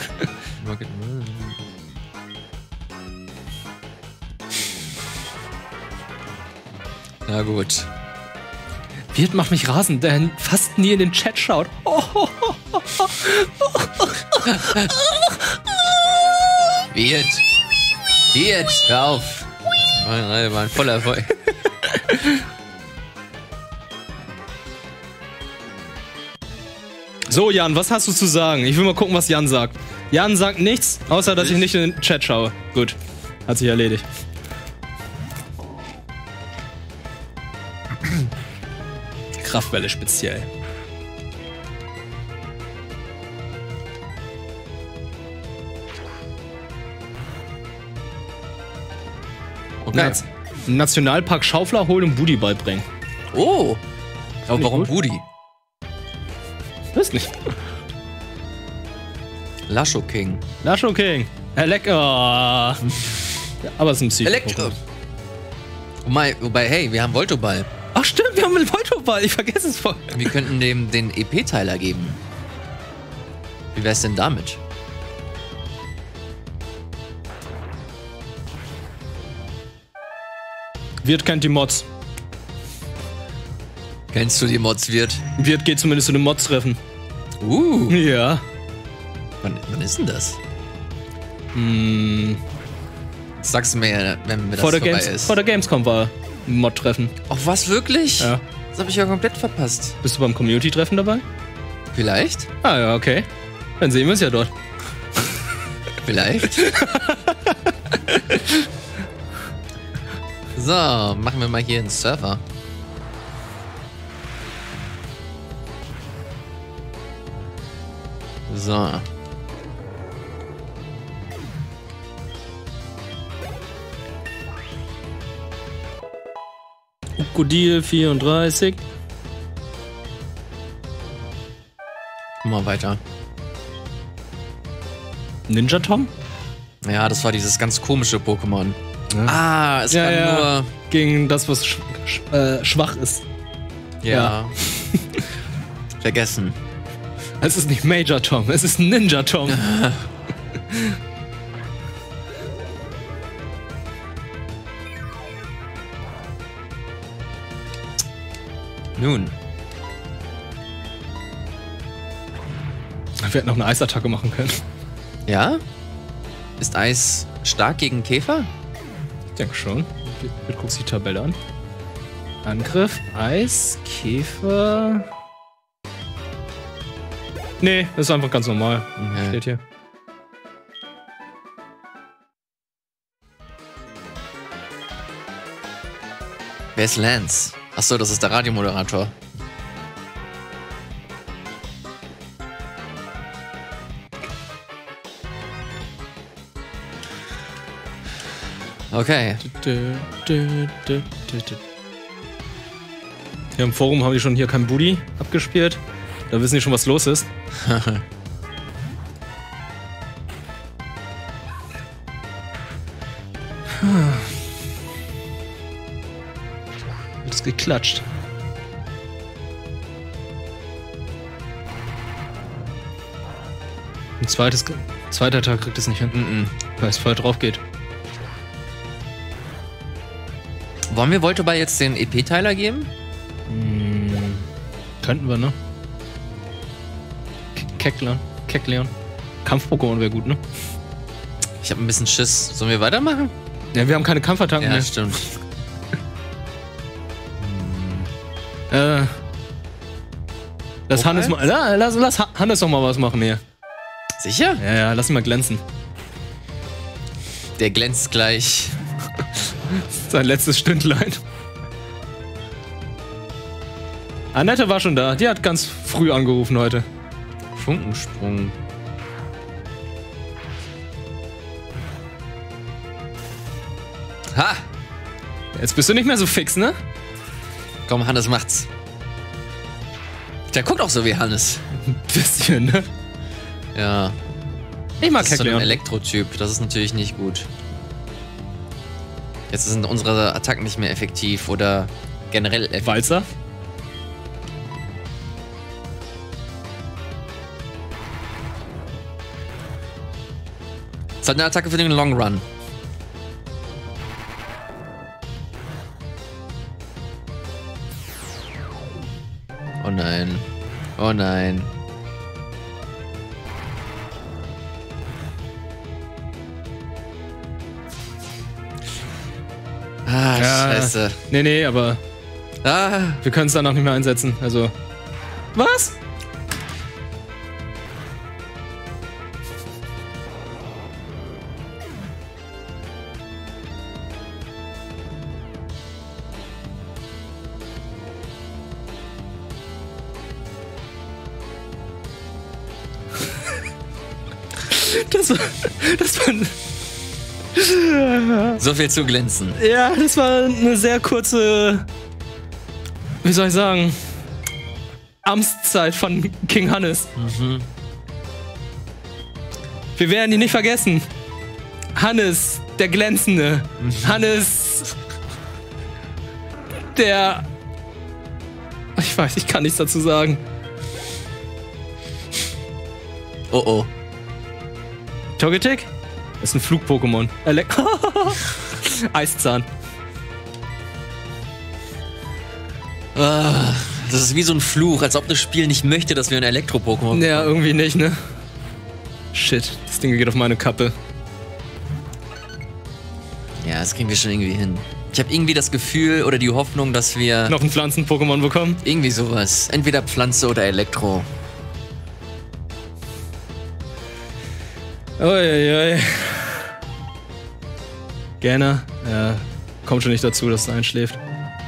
[SPEAKER 2] Na gut.
[SPEAKER 1] Wirt macht mich rasend, der fast nie in den Chat schaut.
[SPEAKER 2] Wirt, hör auf. Das war ein voller Erfolg.
[SPEAKER 1] So, Jan, was hast du zu sagen? Ich will mal gucken, was Jan sagt. Jan sagt nichts, außer dass ich nicht in den Chat schaue. Gut, hat sich erledigt. Kraftwelle speziell.
[SPEAKER 2] Okay.
[SPEAKER 1] Nationalpark Schaufler holen und Booty beibringen.
[SPEAKER 2] Oh! Aber warum
[SPEAKER 1] gut.
[SPEAKER 2] Booty?
[SPEAKER 1] Weiß nicht.
[SPEAKER 2] Lasho King.
[SPEAKER 1] Lasho King. Elektro. Ja, aber es ist ein Psycho.
[SPEAKER 2] Elektro. Wobei, hey, wir haben Voltoball.
[SPEAKER 1] Ach stimmt, wir haben einen Voltoball. Ich vergesse es voll.
[SPEAKER 2] Wir könnten dem den EP-Teiler geben. Wie wär's denn damit?
[SPEAKER 1] Wirt kennt die Mods.
[SPEAKER 2] Kennst du die Mods, Wirt?
[SPEAKER 1] Wirt geht zumindest zu den Mods-Treffen.
[SPEAKER 2] Ja.
[SPEAKER 1] Ja.
[SPEAKER 2] Wann ist denn das? Das sagst du mir, wenn mir das
[SPEAKER 1] Vor der,
[SPEAKER 2] vorbei ist.
[SPEAKER 1] vor der Gamescom war ein Mod-Treffen.
[SPEAKER 2] Ach, was, wirklich?
[SPEAKER 1] Ja.
[SPEAKER 2] Das habe ich ja komplett verpasst.
[SPEAKER 1] Bist du beim Community-Treffen dabei?
[SPEAKER 2] Vielleicht?
[SPEAKER 1] Ah ja, okay. Dann sehen wir es ja dort.
[SPEAKER 2] Vielleicht. So, machen wir mal hier einen Server. So.
[SPEAKER 1] Ukodil 34.
[SPEAKER 2] Mal weiter.
[SPEAKER 1] Ninja Tom?
[SPEAKER 2] Ja, das war dieses ganz komische Pokémon.
[SPEAKER 1] Ja.
[SPEAKER 2] Ah, es kann nur...
[SPEAKER 1] Gegen das, was schwach ist.
[SPEAKER 2] Ja. Vergessen.
[SPEAKER 1] Es ist nicht Major Tom, es ist Ninja Tom.
[SPEAKER 2] Nun.
[SPEAKER 1] Wir hätten noch eine Eisattacke machen können.
[SPEAKER 2] Ja? Ist Eis stark gegen Käfer?
[SPEAKER 1] Ich denke schon. Ich guck die Tabelle an. Angriff, Eis, Käfer. Nee, das ist einfach ganz normal.
[SPEAKER 2] Okay.
[SPEAKER 1] Steht hier.
[SPEAKER 2] Wer ist Lance? Achso, das ist der Radiomoderator. Okay.
[SPEAKER 1] Hier im Forum haben die schon hier kein Booty abgespielt. Da wissen die schon, was los ist. Wird geklatscht. Ein zweiter Tag kriegt es nicht hin. Weil es voll drauf geht.
[SPEAKER 2] Wollen wir Voltoball jetzt den EP-Teiler geben?
[SPEAKER 1] Könnten wir, ne? Kekleon. Kampf-Pokémon wäre gut, ne?
[SPEAKER 2] Ich habe ein bisschen Schiss. Sollen wir weitermachen?
[SPEAKER 1] Ja, wir haben keine Kampfattacken
[SPEAKER 2] Ja,
[SPEAKER 1] mehr.
[SPEAKER 2] stimmt.
[SPEAKER 1] Lass Hannes mal. Lass Hannes doch mal was machen hier.
[SPEAKER 2] Sicher?
[SPEAKER 1] Ja, lass ihn mal glänzen.
[SPEAKER 2] Der glänzt gleich.
[SPEAKER 1] Sein letztes Stündlein. Annette war schon da. Die hat ganz früh angerufen heute.
[SPEAKER 2] Funkensprung. Ha!
[SPEAKER 1] Jetzt bist du nicht mehr so fix, ne?
[SPEAKER 2] Komm, Hannes macht's. Der guckt auch so wie Hannes.
[SPEAKER 1] Ein bisschen, ne?
[SPEAKER 2] Ja.
[SPEAKER 1] Ich mag
[SPEAKER 2] Das ist so ein
[SPEAKER 1] Kekleon.
[SPEAKER 2] Elektrotyp. Das ist natürlich nicht gut. Jetzt sind unsere Attacken nicht mehr effektiv oder generell effektiv.
[SPEAKER 1] Walzer?
[SPEAKER 2] Das ist halt eine Attacke für den Long Run. Oh nein. Oh nein. Ah,
[SPEAKER 1] Ja.
[SPEAKER 2] scheiße.
[SPEAKER 1] Nee, aber
[SPEAKER 2] Ah,
[SPEAKER 1] wir können es dann auch nicht mehr einsetzen. Also. Was? Das war.
[SPEAKER 2] so viel zu glänzen.
[SPEAKER 1] Ja, das war eine sehr kurze. Wie soll ich sagen? Amtszeit von King Hannes. Wir werden ihn nicht vergessen. Hannes, der Glänzende. Hannes, der. Ich weiß, ich kann nichts dazu sagen.
[SPEAKER 2] Oh oh.
[SPEAKER 1] Togetic? Das ist ein Flug-Pokémon. Eiszahn.
[SPEAKER 2] Ah, das ist wie so ein Fluch, als ob das Spiel nicht möchte, dass wir ein Elektro-Pokémon
[SPEAKER 1] Ja, irgendwie nicht, ne? Shit, das Ding geht auf meine Kappe.
[SPEAKER 2] Ja, das kriegen wir schon irgendwie hin. Ich habe irgendwie das Gefühl oder die Hoffnung, dass wir
[SPEAKER 1] Noch ein Pflanzen-Pokémon bekommen.
[SPEAKER 2] irgendwie sowas. Entweder Pflanze oder Elektro.
[SPEAKER 1] Uiuiui. Gerne. Kommt schon nicht dazu, dass es einschläft.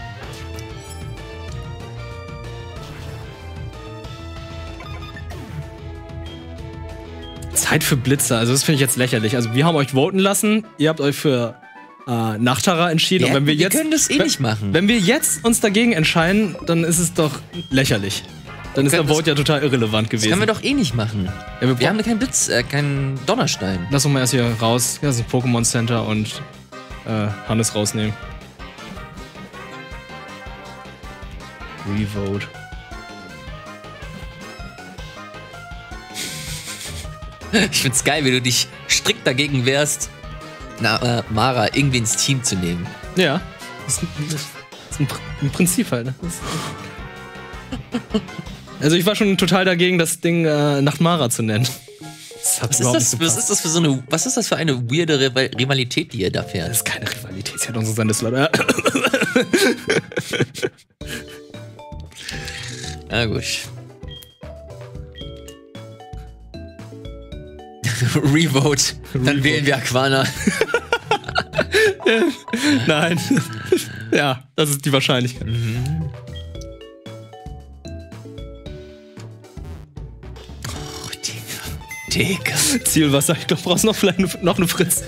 [SPEAKER 1] Zeit für Blitzer, also das finde ich jetzt lächerlich. Also wir haben euch voten lassen, ihr habt euch für Nachtara entschieden.
[SPEAKER 2] Ja,
[SPEAKER 1] und wenn wir jetzt,
[SPEAKER 2] können das eh nicht machen.
[SPEAKER 1] Wenn wir jetzt uns dagegen entscheiden, dann ist es doch lächerlich. Dann ist der Vote ja total irrelevant
[SPEAKER 2] Das
[SPEAKER 1] gewesen.
[SPEAKER 2] können wir doch eh nicht machen.
[SPEAKER 1] Ja,
[SPEAKER 2] Wir haben keinen Blitz, keinen Donnerstein.
[SPEAKER 1] Lass uns mal erst hier raus. Ja, das ist ein Pokémon Center und Hannes rausnehmen. Revote.
[SPEAKER 2] Ich find's geil, wie du dich strikt dagegen wehrst, Mara irgendwie ins Team zu nehmen.
[SPEAKER 1] Ja. Das ist ein Prinzip halt. Ne? Also ich war schon total dagegen, das Ding nach Mara zu nennen.
[SPEAKER 2] Was ist das für eine weirde Rivalität, die ihr da fährt?
[SPEAKER 1] Das ist keine Rivalität, sie hat unsere Sandesler.
[SPEAKER 2] Na gut. Revote. Dann wählen wir Aquana.
[SPEAKER 1] Nein. Ja, das ist die Wahrscheinlichkeit.
[SPEAKER 2] Oh, Digga.
[SPEAKER 1] Zielwasser, ich glaube, du brauchst vielleicht noch eine Fritz.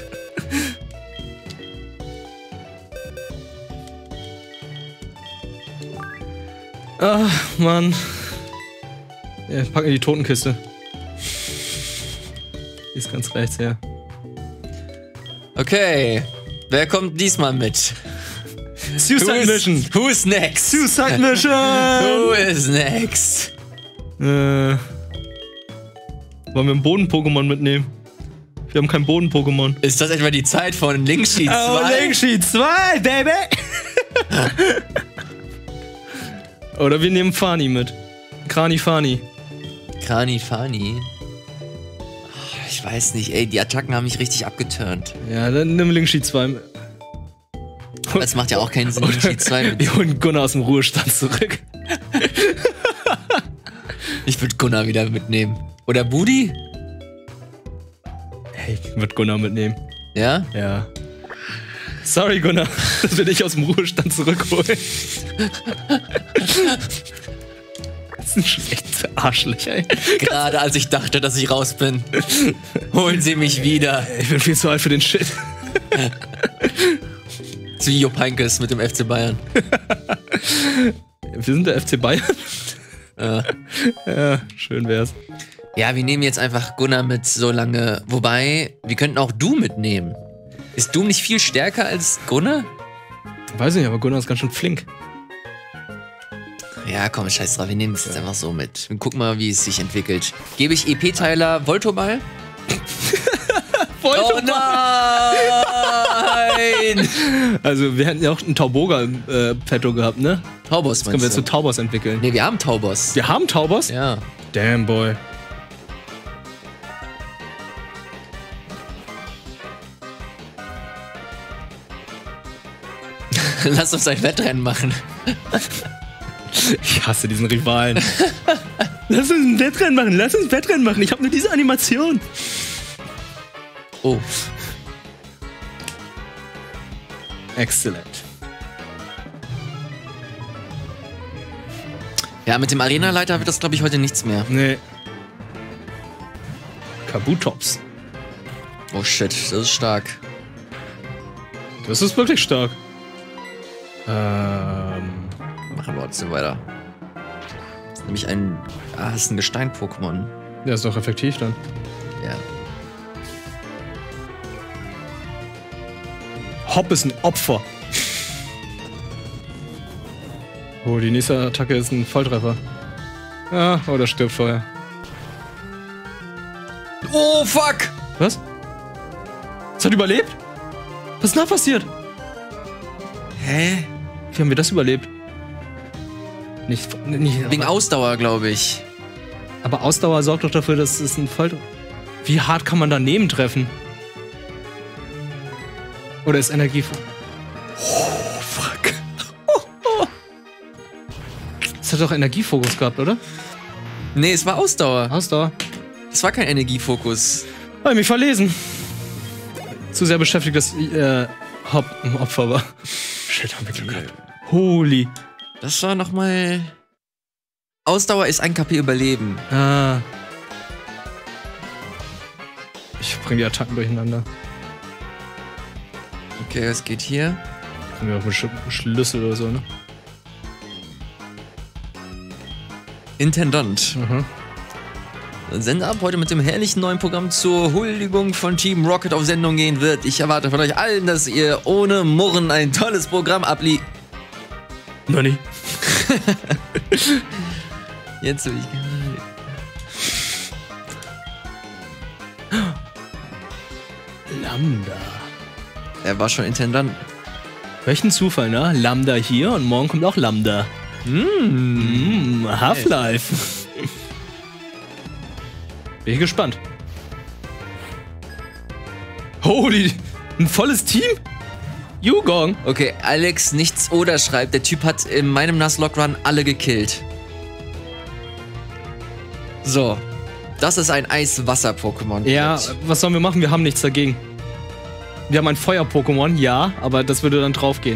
[SPEAKER 1] Ach, Mann. Ja, packen wir die Totenkiste. Die ist ganz rechts, ja.
[SPEAKER 2] Okay. Wer kommt diesmal mit?
[SPEAKER 1] Suicide Mission.
[SPEAKER 2] Who's next?
[SPEAKER 1] Suicide Mission.
[SPEAKER 2] Who is next?
[SPEAKER 1] Wollen wir ein Boden-Pokémon mitnehmen? Wir haben kein Boden-Pokémon.
[SPEAKER 2] Ist das etwa die Zeit von Linkshi 2?
[SPEAKER 1] Oh, Linkshi 2, Baby! Oder wir nehmen Fani mit. Krani Fani.
[SPEAKER 2] Krani Fani? Ich weiß nicht, ey, die Attacken haben mich richtig abgeturnt.
[SPEAKER 1] Ja, dann nimm Linkshi 2.
[SPEAKER 2] Das macht ja auch keinen Sinn, Linkshi 2 mit.
[SPEAKER 1] Wir holen Gunnar aus dem Ruhestand zurück.
[SPEAKER 2] Ich würde Gunnar wieder mitnehmen. Oder Budi?
[SPEAKER 1] Hey, ich würde Gunnar mitnehmen.
[SPEAKER 2] Ja?
[SPEAKER 1] Ja. Sorry, Gunnar, dass wir dich aus dem Ruhestand zurückholen. Das sind schon echt Arschlöcher, ey.
[SPEAKER 2] Gerade als ich dachte, dass ich raus bin. Holen Sie mich wieder.
[SPEAKER 1] Ich bin viel zu alt für den Shit.
[SPEAKER 2] Zu Jupp Heynckes mit dem FC Bayern.
[SPEAKER 1] Wir sind der FC Bayern. Ja, schön wär's.
[SPEAKER 2] Ja, wir nehmen jetzt einfach Gunnar mit so lange. Wobei, wir könnten auch Doom mitnehmen. Ist Doom nicht viel stärker als Gunnar?
[SPEAKER 1] Weiß nicht, aber Gunnar ist ganz schön flink.
[SPEAKER 2] Ja, komm, scheiß drauf, wir nehmen es jetzt einfach so mit. Wir gucken mal, wie es sich entwickelt. Gebe ich EP-Teiler Voltoball? Oh nein!
[SPEAKER 1] Also, wir hätten ja auch einen Tauboga im Petto gehabt, ne?
[SPEAKER 2] Taubos,
[SPEAKER 1] Können wir
[SPEAKER 2] meinst
[SPEAKER 1] jetzt zu
[SPEAKER 2] du?
[SPEAKER 1] Taubos entwickeln.
[SPEAKER 2] Nee, wir haben Taubos.
[SPEAKER 1] Wir haben Taubos?
[SPEAKER 2] Ja.
[SPEAKER 1] Damn, boy.
[SPEAKER 2] Lass uns ein Wettrennen machen.
[SPEAKER 1] Ich hasse diesen Rivalen. Lass uns ein Wettrennen machen, lass uns ein Wettrennen machen. Ich habe nur diese Animation.
[SPEAKER 2] Oh.
[SPEAKER 1] Excellent.
[SPEAKER 2] Ja, mit dem Arenaleiter wird das, glaube ich, heute nichts mehr.
[SPEAKER 1] Nee. Kabutops.
[SPEAKER 2] Oh shit, das ist stark.
[SPEAKER 1] Das ist wirklich stark.
[SPEAKER 2] Machen wir trotzdem weiter. Das ist nämlich ein... Ah, das ist ein Gestein-Pokémon.
[SPEAKER 1] Der ist doch effektiv dann.
[SPEAKER 2] Ja.
[SPEAKER 1] Hopp ist ein Opfer. Oh, die nächste Attacke ist ein Volltreffer. Ja, oh, das stirbt vorher.
[SPEAKER 2] Oh, fuck!
[SPEAKER 1] Was? Es hat überlebt? Was ist da passiert?
[SPEAKER 2] Hä?
[SPEAKER 1] Wie haben wir das überlebt? Nicht
[SPEAKER 2] Wegen Ausdauer, glaube ich.
[SPEAKER 1] aber Ausdauer sorgt doch dafür, dass es ein Volltreffer... Wie hart kann man daneben treffen? Oder ist Energiefokus? Oh, fuck. Das hat doch Energiefokus gehabt, oder?
[SPEAKER 2] Nee, es war Ausdauer.
[SPEAKER 1] Ausdauer.
[SPEAKER 2] Es war kein Energiefokus.
[SPEAKER 1] Hab ich mich verlesen. Zu sehr beschäftigt, dass ein Opfer war. Shit, haben wir Glück gehabt. Holy.
[SPEAKER 2] Das war nochmal... Ausdauer ist ein KP Überleben.
[SPEAKER 1] Ah. Ich bring die Attacken durcheinander.
[SPEAKER 2] Okay, was geht hier?
[SPEAKER 1] Haben wir auch einen Schlüssel oder so, ne?
[SPEAKER 2] Intendant. Sender ab heute mit dem herrlichen neuen Programm zur Huldigung von Team Rocket auf Sendung gehen wird. Ich erwarte von euch allen, dass ihr ohne Murren ein tolles Programm abliefert.
[SPEAKER 1] Nani.
[SPEAKER 2] Jetzt will ich...
[SPEAKER 1] Lambda.
[SPEAKER 2] Er war schon Intendant.
[SPEAKER 1] Welchen Zufall, ne? Lambda hier und morgen kommt auch Lambda. Half-Life. Bin ich gespannt. Holy, ein volles Team? Yugong.
[SPEAKER 2] Okay, Alex nichts oder schreibt, der Typ hat in meinem Nuzlocke-Run alle gekillt. So. Das ist ein Eis-Wasser-Pokémon.
[SPEAKER 1] Ja, was sollen wir machen? Wir haben nichts dagegen. Wir haben ein Feuer-Pokémon, ja, aber das würde dann draufgehen.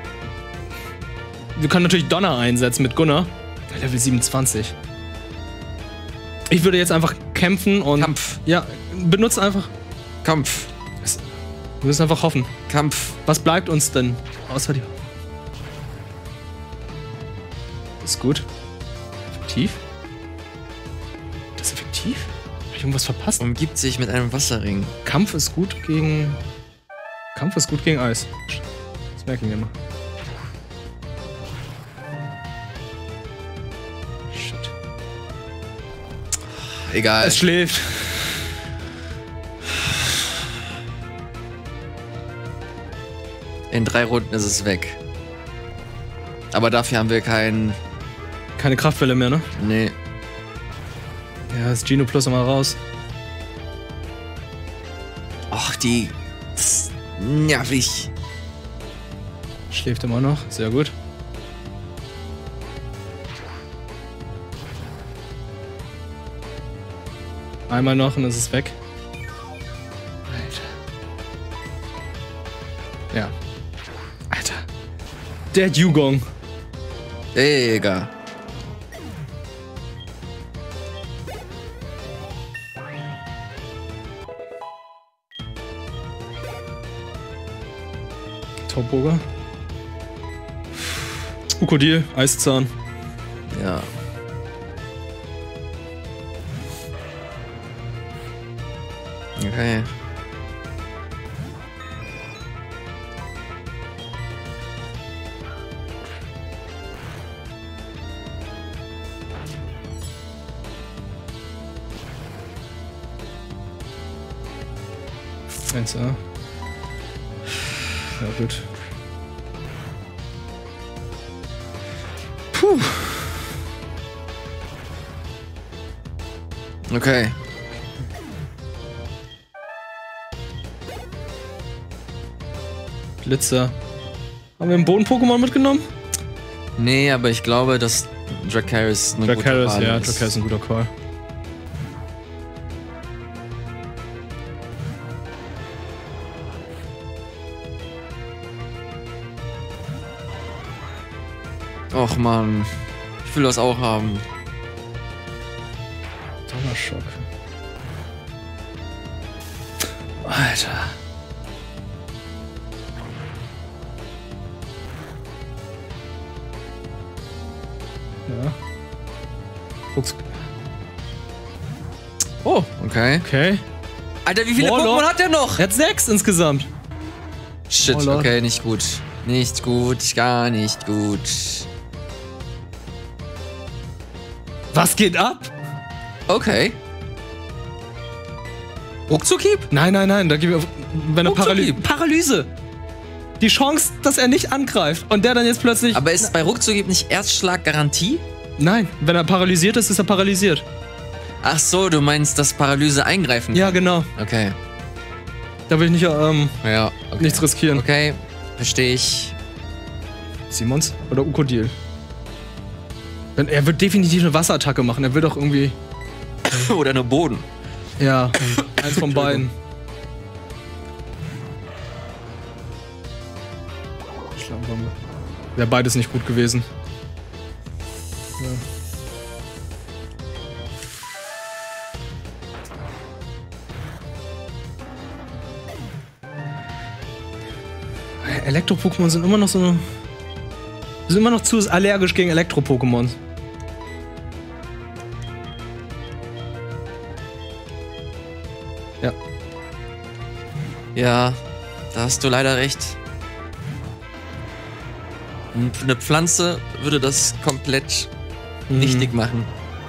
[SPEAKER 1] Wir können natürlich Donner einsetzen mit Gunnar. Level 27. Ich würde jetzt einfach kämpfen und...
[SPEAKER 2] Kampf.
[SPEAKER 1] Ja, benutzt einfach...
[SPEAKER 2] Kampf.
[SPEAKER 1] Wir müssen einfach hoffen.
[SPEAKER 2] Kampf.
[SPEAKER 1] Was bleibt uns denn? Außer die... Ist gut. Effektiv? Das ist effektiv? Hab ich irgendwas verpasst?
[SPEAKER 2] Umgibt sich mit einem Wasserring.
[SPEAKER 1] Kampf ist gut gegen... Kampf ist gut gegen Eis. Das merken wir mal. Shit.
[SPEAKER 2] Egal.
[SPEAKER 1] Es schläft.
[SPEAKER 2] In 3 Runden ist es weg. Aber dafür haben wir keinen...
[SPEAKER 1] Keine Kraftwelle mehr, ne?
[SPEAKER 2] Nee.
[SPEAKER 1] Ja, ist Geno Plus mal raus.
[SPEAKER 2] Och, die... nervig.
[SPEAKER 1] Schläft immer noch. Sehr gut. Einmal noch und es ist weg. Alter. Ja. Alter. Der Yugong.
[SPEAKER 2] Digga.
[SPEAKER 1] Tauboga. Krokodil, Eiszahn.
[SPEAKER 2] Ja. Okay.
[SPEAKER 1] Eins, ja. Ja, gut. Puh.
[SPEAKER 2] Okay.
[SPEAKER 1] Blitzer. Haben wir einen Boden-Pokémon mitgenommen?
[SPEAKER 2] Nee, aber ich glaube, dass Dracaris eine gute
[SPEAKER 1] Dracaris,
[SPEAKER 2] Wahl
[SPEAKER 1] ja,
[SPEAKER 2] ist.
[SPEAKER 1] Dracaris ist ein guter Call.
[SPEAKER 2] Och man, ich will das auch haben.
[SPEAKER 1] Donnerschock. Alter. Ja. Fuchs. Oh,
[SPEAKER 2] Okay.
[SPEAKER 1] okay.
[SPEAKER 2] Alter, wie viele
[SPEAKER 1] Warlock.
[SPEAKER 2] Pokémon hat der noch?
[SPEAKER 1] Er hat 6 insgesamt.
[SPEAKER 2] Shit,
[SPEAKER 1] Oh Lord.
[SPEAKER 2] okay, nicht gut. Nicht gut, gar nicht gut.
[SPEAKER 1] Was geht ab?
[SPEAKER 2] Okay. Ruckzuckhieb?
[SPEAKER 1] Nein, nein, nein, da gib mir. Wenn er
[SPEAKER 2] Ruckzuckhieb.
[SPEAKER 1] Paralyse. Die Chance, dass er nicht angreift und der dann jetzt plötzlich.
[SPEAKER 2] Aber ist bei Ruckzuckhieb nicht Erstschlag Garantie?
[SPEAKER 1] Nein, wenn er paralysiert ist, ist er paralysiert.
[SPEAKER 2] Ach so, du meinst, dass Paralyse eingreifen kann?
[SPEAKER 1] Ja, genau.
[SPEAKER 2] Okay.
[SPEAKER 1] Da will ich nicht,
[SPEAKER 2] Ja, okay.
[SPEAKER 1] nichts riskieren.
[SPEAKER 2] Okay, verstehe ich.
[SPEAKER 1] Simons oder Ukodil? Er wird definitiv eine Wasserattacke machen. Er will doch irgendwie.
[SPEAKER 2] Oder nur Boden.
[SPEAKER 1] Ja, eins von beiden. Schlammbombe. Wäre beides nicht gut gewesen. Ja. Elektro-Pokémon sind immer noch so eine. Sind immer noch zu allergisch gegen Elektro-Pokémon. Ja.
[SPEAKER 2] Ja, da hast du leider recht. Eine Pflanze würde das komplett nichtig machen.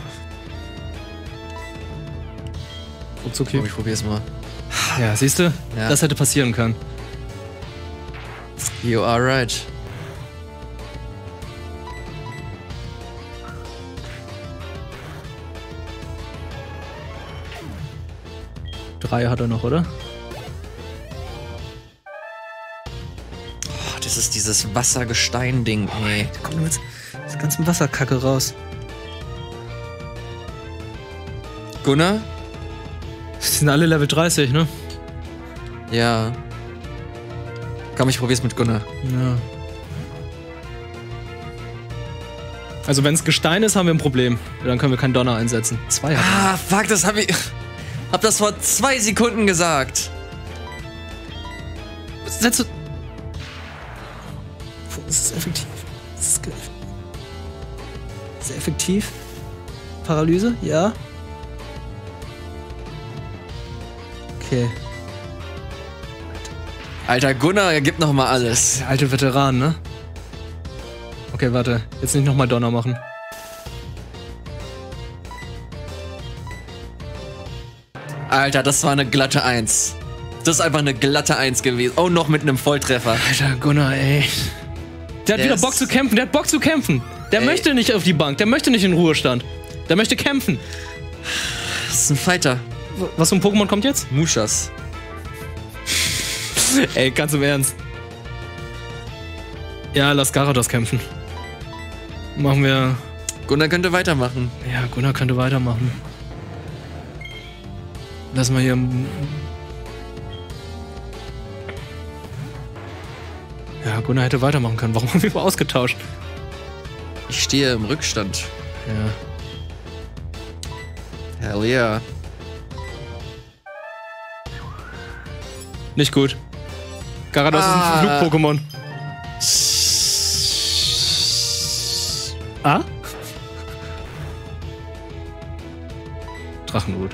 [SPEAKER 1] Okay.
[SPEAKER 2] Ich probier's mal.
[SPEAKER 1] Ja, siehst du?
[SPEAKER 2] Ja.
[SPEAKER 1] Das hätte passieren können.
[SPEAKER 2] You are right.
[SPEAKER 1] Drei hat er noch, oder?
[SPEAKER 2] Oh, das ist dieses Wassergestein-Ding, ey.
[SPEAKER 1] Da kommt jetzt das ganze Wasserkacke raus.
[SPEAKER 2] Gunnar?
[SPEAKER 1] Die sind alle Level 30, ne?
[SPEAKER 2] Ja. Komm, ich probier's mit Gunnar.
[SPEAKER 1] Ja. Also wenn es Gestein ist, haben wir ein Problem. Dann können wir keinen Donner einsetzen. 2 hat er.
[SPEAKER 2] Ah, fuck, das hab ich... Hab das vor 2 Sekunden gesagt.
[SPEAKER 1] Setze. Das ist effektiv. Das ist sehr effektiv. Paralyse, ja. Okay.
[SPEAKER 2] Alter, Gunnar, er gibt noch mal alles.
[SPEAKER 1] Der alte Veteran, ne? Okay, warte. Jetzt nicht nochmal Donner machen.
[SPEAKER 2] Alter, das war eine glatte 1. Das ist einfach eine glatte 1 gewesen. Oh, noch mit einem Volltreffer.
[SPEAKER 1] Alter, Gunnar, ey. Der hat wieder Bock zu kämpfen. Der hat Bock zu kämpfen. Der möchte nicht auf die Bank. Der möchte nicht in den Ruhestand. Der möchte kämpfen.
[SPEAKER 2] Das ist ein Fighter.
[SPEAKER 1] Was für ein Pokémon kommt jetzt?
[SPEAKER 2] Mushas.
[SPEAKER 1] Ey, ganz im Ernst. Ja, lass Gyarados kämpfen. Machen wir...
[SPEAKER 2] Gunnar könnte weitermachen.
[SPEAKER 1] Ja, Gunnar könnte weitermachen. Lass mal hier... Ja, Gunnar hätte weitermachen können. Warum haben wir mal ausgetauscht?
[SPEAKER 2] Ich stehe im Rückstand.
[SPEAKER 1] Ja.
[SPEAKER 2] Hell yeah.
[SPEAKER 1] Nicht gut. Gyarados ist ein Flug-Pokémon. Ah? Drachenhut.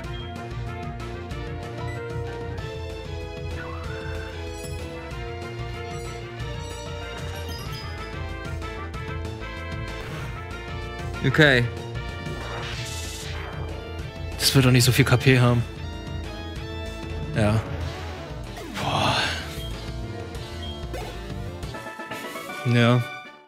[SPEAKER 2] Okay.
[SPEAKER 1] Das wird doch nicht so viel KP haben. Ja. Boah. Ja.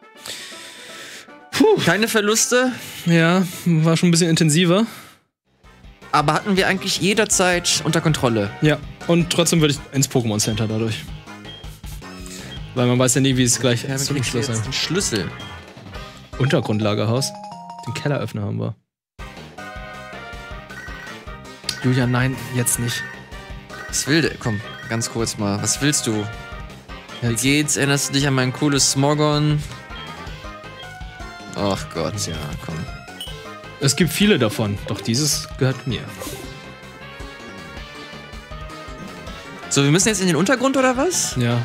[SPEAKER 1] Puh.
[SPEAKER 2] Keine Verluste,
[SPEAKER 1] Ja, war schon ein bisschen intensiver.
[SPEAKER 2] aber hatten wir eigentlich jederzeit unter Kontrolle.
[SPEAKER 1] Ja, und trotzdem würde ich ins Pokémon Center dadurch. Weil man weiß ja nie, wie es gleich
[SPEAKER 2] Ja,
[SPEAKER 1] zum
[SPEAKER 2] wir
[SPEAKER 1] Schluss
[SPEAKER 2] jetzt
[SPEAKER 1] ist.
[SPEAKER 2] einen Schlüssel.
[SPEAKER 1] Untergrundlagerhaus. Den Kelleröffner haben wir. Julia, nein, jetzt nicht.
[SPEAKER 2] Was will der? Komm, ganz kurz mal. Was willst du? Wie
[SPEAKER 1] Jetzt.
[SPEAKER 2] geht's? Erinnerst du dich an mein cooles Smogon? Ach Gott, ja, komm.
[SPEAKER 1] Es gibt viele davon, doch dieses gehört mir.
[SPEAKER 2] So, wir müssen jetzt in den Untergrund oder was?
[SPEAKER 1] Ja.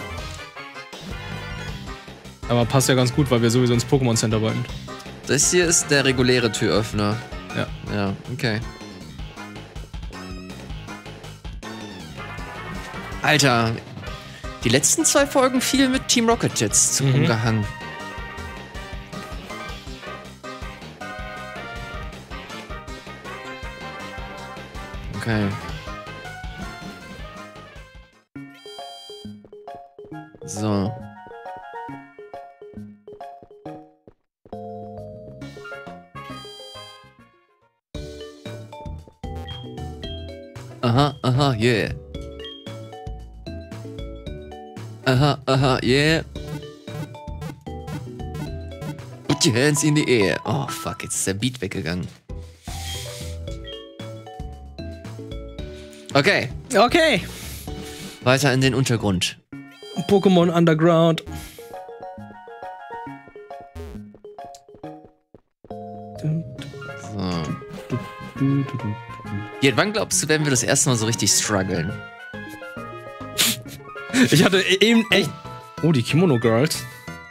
[SPEAKER 1] Aber passt ja ganz gut, weil wir sowieso ins Pokémon Center wollten.
[SPEAKER 2] Das hier ist der reguläre Türöffner.
[SPEAKER 1] Ja.
[SPEAKER 2] Ja, okay. Alter, die letzten 2 Folgen viel mit Team Rocket jetzt umgehangen. Okay. So. Aha, aha, yeah. aha, yeah. Put your hands in the air. Oh, fuck, jetzt ist der Beat weggegangen. Okay,
[SPEAKER 1] Okay.
[SPEAKER 2] weiter in den Untergrund.
[SPEAKER 1] Pokémon Underground.
[SPEAKER 2] So. Wann glaubst du, werden wir das erste Mal so richtig strugglen?
[SPEAKER 1] Ich hatte eben echt... Oh, die Kimono Girls.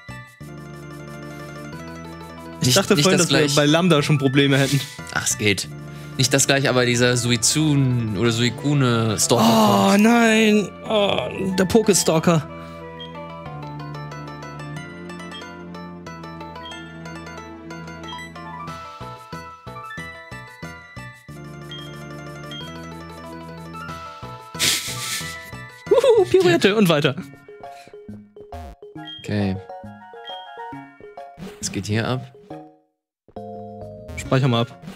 [SPEAKER 1] Ich dachte vorhin, dass wir bei Lambda schon Probleme hätten.
[SPEAKER 2] Ach, es geht. Nicht das gleich, aber dieser Suizun oder Suicune Stalker
[SPEAKER 1] Oh
[SPEAKER 2] kommt.
[SPEAKER 1] nein. Oh, der Pokestalker. Pirouette und weiter.
[SPEAKER 2] Okay. Was geht hier ab?
[SPEAKER 1] Speicher mal ab.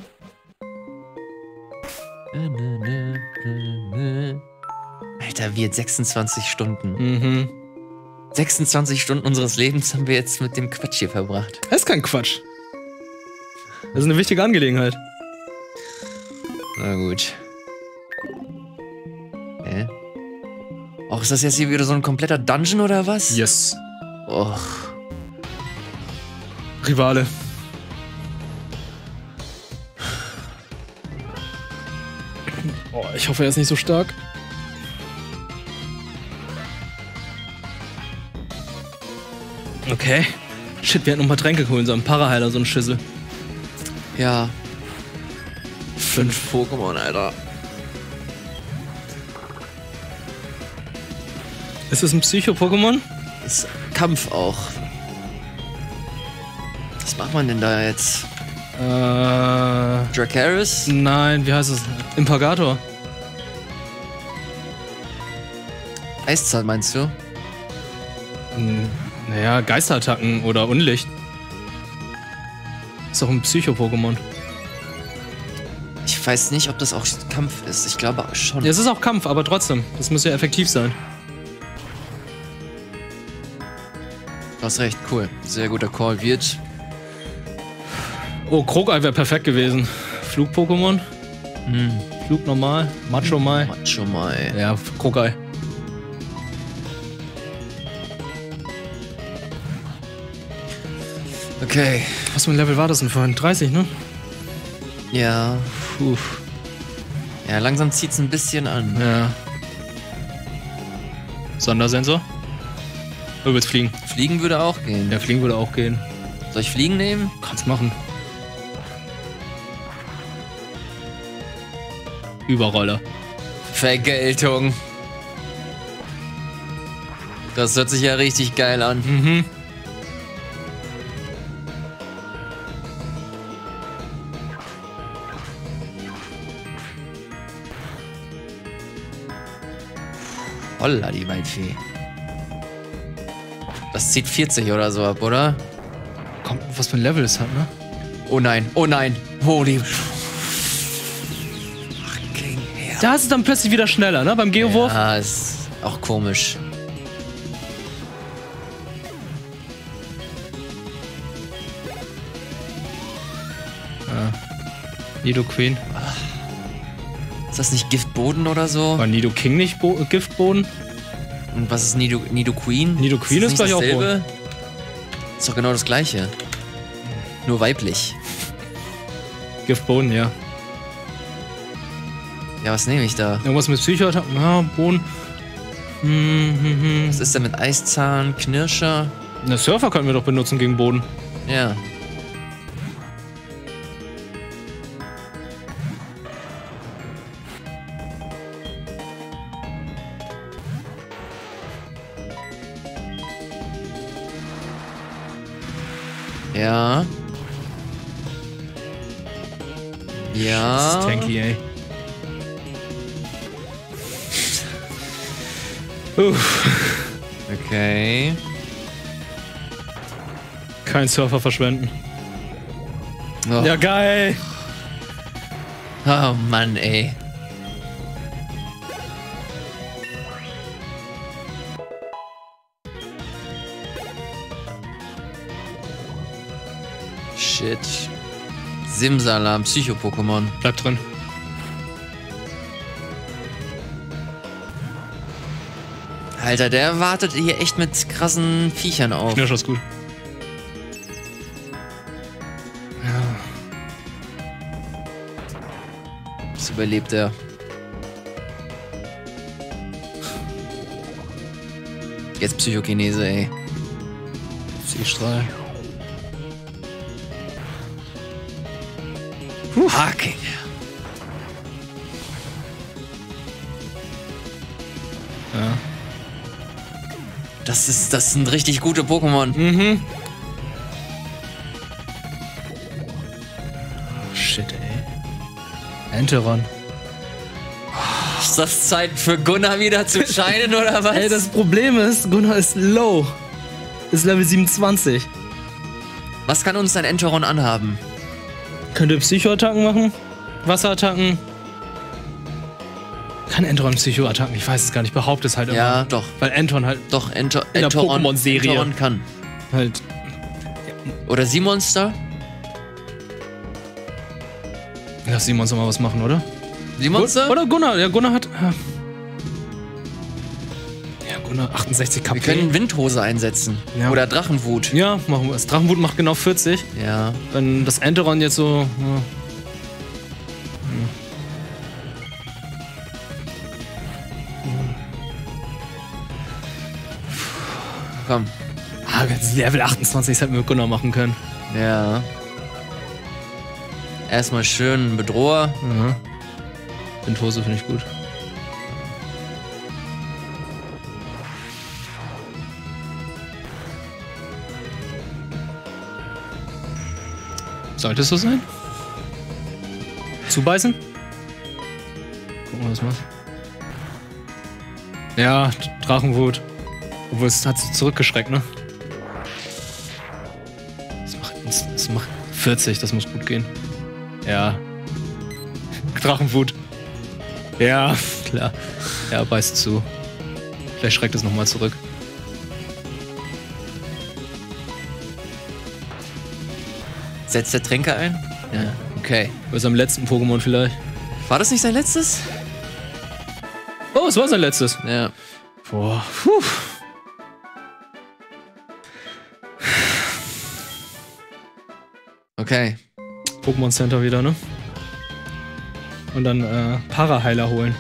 [SPEAKER 2] Alter, wir 26 Stunden.
[SPEAKER 1] Mhm.
[SPEAKER 2] 26 Stunden unseres Lebens haben wir jetzt mit dem Quatsch hier verbracht.
[SPEAKER 1] Das ist kein Quatsch. Das ist eine wichtige Angelegenheit.
[SPEAKER 2] Na gut. Hä? Och, ist das jetzt hier wieder so ein kompletter Dungeon oder was?
[SPEAKER 1] Yes.
[SPEAKER 2] Och.
[SPEAKER 1] Rivale. Oh, ich hoffe, er ist nicht so stark. Okay. Shit, wir hätten noch mal Tränke holen, so ein Paraheiler, so ein Schüssel.
[SPEAKER 2] Ja. 5 Pokémon, Alter.
[SPEAKER 1] Ist das ein Psycho-Pokémon?
[SPEAKER 2] Ist Kampf auch. Was macht man denn da jetzt? Dracaris?
[SPEAKER 1] Nein, wie heißt es? Impagator.
[SPEAKER 2] Eiszeit meinst du?
[SPEAKER 1] Naja, Geisterattacken oder Unlicht. Ist doch ein Psycho-Pokémon.
[SPEAKER 2] Ich weiß nicht, ob das auch Kampf ist. Ich glaube schon.
[SPEAKER 1] Ja, es ist auch Kampf, aber trotzdem. Das muss ja effektiv sein.
[SPEAKER 2] Du hast recht, cool. Sehr guter Call wird.
[SPEAKER 1] Oh, Krogei wäre perfekt gewesen. Flug-Pokémon. Flug normal. Macho Mai.
[SPEAKER 2] Macho Mai.
[SPEAKER 1] Ja, Krogei.
[SPEAKER 2] Okay.
[SPEAKER 1] Was für ein Level war das denn vorhin? 30, ne?
[SPEAKER 2] Ja.
[SPEAKER 1] Puh.
[SPEAKER 2] Ja, langsam zieht's ein bisschen an.
[SPEAKER 1] Ja. Sondersensor? Du willst fliegen.
[SPEAKER 2] Fliegen würde auch gehen.
[SPEAKER 1] Ja, fliegen würde auch gehen.
[SPEAKER 2] Soll ich Fliegen nehmen?
[SPEAKER 1] Kannst machen. Überroller.
[SPEAKER 2] Vergeltung. Das hört sich ja richtig geil an.
[SPEAKER 1] Mhm.
[SPEAKER 2] Holla, die Waldfee. Das zieht 40 oder so ab, oder?
[SPEAKER 1] Komm, was für ein Level es hat, ne?
[SPEAKER 2] Oh nein, oh nein. Holy. Fucking hell.
[SPEAKER 1] Da ist es dann plötzlich wieder schneller, ne? Beim Geowurf.
[SPEAKER 2] Ja, ist auch komisch.
[SPEAKER 1] Nidoqueen.
[SPEAKER 2] Ist das nicht Giftboden oder so?
[SPEAKER 1] War Nidoking nicht Giftboden?
[SPEAKER 2] Und was ist Nidoqueen?
[SPEAKER 1] Nidoqueen ist
[SPEAKER 2] das
[SPEAKER 1] gleich
[SPEAKER 2] nicht
[SPEAKER 1] auch
[SPEAKER 2] dasselbe? Ist doch genau das gleiche. Nur weiblich.
[SPEAKER 1] Giftboden, ja.
[SPEAKER 2] Ja, was nehme ich da?
[SPEAKER 1] Irgendwas mit Psychoattacken. Ja, Boden.
[SPEAKER 2] Was ist denn mit Eiszahn, Knirscher?
[SPEAKER 1] Der Surfer könnten wir doch benutzen gegen Boden.
[SPEAKER 2] Ja. Ja. Ja.
[SPEAKER 1] Das ist tanky, ey.
[SPEAKER 2] Okay.
[SPEAKER 1] Kein Surfer verschwenden.
[SPEAKER 2] Oh.
[SPEAKER 1] Ja, geil.
[SPEAKER 2] Oh Mann, ey. Shit. Simsalam, Psycho-Pokémon.
[SPEAKER 1] Bleib drin.
[SPEAKER 2] Alter, der wartet hier echt mit krassen Viechern auf.
[SPEAKER 1] Knirsch ist gut.
[SPEAKER 2] Das überlebt er. Jetzt Psychokinese, ey.
[SPEAKER 1] Psystrahl.
[SPEAKER 2] Hacking.
[SPEAKER 1] Ja.
[SPEAKER 2] Das sind richtig gute Pokémon.
[SPEAKER 1] Mhm. Shit, ey. Enteron.
[SPEAKER 2] Ist das Zeit für Gunnar wieder zu scheinen, oder was?
[SPEAKER 1] Ey, das Problem ist, Gunnar ist low. Ist Level 27.
[SPEAKER 2] Was kann uns ein Enteron anhaben?
[SPEAKER 1] Könnte Psychoattacken machen? Wasserattacken? Kann Enteron Psychoattacken? Ich weiß es gar nicht. Behaupte es halt immer.
[SPEAKER 2] Ja, doch.
[SPEAKER 1] Weil Enteron halt
[SPEAKER 2] Doch,
[SPEAKER 1] in der
[SPEAKER 2] Enteron,
[SPEAKER 1] Pokémon-Serie
[SPEAKER 2] Enteron kann.
[SPEAKER 1] halt.
[SPEAKER 2] Oder Seamonster?
[SPEAKER 1] Lass Simon mal was machen, oder?
[SPEAKER 2] Seamonster?
[SPEAKER 1] Oder Gunnar. Ja, Gunnar hat. Ja, Gunnar 68 KP.
[SPEAKER 2] Wir können Windhose einsetzen.
[SPEAKER 1] Ja.
[SPEAKER 2] Oder Drachenwut.
[SPEAKER 1] Ja, machen wir es. Drachenwut macht genau 40.
[SPEAKER 2] Ja.
[SPEAKER 1] Wenn das Enteron jetzt so. Ja.
[SPEAKER 2] Komm.
[SPEAKER 1] Ah, Level 28 hätten wir mit Gunnar machen können.
[SPEAKER 2] Ja. Erstmal schön Bedroher.
[SPEAKER 1] Mhm. Windhose finde ich gut. Sollte es so sein? Zubeißen? Gucken wir, was macht. Ja, Drachenwut. Obwohl, es hat zurückgeschreckt, ne? Es macht 40, das muss gut gehen. Ja. Drachenwut. Ja, klar. Ja, beißt zu. Vielleicht schreckt es nochmal zurück.
[SPEAKER 2] Setzt der Tränke ein? Ja. Okay.
[SPEAKER 1] Bei seinem letzten Pokémon vielleicht.
[SPEAKER 2] War das nicht sein letztes?
[SPEAKER 1] Oh, es war sein letztes.
[SPEAKER 2] Ja.
[SPEAKER 1] Boah. Puh.
[SPEAKER 2] Okay.
[SPEAKER 1] Pokémon Center wieder, ne? Und dann Paraheiler holen.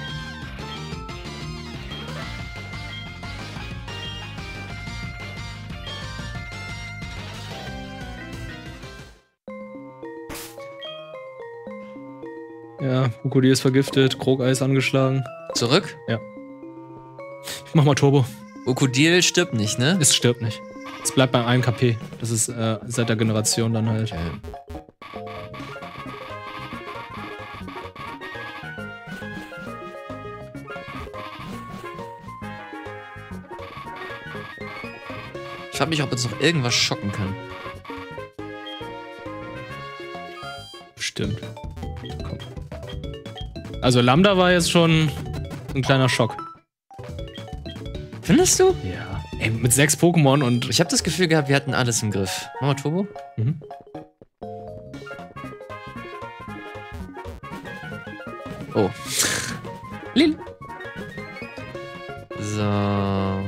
[SPEAKER 1] Ja, Krokodil ist vergiftet, Krogeis angeschlagen.
[SPEAKER 2] Zurück?
[SPEAKER 1] Ja. Ich mach mal Turbo.
[SPEAKER 2] Krokodil stirbt nicht, ne?
[SPEAKER 1] Es stirbt nicht. Es bleibt bei 1 KP. Das ist seit der Generation dann halt.
[SPEAKER 2] Okay. Ich frage mich, ob uns noch irgendwas schocken kann.
[SPEAKER 1] Stimmt. Komm. Also Lambda war jetzt schon ein kleiner Schock.
[SPEAKER 2] Findest du?
[SPEAKER 1] Ja. Ey, mit 6 Pokémon und...
[SPEAKER 2] Ich habe das Gefühl gehabt, wir hatten alles im Griff. Mach mal Turbo.
[SPEAKER 1] Mhm.
[SPEAKER 2] Oh. Lil. So.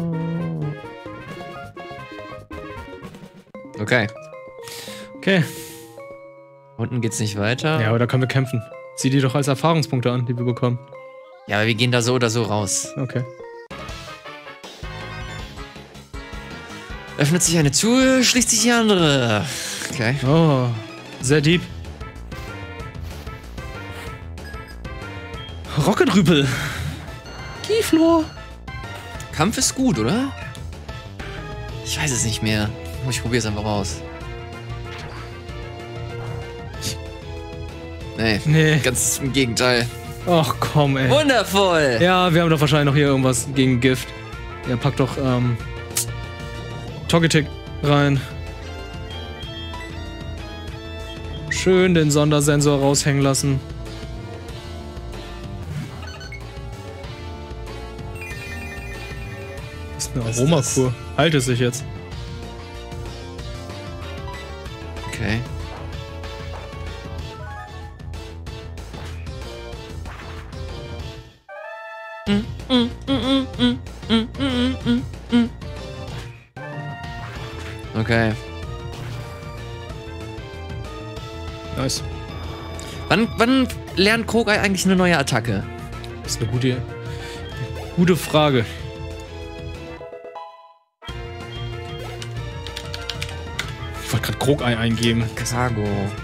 [SPEAKER 2] Okay.
[SPEAKER 1] Okay.
[SPEAKER 2] Unten geht's nicht weiter.
[SPEAKER 1] Ja, aber da können wir kämpfen. Sieh die doch als Erfahrungspunkte an, die wir bekommen.
[SPEAKER 2] Ja, aber wir gehen da so oder so raus.
[SPEAKER 1] Okay.
[SPEAKER 2] Öffnet sich eine Tür, schließt sich die andere. Okay.
[SPEAKER 1] Oh, sehr deep. Rocketrüpel. Keyflor.
[SPEAKER 2] Kampf ist gut, oder? Ich weiß es nicht mehr. Ich probiere es einfach aus. Nee, ganz im Gegenteil.
[SPEAKER 1] Ach komm, ey.
[SPEAKER 2] Wundervoll!
[SPEAKER 1] Ja, wir haben doch wahrscheinlich noch hier irgendwas gegen Gift. Ja, pack doch, Togetic rein. Schön den Sondersensor raushängen lassen. Das ist eine Aromakur. Haltet sich jetzt.
[SPEAKER 2] Okay. Okay.
[SPEAKER 1] Nice.
[SPEAKER 2] Wann lernt Kogai eigentlich eine neue Attacke?
[SPEAKER 1] Das ist eine gute Frage. Ich wollte gerade Krogei eingeben.
[SPEAKER 2] Cargo.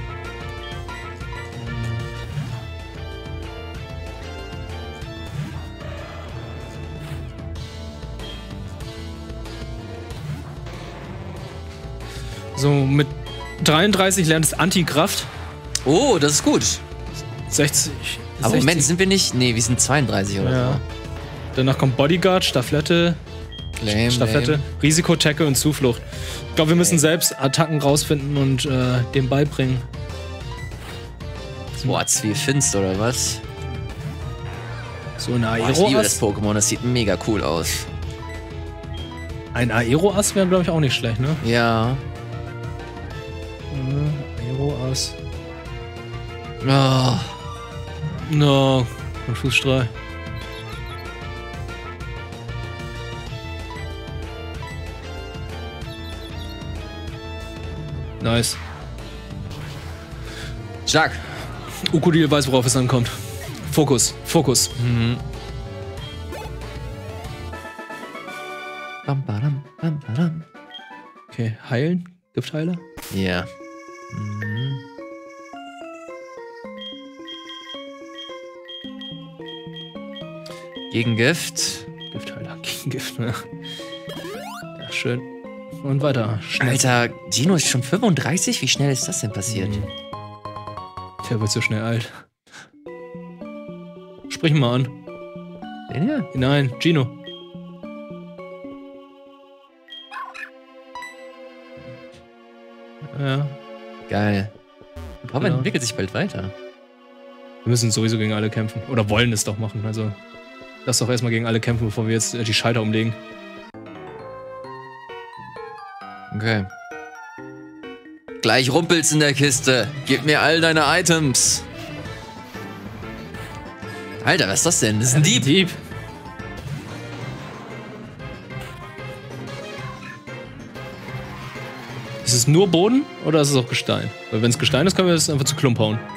[SPEAKER 1] So, mit 33 lernt es Antikraft.
[SPEAKER 2] Oh, das ist gut.
[SPEAKER 1] 60.
[SPEAKER 2] Aber
[SPEAKER 1] 60.
[SPEAKER 2] Moment, sind wir nicht? Nee, wir sind 32 oder
[SPEAKER 1] Ja.
[SPEAKER 2] so.
[SPEAKER 1] Danach kommt Bodyguard, Staffette,
[SPEAKER 2] Lame.
[SPEAKER 1] Risiko, Tackle und Zuflucht. Ich glaube, wir müssen selbst Attacken rausfinden und dem beibringen.
[SPEAKER 2] Boah, Zwiebelfinst oder was?
[SPEAKER 1] So ein
[SPEAKER 2] Boah, ich liebe das
[SPEAKER 1] Aero-Ass.
[SPEAKER 2] Pokémon, das sieht mega cool aus.
[SPEAKER 1] Ein Aero-Ass wäre, glaube ich, auch nicht schlecht, ne?
[SPEAKER 2] Ja.
[SPEAKER 1] Aero-Ass.
[SPEAKER 2] Oh.
[SPEAKER 1] No, ein Fußstrahl. Nice.
[SPEAKER 2] Jack.
[SPEAKER 1] Ukodil weiß, worauf es ankommt. Fokus, Fokus.
[SPEAKER 2] Bam, badam, bam, badam.
[SPEAKER 1] Okay, heilen? Giftheiler?
[SPEAKER 2] Ja. Gegen Gift.
[SPEAKER 1] Giftheiler gegen Gift, ne? Ja, schön. Und weiter. Schnell.
[SPEAKER 2] Alter, Gino ist schon 35? Wie schnell ist das denn passiert?
[SPEAKER 1] Der wird so schnell alt. Sprich ihn mal an.
[SPEAKER 2] Den hier?
[SPEAKER 1] Nein, Gino. Ja.
[SPEAKER 2] Geil. Papa
[SPEAKER 1] Genau.
[SPEAKER 2] entwickelt sich bald weiter.
[SPEAKER 1] Wir müssen sowieso gegen alle kämpfen. Oder wollen es doch machen. Also, lass doch erstmal gegen alle kämpfen, bevor wir jetzt die Schalter umlegen.
[SPEAKER 2] Okay. Gleich rumpelt's in der Kiste. Gib mir all deine Items. Alter, was ist das denn? Das ist ein Dieb.
[SPEAKER 1] Dieb. Ist es nur Boden oder ist es auch Gestein? Weil wenn es Gestein ist, können wir es einfach zu Klump hauen.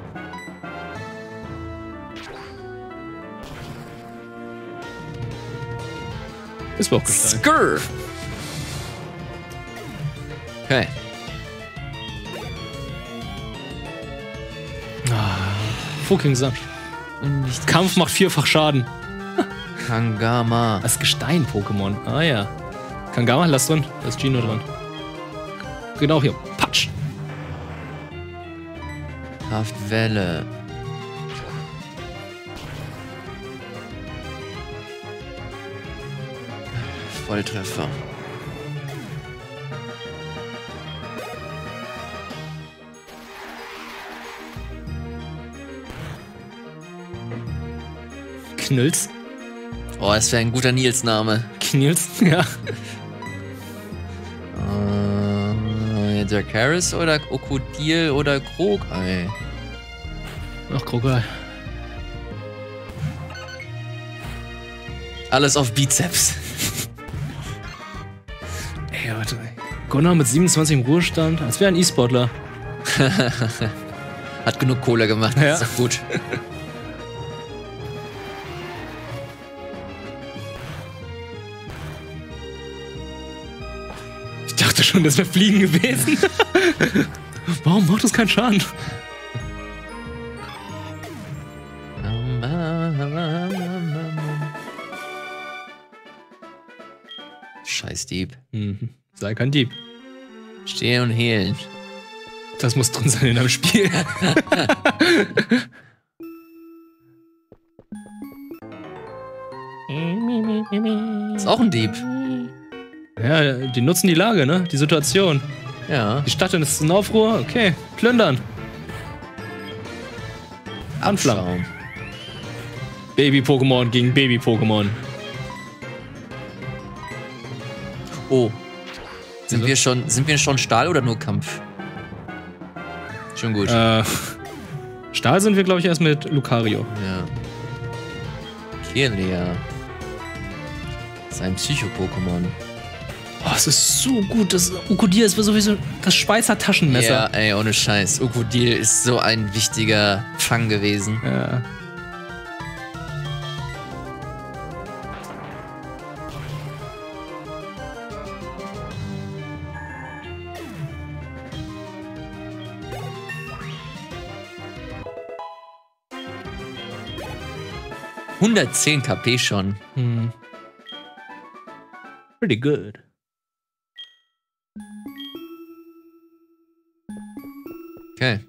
[SPEAKER 1] Ist auch Gestein.
[SPEAKER 2] Skrrr. Okay.
[SPEAKER 1] Fucking Sand. Kampf macht 4-fach Schaden.
[SPEAKER 2] Kangama.
[SPEAKER 1] Das ist Gestein-Pokémon. Ah ja. Kangama, lass drin. Da ist Gino dran. Genau hier. Patsch.
[SPEAKER 2] Kraftwelle. Volltreffer.
[SPEAKER 1] Knülz.
[SPEAKER 2] Oh, das wäre ein guter Nils-Name.
[SPEAKER 1] Knils. Ja.
[SPEAKER 2] Jack Harris oder Okodil oder Krogei?
[SPEAKER 1] Ach, Krokodil.
[SPEAKER 2] Alles auf Bizeps.
[SPEAKER 1] Ey, warte. Gunnar mit 27 im Ruhestand. Als wäre ein E-Sportler.
[SPEAKER 2] Hat genug Kohle gemacht.
[SPEAKER 1] Ja.
[SPEAKER 2] Ist doch gut.
[SPEAKER 1] Ich dachte schon, das wäre Fliegen gewesen. Warum macht das keinen Schaden?
[SPEAKER 2] Scheiß Dieb.
[SPEAKER 1] Mhm. Sei kein Dieb.
[SPEAKER 2] Stehen und hehlen.
[SPEAKER 1] Das muss drin sein in einem Spiel.
[SPEAKER 2] Ist auch ein Dieb.
[SPEAKER 1] Ja, die nutzen die Lage, ne? Die Situation.
[SPEAKER 2] Ja.
[SPEAKER 1] Die Stadt ist in Aufruhr. Okay, plündern. Anflammen. Baby-Pokémon gegen Baby-Pokémon.
[SPEAKER 2] Oh. Sind wir schon Stahl oder nur Kampf? Schon gut.
[SPEAKER 1] Stahl sind wir, glaube ich, erst mit Lucario.
[SPEAKER 2] Ja. Kirlia. Sein Psycho-Pokémon.
[SPEAKER 1] Oh, es ist so gut. Das Ukodil ist sowieso das Schweizer Taschenmesser.
[SPEAKER 2] Ja, ey, ohne Scheiß. Ukodil ist so ein wichtiger Fang gewesen.
[SPEAKER 1] Ja.
[SPEAKER 2] $110 KP schon.
[SPEAKER 1] Pretty good.
[SPEAKER 2] Okay.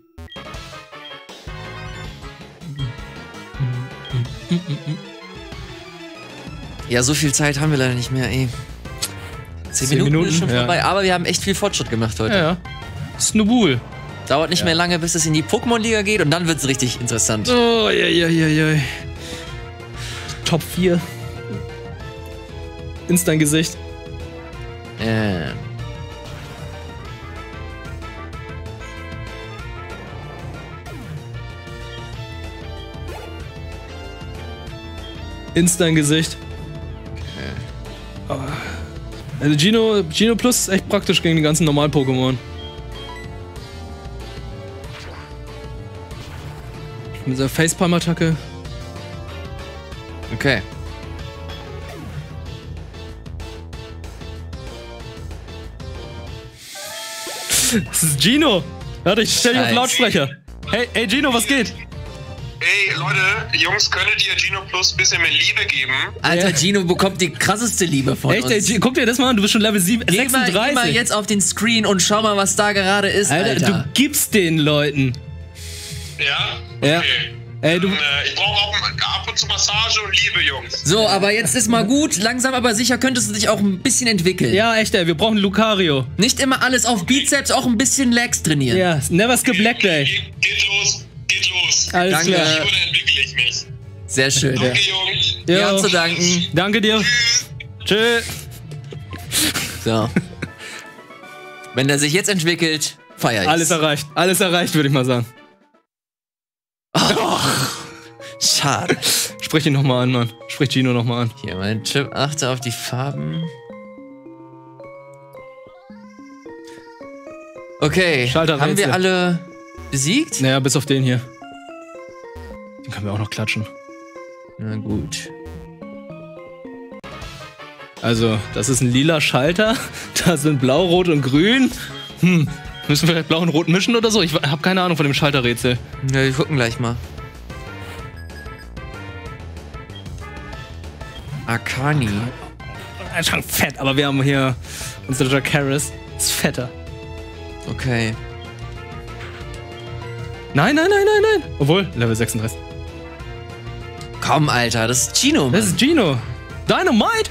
[SPEAKER 2] Ja, so viel Zeit haben wir leider nicht mehr, ey. 10 Minuten ist schon
[SPEAKER 1] ja.
[SPEAKER 2] vorbei, aber wir haben echt viel Fortschritt gemacht heute.
[SPEAKER 1] Ja. Snubul.
[SPEAKER 2] Dauert nicht mehr lange, bis es in die Pokémon-Liga geht und dann wird es richtig interessant.
[SPEAKER 1] Oh, ja. Top 4. Instant-Gesicht. Instant-Gesicht. Okay. Also Gino Plus ist echt praktisch gegen die ganzen normalen Pokémon. Mit dieser Facepalm-Attacke.
[SPEAKER 2] Okay.
[SPEAKER 1] Das ist Gino. Warte, ich stell dich auf Lautsprecher. Hey Gino, was geht?
[SPEAKER 6] Ey, Leute, Jungs, könntet ihr Gino Plus ein bisschen mehr Liebe geben?
[SPEAKER 2] Alter, Gino bekommt die krasseste Liebe von
[SPEAKER 1] Echt,
[SPEAKER 2] uns.
[SPEAKER 1] ey, guck dir das mal an, du bist schon Level 36.
[SPEAKER 2] Geh mal jetzt auf den Screen und schau mal, was da gerade ist, Alter.
[SPEAKER 1] Du gibst den Leuten.
[SPEAKER 6] Ja?
[SPEAKER 1] Ja.
[SPEAKER 6] Okay.
[SPEAKER 1] Ey, du.
[SPEAKER 6] Ich brauche auch ab und zu Massage und Liebe, Jungs.
[SPEAKER 2] So, aber jetzt ist mal gut. Langsam aber sicher könntest du dich auch ein bisschen entwickeln.
[SPEAKER 1] Ja, echt, ey, wir brauchen Lucario.
[SPEAKER 2] Nicht immer alles auf Bizeps, auch ein bisschen Legs trainieren.
[SPEAKER 1] Ja, never skip leg day.
[SPEAKER 6] Geht los.
[SPEAKER 1] Alles
[SPEAKER 2] Danke.
[SPEAKER 1] klar.
[SPEAKER 6] Oder entwickle ich mich.
[SPEAKER 2] Sehr schön.
[SPEAKER 6] Danke, Jungs.
[SPEAKER 2] Wir
[SPEAKER 1] Jo.
[SPEAKER 2] haben zu danken.
[SPEAKER 1] Danke dir. Tschö.
[SPEAKER 2] So. Wenn er sich jetzt entwickelt, feier ich.
[SPEAKER 1] Alles erreicht, würde ich mal sagen.
[SPEAKER 2] Schade.
[SPEAKER 1] Sprich ihn nochmal an, Mann. Sprich Gino nochmal an.
[SPEAKER 2] Hier, mein Chip, achte auf die Farben. Okay,
[SPEAKER 1] Schalterrätsel.
[SPEAKER 2] haben wir alle besiegt?
[SPEAKER 1] Naja, bis auf den hier. Den können wir auch noch klatschen.
[SPEAKER 2] Na gut.
[SPEAKER 1] Also, das ist ein lila Schalter. Da sind blau, rot und grün. Müssen wir vielleicht blau und rot mischen oder so? Ich habe keine Ahnung von dem Schalterrätsel.
[SPEAKER 2] Ja, wir gucken gleich mal. Arcani.
[SPEAKER 1] Er ist schon fett, aber wir haben hier unsere Dracaris. Ist fetter.
[SPEAKER 2] Okay.
[SPEAKER 1] Nein. Obwohl, Level 36.
[SPEAKER 2] Komm, Alter, das ist Gino, Mann.
[SPEAKER 1] Das ist Gino. Dynamite!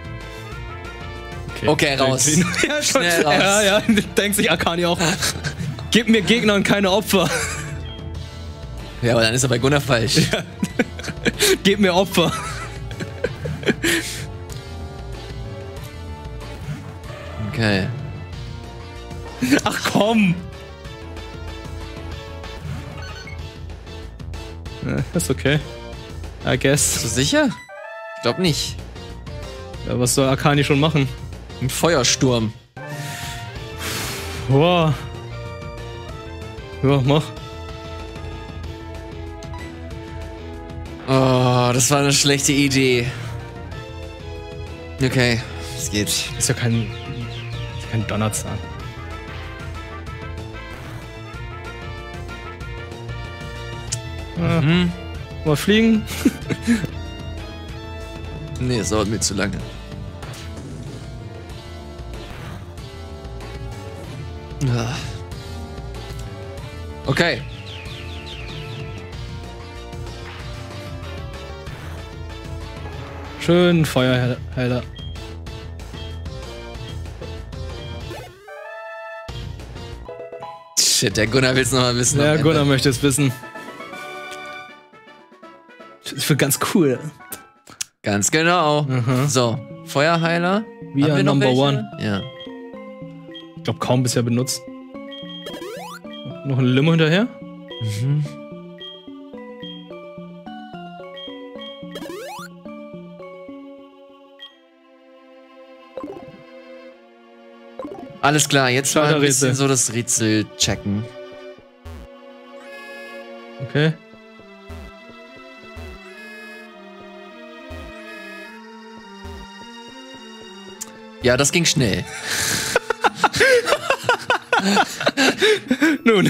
[SPEAKER 2] Okay, raus.
[SPEAKER 1] Gino. Ja, schon.
[SPEAKER 2] Schnell raus.
[SPEAKER 1] Ja, denkt sich Arcani auch. Gib mir Gegner und keine Opfer.
[SPEAKER 2] Ja, aber dann ist er bei Gunnar falsch.
[SPEAKER 1] Ja. Gib mir Opfer.
[SPEAKER 2] Okay.
[SPEAKER 1] Ach komm. Ja, ist okay. I guess.
[SPEAKER 2] Bist du sicher? Ich glaube nicht.
[SPEAKER 1] Ja, was soll Arcani schon machen?
[SPEAKER 2] Ein Feuersturm.
[SPEAKER 1] Boah. Ja, mach.
[SPEAKER 2] Oh, das war eine schlechte Idee. Okay, es geht.
[SPEAKER 1] Ist ja kein Donnerzahn. Mal fliegen.
[SPEAKER 2] Nee, es dauert mir zu lange. Ah. Okay.
[SPEAKER 1] Schön Feuerheiler.
[SPEAKER 2] Shit, der Gunnar will's noch mal wissen.
[SPEAKER 1] Ja,
[SPEAKER 2] am
[SPEAKER 1] Gunnar
[SPEAKER 2] Ende.
[SPEAKER 1] möchte es wissen. Das wird ganz cool.
[SPEAKER 2] Ganz genau. So, Feuerheiler.
[SPEAKER 1] Wir
[SPEAKER 2] Haben wir noch
[SPEAKER 1] Number
[SPEAKER 2] welche?
[SPEAKER 1] One.
[SPEAKER 2] Ja.
[SPEAKER 1] Ich glaube, kaum bisher benutzt. Noch ein Limo hinterher.
[SPEAKER 2] Alles klar, jetzt mal ein
[SPEAKER 1] Rätsel.
[SPEAKER 2] bisschen so das Rätsel checken.
[SPEAKER 1] Okay.
[SPEAKER 2] Ja, das ging schnell.
[SPEAKER 1] Nun.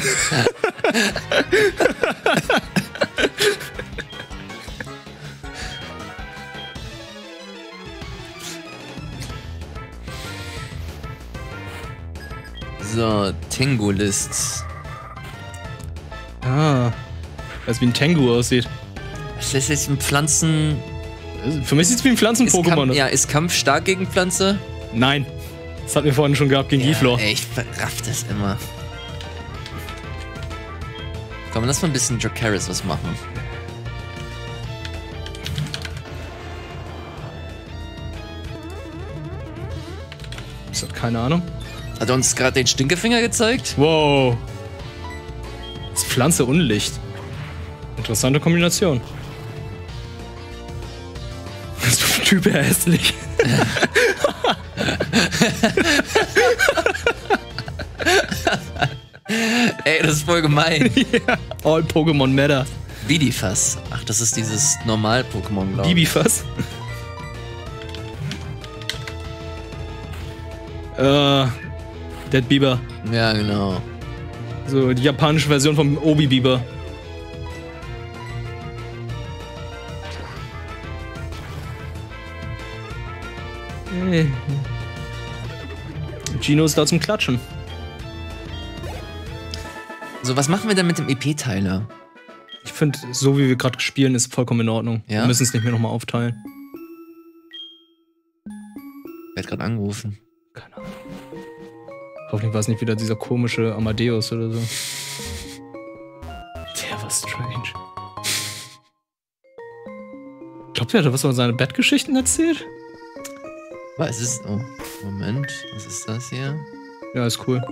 [SPEAKER 2] So, Tango-List.
[SPEAKER 1] Ah. Weiß wie ein Tengu aussieht.
[SPEAKER 2] Das ist jetzt ein Pflanzen...
[SPEAKER 1] Für mich sieht es wie ein Pflanzen-Pokémon aus.
[SPEAKER 2] Ja, ist Kampf stark gegen Pflanze?
[SPEAKER 1] Nein. Das hatten wir vorhin schon gehabt gegen Giflor.
[SPEAKER 2] Ey, ich verraff das immer. Komm, lass mal ein bisschen Dracaris was machen.
[SPEAKER 1] Ich hab keine Ahnung.
[SPEAKER 2] Hat er uns gerade den Stinkefinger gezeigt?
[SPEAKER 1] Wow. Das ist Pflanze und Licht. Interessante Kombination. Das ist für ein Typ hässlich.
[SPEAKER 2] Ey, das ist voll gemein.
[SPEAKER 1] Ja. All Pokémon matter.
[SPEAKER 2] Bidifas. Ach, das ist dieses Normal-Pokémon, glaube ich.
[SPEAKER 1] Bibifas. Dead Bieber.
[SPEAKER 2] Ja, genau.
[SPEAKER 1] So die japanische Version vom Obi-Bieber. Gino ist da zum Klatschen.
[SPEAKER 2] So, was machen wir denn mit dem EP-Teiler?
[SPEAKER 1] Ich finde, so wie wir gerade spielen, ist vollkommen in Ordnung.
[SPEAKER 2] Ja?
[SPEAKER 1] Wir müssen es nicht mehr nochmal aufteilen.
[SPEAKER 2] Wer hat gerade angerufen?
[SPEAKER 1] Keine Ahnung. Hoffentlich war es nicht wieder dieser komische Amadeus oder so. Der war strange. Glaubt ihr, hat er was über seine Bettgeschichten erzählt?
[SPEAKER 2] Was ist... Oh, Moment. Was ist das hier?
[SPEAKER 1] Ja, ist cool.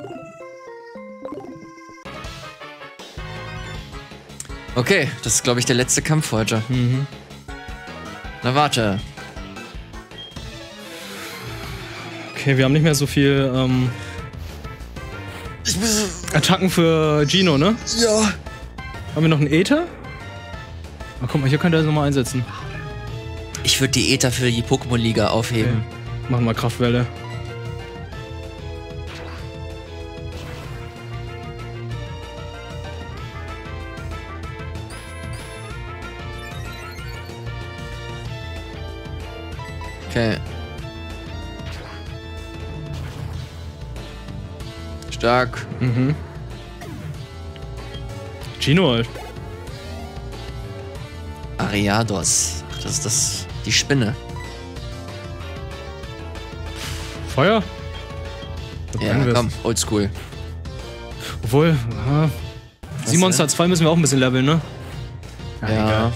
[SPEAKER 2] Okay, das ist, glaube ich, der letzte Kampf heute.
[SPEAKER 1] Mhm.
[SPEAKER 2] Na, warte.
[SPEAKER 1] Okay, wir haben nicht mehr so viel Attacken für Gino, ne?
[SPEAKER 2] Ja.
[SPEAKER 1] Haben wir noch einen Äther? Oh, guck mal, hier könnt ihr das nochmal einsetzen.
[SPEAKER 2] Ich würde die Äther für die Pokémon-Liga aufheben.
[SPEAKER 1] Okay. Machen wir Kraftwelle.
[SPEAKER 2] Okay. Stark.
[SPEAKER 1] Mhm. Gino halt.
[SPEAKER 2] Ariados. Ach, das ist das... Die Spinne.
[SPEAKER 1] Feuer?
[SPEAKER 2] Ja, komm, oldschool.
[SPEAKER 1] Obwohl, Simon
[SPEAKER 2] denn?
[SPEAKER 1] Star 2 müssen wir auch ein bisschen leveln, ne?
[SPEAKER 2] Ja.
[SPEAKER 1] Egal.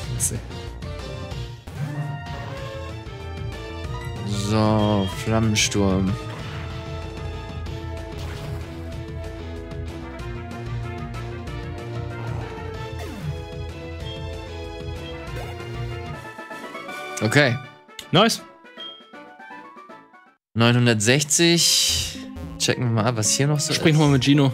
[SPEAKER 2] So, Flammensturm. Okay.
[SPEAKER 1] Nice.
[SPEAKER 2] 960. Checken wir mal ab, was hier noch so
[SPEAKER 1] Sprich
[SPEAKER 2] ist.
[SPEAKER 1] nochmal mit Gino.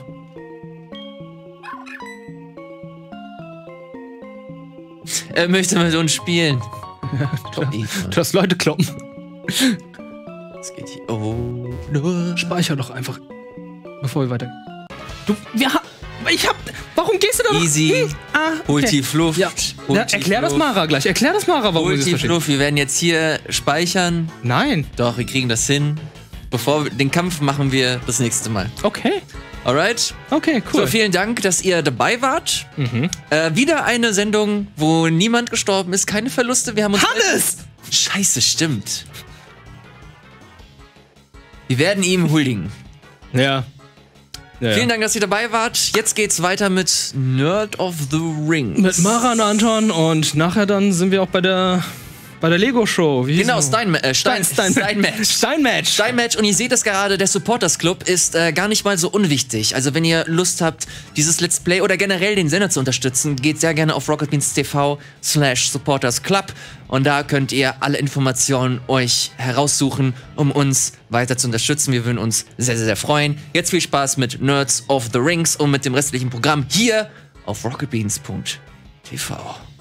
[SPEAKER 2] Er möchte mit uns spielen.
[SPEAKER 1] Du hast Leute kloppen.
[SPEAKER 2] Was geht hier? Oh, nur.
[SPEAKER 1] Speicher doch einfach. Bevor wir weiter. Du, warum gehst du da noch?
[SPEAKER 2] Easy.
[SPEAKER 1] Okay.
[SPEAKER 2] Multifluff.
[SPEAKER 1] Ja. Ja, erklär das Mara gleich. Erklär das Mara, warum du das verstehst.
[SPEAKER 2] Multifluff. Wir werden jetzt hier speichern.
[SPEAKER 1] Nein.
[SPEAKER 2] Doch, wir kriegen das hin. Bevor wir den Kampf machen wir das nächste Mal.
[SPEAKER 1] Okay.
[SPEAKER 2] Alright?
[SPEAKER 1] Okay, cool.
[SPEAKER 2] So, vielen Dank, dass ihr dabei wart. Wieder eine Sendung, wo niemand gestorben ist, keine Verluste. Wir haben uns.
[SPEAKER 1] Hannes!
[SPEAKER 2] Scheiße, stimmt. Wir werden ihm huldigen.
[SPEAKER 1] Ja.
[SPEAKER 2] Vielen Dank, dass ihr dabei wart. Jetzt geht's weiter mit Nerd of the Rings.
[SPEAKER 1] Mit Mara und Anton und nachher dann sind wir auch bei Bei der Lego-Show.
[SPEAKER 2] Genau,
[SPEAKER 1] Steinmatch.
[SPEAKER 2] Steinmatch. Und ihr seht es gerade, der Supporters Club ist gar nicht mal so unwichtig. Also wenn ihr Lust habt, dieses Let's Play oder generell den Sender zu unterstützen, geht sehr gerne auf rocketbeans.tv/supportersclub. Und da könnt ihr alle Informationen euch heraussuchen, um uns weiter zu unterstützen. Wir würden uns sehr, sehr, sehr freuen. Jetzt viel Spaß mit Nerds of the Rings und mit dem restlichen Programm hier auf rocketbeans.tv.